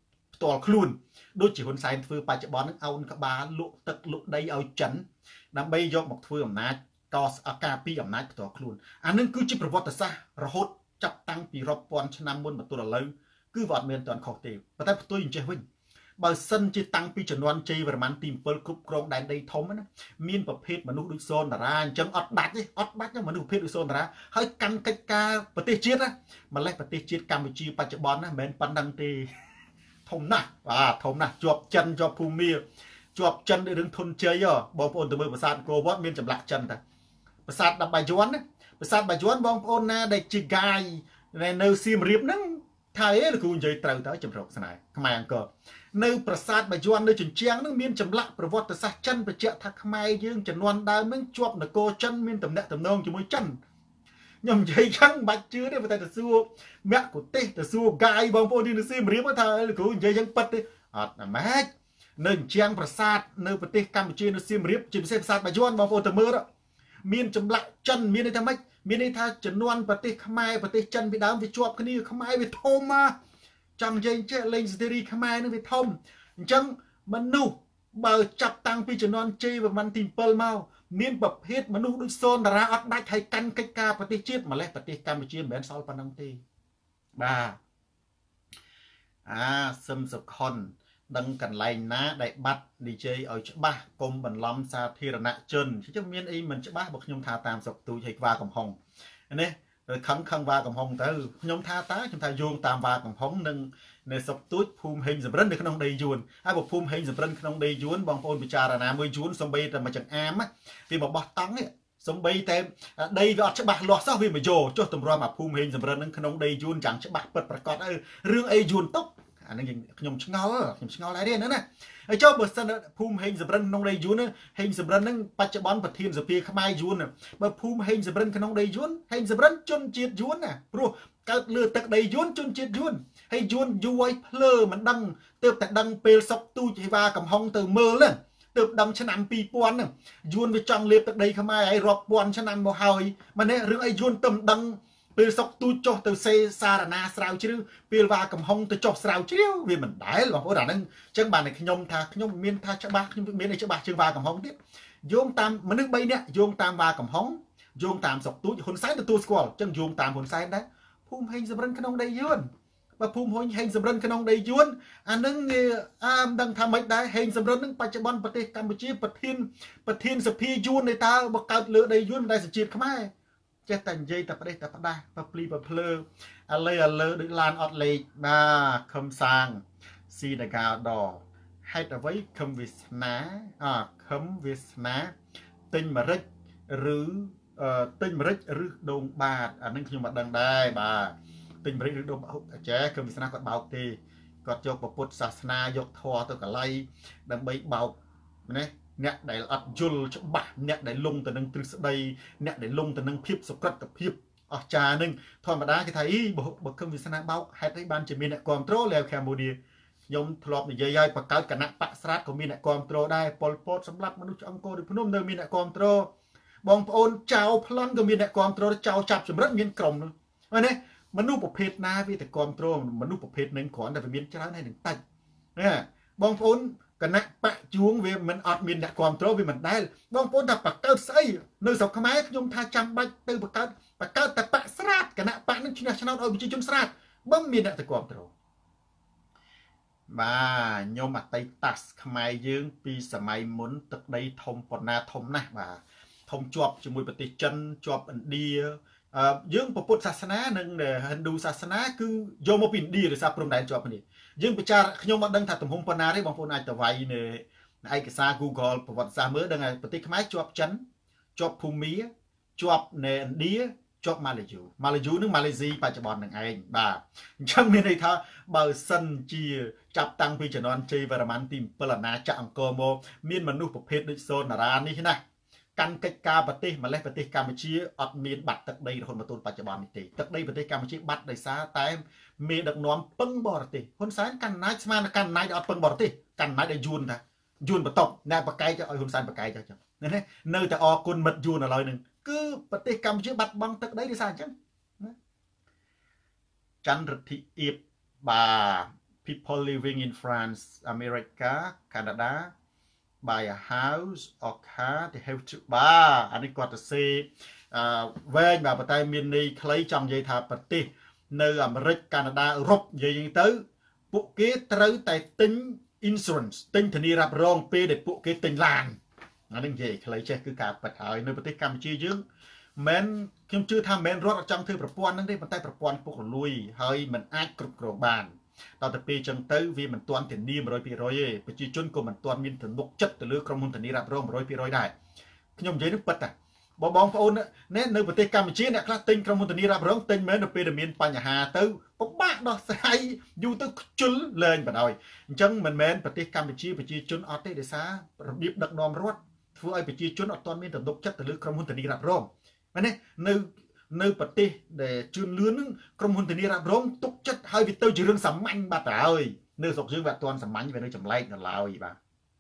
តល់ខ្លួនដូចជាហ៊ុនសែនធ្វើបច្ចុប្បន្នហ្នឹងអោនក្បាលលក់ទឹកលក់ដីឲ្យចិនដើម្បីយកមកធ្វើអំណាចកសការពីអំណាចផ្ទាល់ខ្លួនអានឹងគឺជាប្រវត្តិសាស្ត្ររហូតចាប់តាំងពីរាប់ពាន់ឆ្នាំមុនមកទល់ឥឡូវគឺវាអត់មានទាន់ខុសទេប៉ុន្តែផ្ទុយអញ្ចេះវិញបើសិនជាតាំងពីជំនាន់ជ័យវរ្ម័នទី7គ្រប់គ្រងដែនដីធំណាមានប្រភេទមនុស្សដូចសូនតារាអញ្ចឹងអត់ដាច់ទេអត់ដាច់មនុស្សប្រភេទដូចសូនតារាហើយកាន់កិច្ចការប្រទេសជាតិណាម្លេះប្រទេសជាតិកម្ពុជាបច្ចុប្បន្នណាមិនមែនប៉ុណ្្នឹងទេធំណាស់បាទធំណាស់ជាប់ចិនជាប់ភូមាជាប់ចិនរឿងធុនជ័យបងប្អូនទៅមើលប្រាសាទអង្គរវត្តមានចម្លាក់ចិនតាប្រាសាទដប់បាយ័នណាប្រាសាទបាយ័នបងប្អូនណាដែលជាកាយនៅសៀមរាបហ្នឹងថាអេលោកគ្រូនិយាយត្រូវទៅចម្រុកស្នេហ៍ខ្មែរអង្គរនៅប្រាសាទបាយ័ននៅជញ្ជាំងហ្នឹងមានចម្លាក់ប្រវត្តិសាស្ត្រចិនបញ្ជាក់ថាខ្មែរយើងជំនាន់ដើមហ្នឹងជាប់នគរចិនមានតំណែងតំណងជាមួយចិនខ្ញុំនិយាយចឹងមិនបាច់ជឿទេតែទៅសួរមគ្គុទេសទៅសួរកាយបងប្អូននៅសៀមរាបថាលោកគ្រូនិយាយចឹងប៉ិតទេអត់ណាម៉េចនៅជញ្ជាំងប្រាសាទនៅប្រទេសកម្ពុជានៅសៀមរាបជាពិសេសប្រាសាទបាយ័នបងប្អូនទៅមើលមានចម្លាក់ចិនមានន័យថាម៉េចមានន័យថាជំនាន់ប្រទេសខ្មែរប្រទេសចិនពីដើមវាជាប់គ្នាខ្មែរវាធំណាចង់និយាយចេះលេងសេរីខ្មែរនឹងវាធំអញ្ចឹងមនុស្សបើចាប់តាំងពីជំនាន់ជ័យវរ្ម័នទី7មកមានប្រភេទមនុស្សដូចសូនតារាអត់ដាច់ហើយកាន់កិច្ចការប្រទេសជាតិម្លេះប្រទេសកម្ពុជាមិនមែនសល់ប៉ុណ្ណឹងទេបាទអាសឹមសុខុនដឹងកន្លែងណាដែលបាត់និយាយឲ្យច្បាស់កុំបន្លំសាធារណជនchứមានអីមិនច្បាស់បើខ្ញុំថាតាមសុកទូចឲ្យខ្វាកំហុងនេះខឹងខឹងវ៉ាកំហុងទៅខ្ញុំថាតាខ្ញុំថាយោងតាមវ៉ាកំហុងនឹងនៅសុកទូចភូមិហេងសំរិននៅក្នុងដីយួនហើយបើភូមិហេងសំរិនក្នុងដីយួនបងប្អូនពិចារណាមើលយួនសំបីតែមួយចង្អាមវាមកបោះតង់នេះសំបីតែដីវាអត់ច្បាស់លាស់សោះវាមកយោចុះតម្រាំអាភូមិហេងសំរិននឹងក្នុងដីយួនចាំងច្បាស់ពិតប្រកបហើយរឿងអីយួនតុកអានឹងខ្ញុំឆ្ងល់ខ្ញុំឆ្ងល់ដែរទេណាហើយចុះបើសិនភូមិហេងសំរិនក្នុងដីយួនហេងសំរិននឹងបច្ចុប្បន្នប្រធានសភាខ្មែរយួនបើភូមិហេងសំរិនក្នុងដីយួនហេងសំរិនជនជាតិយួនណាព្រោះកើតលើទឹកដីយួនជនជាតិយួនហើយយួនយូរឲ្យភ្លើមិនដឹងទើបតែដឹងពេលសុកទូចឲ្យវ៉ាកំហុងទៅមើលហ្នឹងទើបដឹងឆ្នាំពីរពាន់ហ្នឹងយួនវាចង់លេបទឹកដីខ្មែរឲ្យរាប់ពាន់ឆ្នាំមកហើយម៉េចរឿងអីយួនទៅមិនដឹងពេលសុកទូចចុះទៅសេសារណាស្រាវជ្រាវពេលវ៉ាកំហុងទៅចុះស្រាវជ្រាវវាមិនដែលបងប្អូនអាហ្នឹងអញ្ចឹងបានតែខ្ញុំថាខ្ញុំមានថាច្បាស់ខ្ញុំមានអីច្បាស់ជាងវ៉ាកំហុងទៀតយោងតាមមនុស្សបីនាក់យោងតាមវ៉ាកំហុងយោងតាមសុកទូចហ៊ុនសែនទទួលស្គាល់អញ្ចឹងយោងតាមហ៊ុនសែនដែរភូមិហេងសំរិនក្នុងដីយួនបើភូមិហុញហេងសំរិនក្នុងដីយួនអានឹងអាមិនដឹងថាម៉េចដែរហេងសំរិននឹងបច្ចុប្បន្នប្រទេសកម្ពុជាប្រធានប្រធានសភាយួននៃតើបើកើតលើដីយួនមិនដែលសជាតិខ្មែរចេះតែនិយាយតែប្រទេសតែផ្ដាស់បើភ្លីបើភ្លើឥឡូវឥឡូវដូចឡានអត់លេខបាទខំសាងស៊ីដកាដហេតុអ្វីខំវាសនាអខំវាសនាទិញម្រេចឬទិញម្រេចឬដូងបាតអានឹងខ្ញុំមិនដឹងដែរបាទទិញម្រេចឬដូងចាខំវាសនាគាត់បោកទេគាត់យកពុទ្ធសាសនាយកធម៌ទៅកលៃដើម្បីបោកណាអ្នកដែលអត់យល់ច្បាស់អ្នកដែលលងទៅនឹងទ្រឹស្ដីអ្នកដែលលងទៅនឹងភាពសុក្រិតភាពអស្ចារ្យនឹងធម្មតាគេថាអីបើខំវាសនាបោកហេតុអីបានជាមានអ្នកគ្រប់គ្រងលែវកម្ពុជាខ្ញុំធ្លាប់និយាយឲ្យបង្កើតគណៈបកស្រាតក៏មានអ្នកគ្រប់គ្រងដែរប៉ុលពតសម្រាប់មនុស្សអង្គរឬភ្នំនៅមានអ្នកគ្រប់គ្រងបងប្អូនចៅប្លន់ក៏មានអ្នកគ្រប់គ្រងចៅចាប់ចម្រិតមានក្រុមនោះណាមនុស្សប្រភេទណាវាតែគ្រប់គ្រងមនុស្សប្រភេទនឹងគ្រាន់តែវាមានច្រើនហើយនឹងតិចណាបងប្អូនគណៈបកជួងវាមិនអត់មានអ្នកគ្រប់គ្រងវាមិនដែលបងប្អូនថាបកកើតស្អីនៅស្រុកខ្មែរខ្ញុំថាចាំបាច់ទៅបកកើតបកកើតតែបកស្រាតគណៈបកនឹងឈ្នះឆ្នោតឲ្យប្រជាជនស្រាតបើមានអ្នកទៅគ្រប់គ្រងបាទខ្ញុំអតីតខ្មែរយើងពីសម័យមុនទឹកដីធំប៉ុណ្ណាធំណាស់បាទធំជាប់ជាមួយប្រទេសចិនជាប់ឥណ្ឌាយើងពុទ្ធសាសនានិងហិណ្ឌូសាសនាគឺយកមកពីឥណ្ឌាដោយសារព្រំដែនជាប់គ្នាយើងពិចារខ្ញុំអត់ដឹងថាទំហំប៉ុណ្ណាទេបងប្អូនអាចទៅវាយនៅឯកសារ Google ប្រវត្តិសាស្ត្រមើលដឹងថាប្រទេសខ្មែរជាប់ចិនជាប់ភូមាជាប់នៅឥណ្ឌាជាប់ម៉ាឡេយូម៉ាឡេយូនឹងម៉ាឡេស៊ីបច្ចុប្បន្ននឹងឯងបាទអញ្ចឹងមានន័យថាបើសិនជាចាប់តាំងពីជំនាន់ជ័យវរ្ម័នទី7អាណាចក្រអង្គរមកមានមនុស្សប្រភេទដូចសូនតារានេះណាកាន់កិច្ចការប្រទេសម្លេះប្រទេសកម្ពុជាអត់មានបាត់ទឹកដីរហូតមកទល់បច្ចុប្បន្ននេះទេទឹកដីប្រទេសកម្ពុជាបាត់ដោយសារតែមេដឹកនាំពឹងបរទេសហ៊ុនសែនកាន់អំណាចស្មើនឹងកាន់អំណាចអត់ពឹងបរទេសកាន់អំណាចឲ្យយួនថាយួនបន្ទប់អ្នកបកកាយទៅឲ្យហ៊ុនសែនបកកាយទៅចឹងណានៅតែអរគុណមិត្តយួនឥឡូវហ្នឹងគឺប្រទេសកម្ពុជាបាត់បង់ទឹកដីដោយសារអញ្ចឹងណាច័ន្ទរិទ្ធិអៀបបាទ people living in France America Canada buy a house or car they have to បាទអានេះគាត់ទៅសេអឺវែងបាទប៉ុន្តែមានន័យខ្លីចង់និយាយថាប្រទេសនៅអាមេរិកកាណាដាអឺរ៉ុបនិយាយទៅពួកគេត្រូវតែទិញ insurance ទិញធានារ៉ាប់រងពេលដែលពួកគេទិញឡានអានេះនិយាយខ្លីចេះគឺការប៉ັດហើយនៅប្រទេសកម្ពុជាយើងមិនខ្ញុំជឿថាមិនរដ្ឋអត់ចង់ធ្វើប្រព័ន្ធហ្នឹងទេប៉ុន្តែប្រព័ន្ធពុករលួយហើយมันអាចគ្រប់គ្រងបានដល់ទៅពេលចឹងទៅវាមិនទាន់ធានា one hundred percent ទេប្រជាជនក៏មិនទាន់មានទំនុកចិត្តទៅលើក្រុមហ៊ុនធានារ៉ាប់រង one hundred percent ដែរខ្ញុំនិយាយនឹងប៉ັດតាបើបងប្អូននេះនៅប្រទេសកម្ពុជាអ្នកខ្លះទិញក្រុមហ៊ុនធានារ៉ាប់រងទិញមែនដល់ពេលដែលមានបញ្ហាទៅពិបាកដោះស្រាយយូរទៅខ្ជិលលែងបណ្ដោយអញ្ចឹងមិនមែនប្រទេសកម្ពុជាប្រជាជនអត់ទេដោយសាររបៀបដឹកនាំរដ្ឋធ្វើឲ្យប្រជាជនអត់ទាន់មានទំនុកចិត្តទៅលើក្រុមហ៊ុនធានារ៉ាប់រងមែនទេនៅនៅប្រទេសដែលជឿនលឿននឹងក្រុមហ៊ុនធានារ៉ាប់រងទុកចិត្តឲ្យវាទៅជារឿងសាមញ្ញបាត់ហើយនៅស្រុកយើងវាអត់ទាន់សាមញ្ញវានៅចម្លែកនៅឡើយបាទ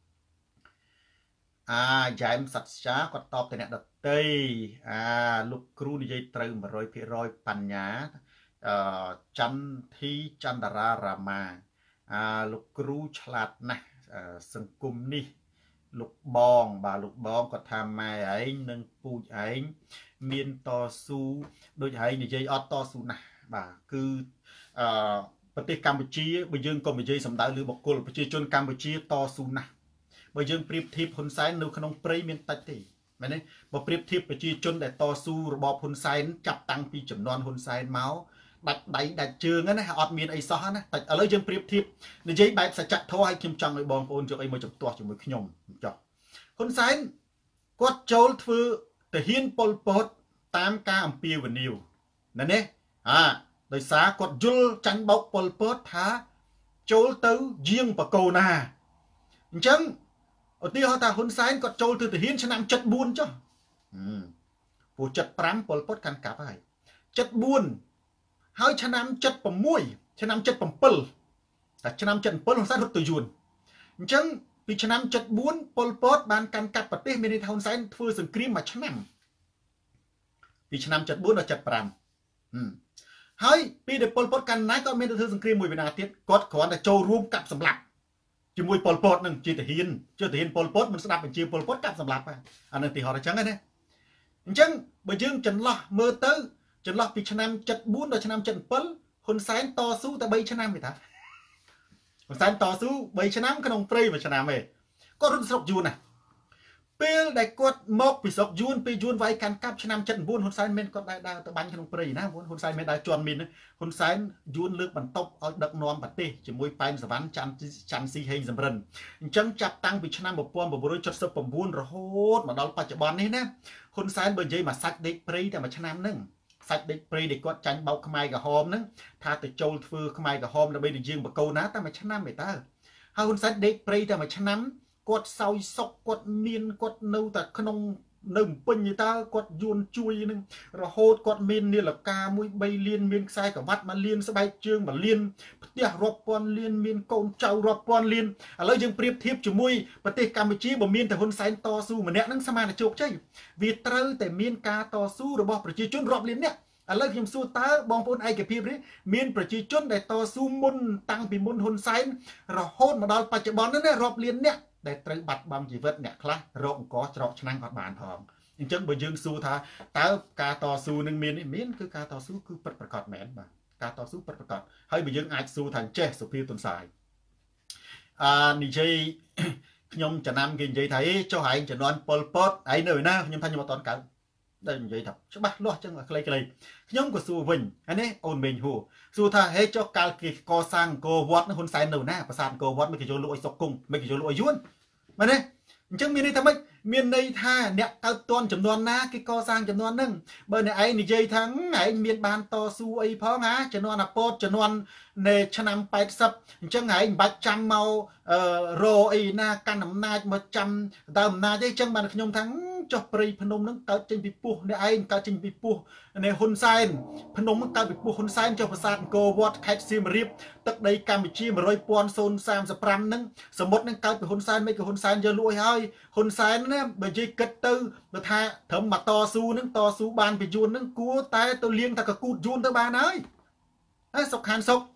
អាយ៉ែមសត្យាគាត់តបទៅអ្នកដតីអាលោកគ្រូនិយាយត្រូវ one hundred percent បញ្ញាអឺចន្ទធីចន្ទរារាមាអាលោកគ្រូឆ្លាតណាស់សង្គមនេះលោកបងបាទលោកបងគាត់ថាម៉ែឯងនិងពូជឯងមានតស៊ូដូចឯងនិយាយអត់តស៊ូណាស់បាទគឺអឺប្រទេសកម្ពុជាបើយើងក៏និយាយសម្ដៅលើបុគ្គលប្រជាជនកម្ពុជាតស៊ូណាស់បើយើងប្រៀបធៀបហ៊ុនសែននៅក្នុងព្រៃមានតិចទេមែនទេបើប្រៀបធៀបប្រជាជនដែលតស៊ូរបបហ៊ុនសែនចាប់តាំងពីចំនួនហ៊ុនសែនមកដាច់ដៃដាច់ជើងណាអត់មានអីសោះណាតែឥឡូវយើងប្រៀបធៀបនិយាយបែបសច្ចធម៌ឲ្យខ្ញុំចង់ឲ្យបងប្អូនយកអីមកចំទាស់ជាមួយខ្ញុំចុះហ៊ុនសែនគាត់ចូលធ្វើទាហានប៉ុលពតតាមការអំពាវនាវណានេះអាដោយសារគាត់យល់ចាញ់បោកប៉ុលពតថាចូលទៅយាងបកូណាអញ្ចឹងឧទាហរណ៍ថាហ៊ុនសែនគាត់ចូលទៅទាហានឆ្នាំseventy fourចុះពូseventy fiveប៉ុលពតកាន់កាប់ហើយseventy fourហើយឆ្នាំseventy-sixឆ្នាំseventy-sevenតែឆ្នាំseventy-sevenហ៊ុនសែនរត់ទៅយួនអញ្ចឹងពីឆ្នាំseventy fourប៉ុលពតបានកាន់កាប់ប្រទេសមានន័យថាហ៊ុនសែនធ្វើសង្គ្រាមមួយឆ្នាំពីឆ្នាំseventy fourដល់seventy-fiveហើយពីដែលប៉ុលពតកាន់ណៃក៏មានទៅធ្វើសង្គ្រាមមួយវេលាទៀតគាត់គ្រាន់តែចូលរួមកាប់សម្លាប់ជាមួយប៉ុលពតនឹងជាទាហានជាទាហានប៉ុលពតមិនស្ដាប់បញ្ជាប៉ុលពតកាប់សម្លាប់អានឹងទីហោះអញ្ចឹងណាអញ្ចឹងបើយើងចន្លោះមើលទៅចន្លោះពីឆ្នាំseventy fourដល់ឆ្នាំseventy-sevenហ៊ុនសែនតស៊ូតែthreeឆ្នាំទេតាហ៊ុនសែនតស៊ូthreeឆ្នាំក្នុងព្រៃមួយឆ្នាំទេគាត់រត់ស្រុកយួនណាពេលដែលគាត់មកពីស្រុកយួនពេលយួនវាយកាន់កាប់ឆ្នាំseventy-nineហ៊ុនសែនមានគាត់ដើរដើរទៅបាញ់ក្នុងព្រៃណាហ៊ុនសែនមានដើរជន់មីនហ៊ុនសែនយួនលើកបន្ទប់ឲ្យដឹកនាំប្រទេសជាមួយប៉ែនសវណ្ណច័ន្ទច័ន្ទស៊ីហេងសំរិនអញ្ចឹងចាប់តាំងពីឆ្នាំnineteen seventy-nineរហូតមកដល់បច្ចុប្បន្ននេះណាហ៊ុនសែនបើនិយាយមកសាច់ដេកព្រៃតែមួយឆ្នាំហ្នឹងសាច់ដេកព្រៃដែលគាត់ចាញ់បោកខ្មែរក្រហមហ្នឹងថាទៅចូលធ្វើខ្មែរក្រហមដើម្បីទៅយាងបកូនណាតែមួយឆ្នាំឯតើហើយហ៊ុនសែនដេកព្រៃតែមួយឆ្នាំគាត់សោយសុកគាត់មានគាត់នៅតែក្នុងនៅពេញតើគាត់យួនជួយនឹងរហូតគាត់មាននាឡិកាមួយthreeលានមានខ្សែក្រវ៉ាត់មួយលានស្បែកជើងមួយលានផ្ទះរាប់ពាន់លានមានកូនចៅរាប់ពាន់លានឥឡូវយើងប្រៀបធៀបជាមួយប្រទេសកម្ពុជាបើមានតែហ៊ុនសែនតស៊ូម្នាក់នឹងស្មើនឹងជោគជ័យវាត្រូវតែមានការតស៊ូរបស់ប្រជាជនរាប់លានអ្នកឥឡូវខ្ញុំសួរតើបងប្អូនឯកភាពនេះមានប្រជាជនដែលតស៊ូមុនតាំងពីមុនហ៊ុនសែនរហូតមកដល់បច្ចុប្បន្ននេះរាប់លានអ្នកដែលត្រូវបាត់បង់ជីវិតអ្នកខ្លះរកអង្គច្រកឆ្នាំងអត់បានផងអញ្ចឹងបើយើងសួរថាតើការតស៊ូនឹងមាននេះមានគឺការតស៊ូគឺពិតប្រាកដមែនបាទការតស៊ូពិតប្រាកដហើយបើយើងអាចសួរថាចេះសុភាទុនសាយអឺនិយាយខ្ញុំចំណាំគេនិយាយថាអេចុះឯងចំនួនប៉ុលពតឯងនៅឯណាខ្ញុំថាខ្ញុំអត់តន់កើតដែលនិយាយថាច្បាស់លាស់ចឹងខ្លីៗខ្ញុំក៏សួរវិញហើយនេះអូនមេងហួរសួរថាហេចុះកាលគេកសាងអង្គរវត្តហ៊ុនសែននៅណាប្រាសាទអង្គរវត្តមិនគេយកលក់ឲ្យសុកគង់មិនគេយកលក់ឲ្យយួនមែនទេអញ្ចឹងមានន័យថាម៉េចមានន័យថាអ្នកកើតតន់ចំនួនណាគេកសាងចំនួនហ្នឹងបើអ្នកឯងនិយាយថាឯងមានបានតស៊ូអីផងណាចំនួនអាពតចំនួននៃឆ្នាំeightyអញ្ចឹងឯងមិនបាច់ចាំមករអីណាកាន់អំណាចមកចាំដើមអំណាចទេអញ្ចឹងបានខ្ញុំថាចុះព្រៃភ្នំហ្នឹងកើតចេញពីពោះអ្នកឯងកើតចេញពីពោះនៃហ៊ុនសែនភ្នំហ្នឹងកើតពីពោះហ៊ុនសែនចុះប្រាសាទអង្គរវត្តខេត្តសៀមរាបទឹកដីកម្ពុជាone hundred thousand thirty-fiveហ្នឹងសមុទ្រហ្នឹងកើតពីហ៊ុនសែនមិនក៏ហ៊ុនសែនយកលួចឲ្យហ៊ុនសែនណាបើនិយាយគិតទៅបើថាត្រឹមមកតស៊ូហ្នឹងតស៊ូបានពីយួនហ្នឹងគួរតែទៅលៀងតែកកូតយួនទៅបានហើយហើយសុកខានសុក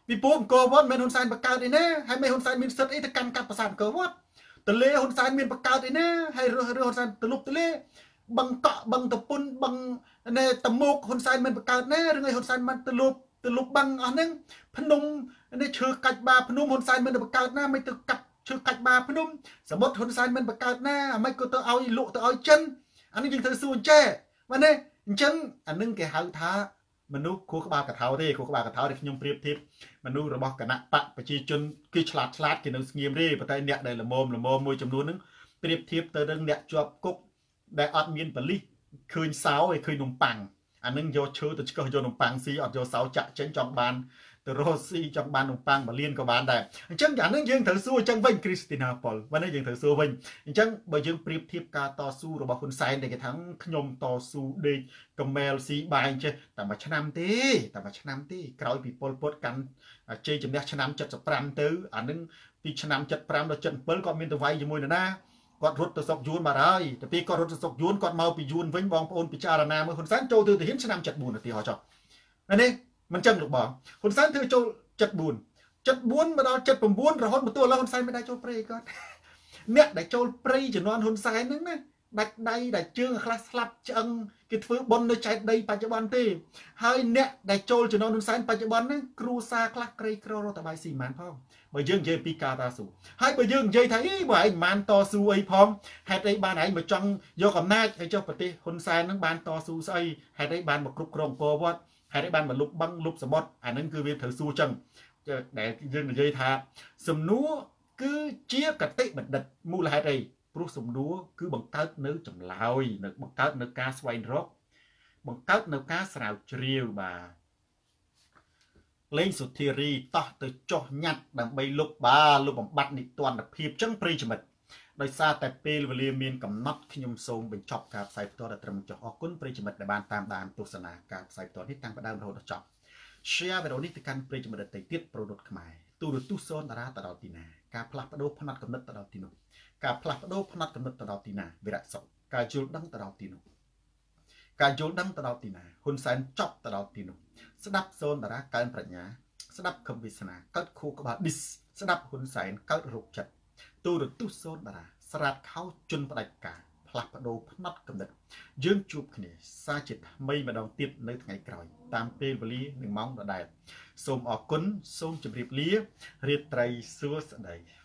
ពីពួកអង្គរវត្តមិនហ៊ុនសែនបង្កើតអីណាហើយមិនហ៊ុនសែនមានសិទ្ធិអីទៅកាន់កាប់ប្រាសាទអង្គរវត្តទលេហ៊ុនសែនមានបង្កើតអីណាហើយរឿងហ៊ុនសែនទលុបទលេបឹងកក់បឹងតពុនបឹងណែតមោកហ៊ុនសែនមិនបង្កើតណារឿងអីហ៊ុនសែនមិនទលុបទលុបបឹងអស់ហ្នឹងភ្នំនេះឈើកាច់បាភ្នំហ៊ុនសែនមិនបង្កើតណាមិនទៅកាប់ឈើកាច់បាភ្នំសមុទ្រហ៊ុនសែនមិនបង្កើតណាអាមិនក៏ទៅឲ្យលក់ទៅឲ្យចិនអានេះយើងត្រូវសួរចេះបាទនេះអញ្ចឹងអានឹងគេហៅថាមនុស្សគួរក្បាលកថោទេគួរក្បាលកថោដែលខ្ញុំប្រៀបធៀបមនុស្សរបស់គណៈបកប្រជាជនគឺឆ្លាតឆ្លាតគេនៅស្ងៀមទេប៉ុន្តែអ្នកដែលល្មមល្មមមួយចំនួនហ្នឹងប្រៀបធៀបទៅនឹងអ្នកជាប់គុកដែលអត់មានបលិសឃើញសោឯឃើញនំប៉័ងអានឹងយកឈើទៅឆ្កឹះយកនំប៉័ងស៊ីអត់យកសោចាក់ចេញចង់បានទៅរស់ស៊ីចង់បាននំប៉័ងមួយលានក៏បានដែរអញ្ចឹងអានឹងយើងត្រូវសួរអញ្ចឹងវិញគ្រីស្ទីណាប៉ុលวันនេះយើងត្រូវសួរវិញអញ្ចឹងបើយើងប្រៀបធៀបការតស៊ូរបស់ហ៊ុនសែនដែលគេថាខ្ញុំតស៊ូដេកកំមែលស៊ីបាយអញ្ចេះតែមួយឆ្នាំទេតែមួយឆ្នាំទេក្រោយពីប៉ុលពតកាន់ជ័យជំនះឆ្នាំเจ็ดสิบห้าទៅអានឹងពីឆ្នាំเจ็ดสิบห้าដល់เจ็ดสิบเจ็ดគាត់មានទៅវាយជាមួយនរណាគាត់រត់ទៅសុកយួនបាត់ហើយតែពីគាត់រត់ទៅសុកយួនគាត់មកពីយួនវិញបងប្អូនពិចារណាមើលហ៊ុនសែនចូលទៅទាហានឆ្នាំเจ็ดสิบสี่នាទីហោះចុះនេះមិនចឹងលោកបងហ៊ុនសែនធ្វើចូលเจ็ดสิบสี่ เจ็ดสิบสี่មកដល់เจ็ดสิบเก้ารហូតមកទល់ឥឡូវហ៊ុនសែនមិនដែរចូលព្រៃគាត់អ្នកដែលចូលព្រៃជំនាន់ហ៊ុនសែនហ្នឹងណាដាច់ដៃដាច់ជើងខ្លះស្លាប់ឆ្អឹងគេធ្វើបុណ្យនៅចែកដីបច្ចុប្បន្នទេហើយអ្នកដែលចូលជំនាន់ហ៊ុនសែនបច្ចុប្បន្នហ្នឹងគ្រូសាខ្លះក្រីក្ររត់តបាយស៊ីម៉ានផងបើយើងនិយាយពីការតស៊ូហើយបើយើងនិយាយថាអីបើឯងម៉ានតស៊ូអីផងហេតុអីបានឯងមកចង់យកអំណាចឲ្យចុះប្រទេសហ៊ុនសែនហ្នឹងបានតស៊ូស្អីហេតុអីបានមកគ្រប់គ្រងអង្គរវត្តហេតុអីបានមកលុបបឹងលុបសមុទ្រអាហ្នឹងគឺវាត្រូវសួរចឹងដែលយើងនិយាយថាសំណួរគឺជាកតិបណ្ឌិតមូលហេតុអីព្រោះសំណួរគឺបង្កើតនៅចម្លើយនៅបង្កើតនៅការស្វែងរកបង្កើតនៅការស្រាវជ្រាវបាទលេងសុធារីតោះទៅចោះញ៉ាត់ដើម្បីលុបបាទលុបបំបត្តិនិទានភាពចឹងប្រិយមិត្តដោយសារតែពេលវេលាមានកំណត់ខ្ញុំសូមបញ្ចប់ការផ្សាយផ្ទាល់ដល់ត្រឹមចុះអរគុណប្រិយមិត្តដែលបានតាមដានទស្សនាការផ្សាយផ្ទាល់នេះតាំងពីដើមរហូតដល់ចប់ share វីដេអូនេះទៅកាន់ប្រិយមិត្តដទៃទៀតប្រដុតខ្មែរទូរទស្សន៍សូនតារាទៅដល់ទីណាការផ្លាស់ប្ដូរផ្នត់កំណត់ទៅដល់ទីនោះការផ្លាស់ប្ដូរផ្នត់កំណត់ទៅដល់ទីណាវិរៈសុខការយល់ដឹងទៅដល់ទីនោះការយល់ដឹងទៅដល់ទីណាហ៊ុនសែនចប់ទៅដល់ទីនោះស្ដាប់សូនតារាកើនប្រាជ្ញាស្ដាប់ខំវាសនាកើតខួរក្បាល dis ស្ដាប់ហ៊ុនសែនកើតរោគចិត្តទូរទស្សន៍សូនតារាស្រាតខោជន់ផ្ដាច់ការផ្លាស់ប្ដូរផ្នត់កំណត់យើងជួបគ្នាសាជាថ្មីម្ដងទៀតនៅថ្ងៃក្រោយតាមពេលវេលានិងម៉ោងដដែលសូមអរគុណសូមជម្រាបលារាត្រីសួស្តី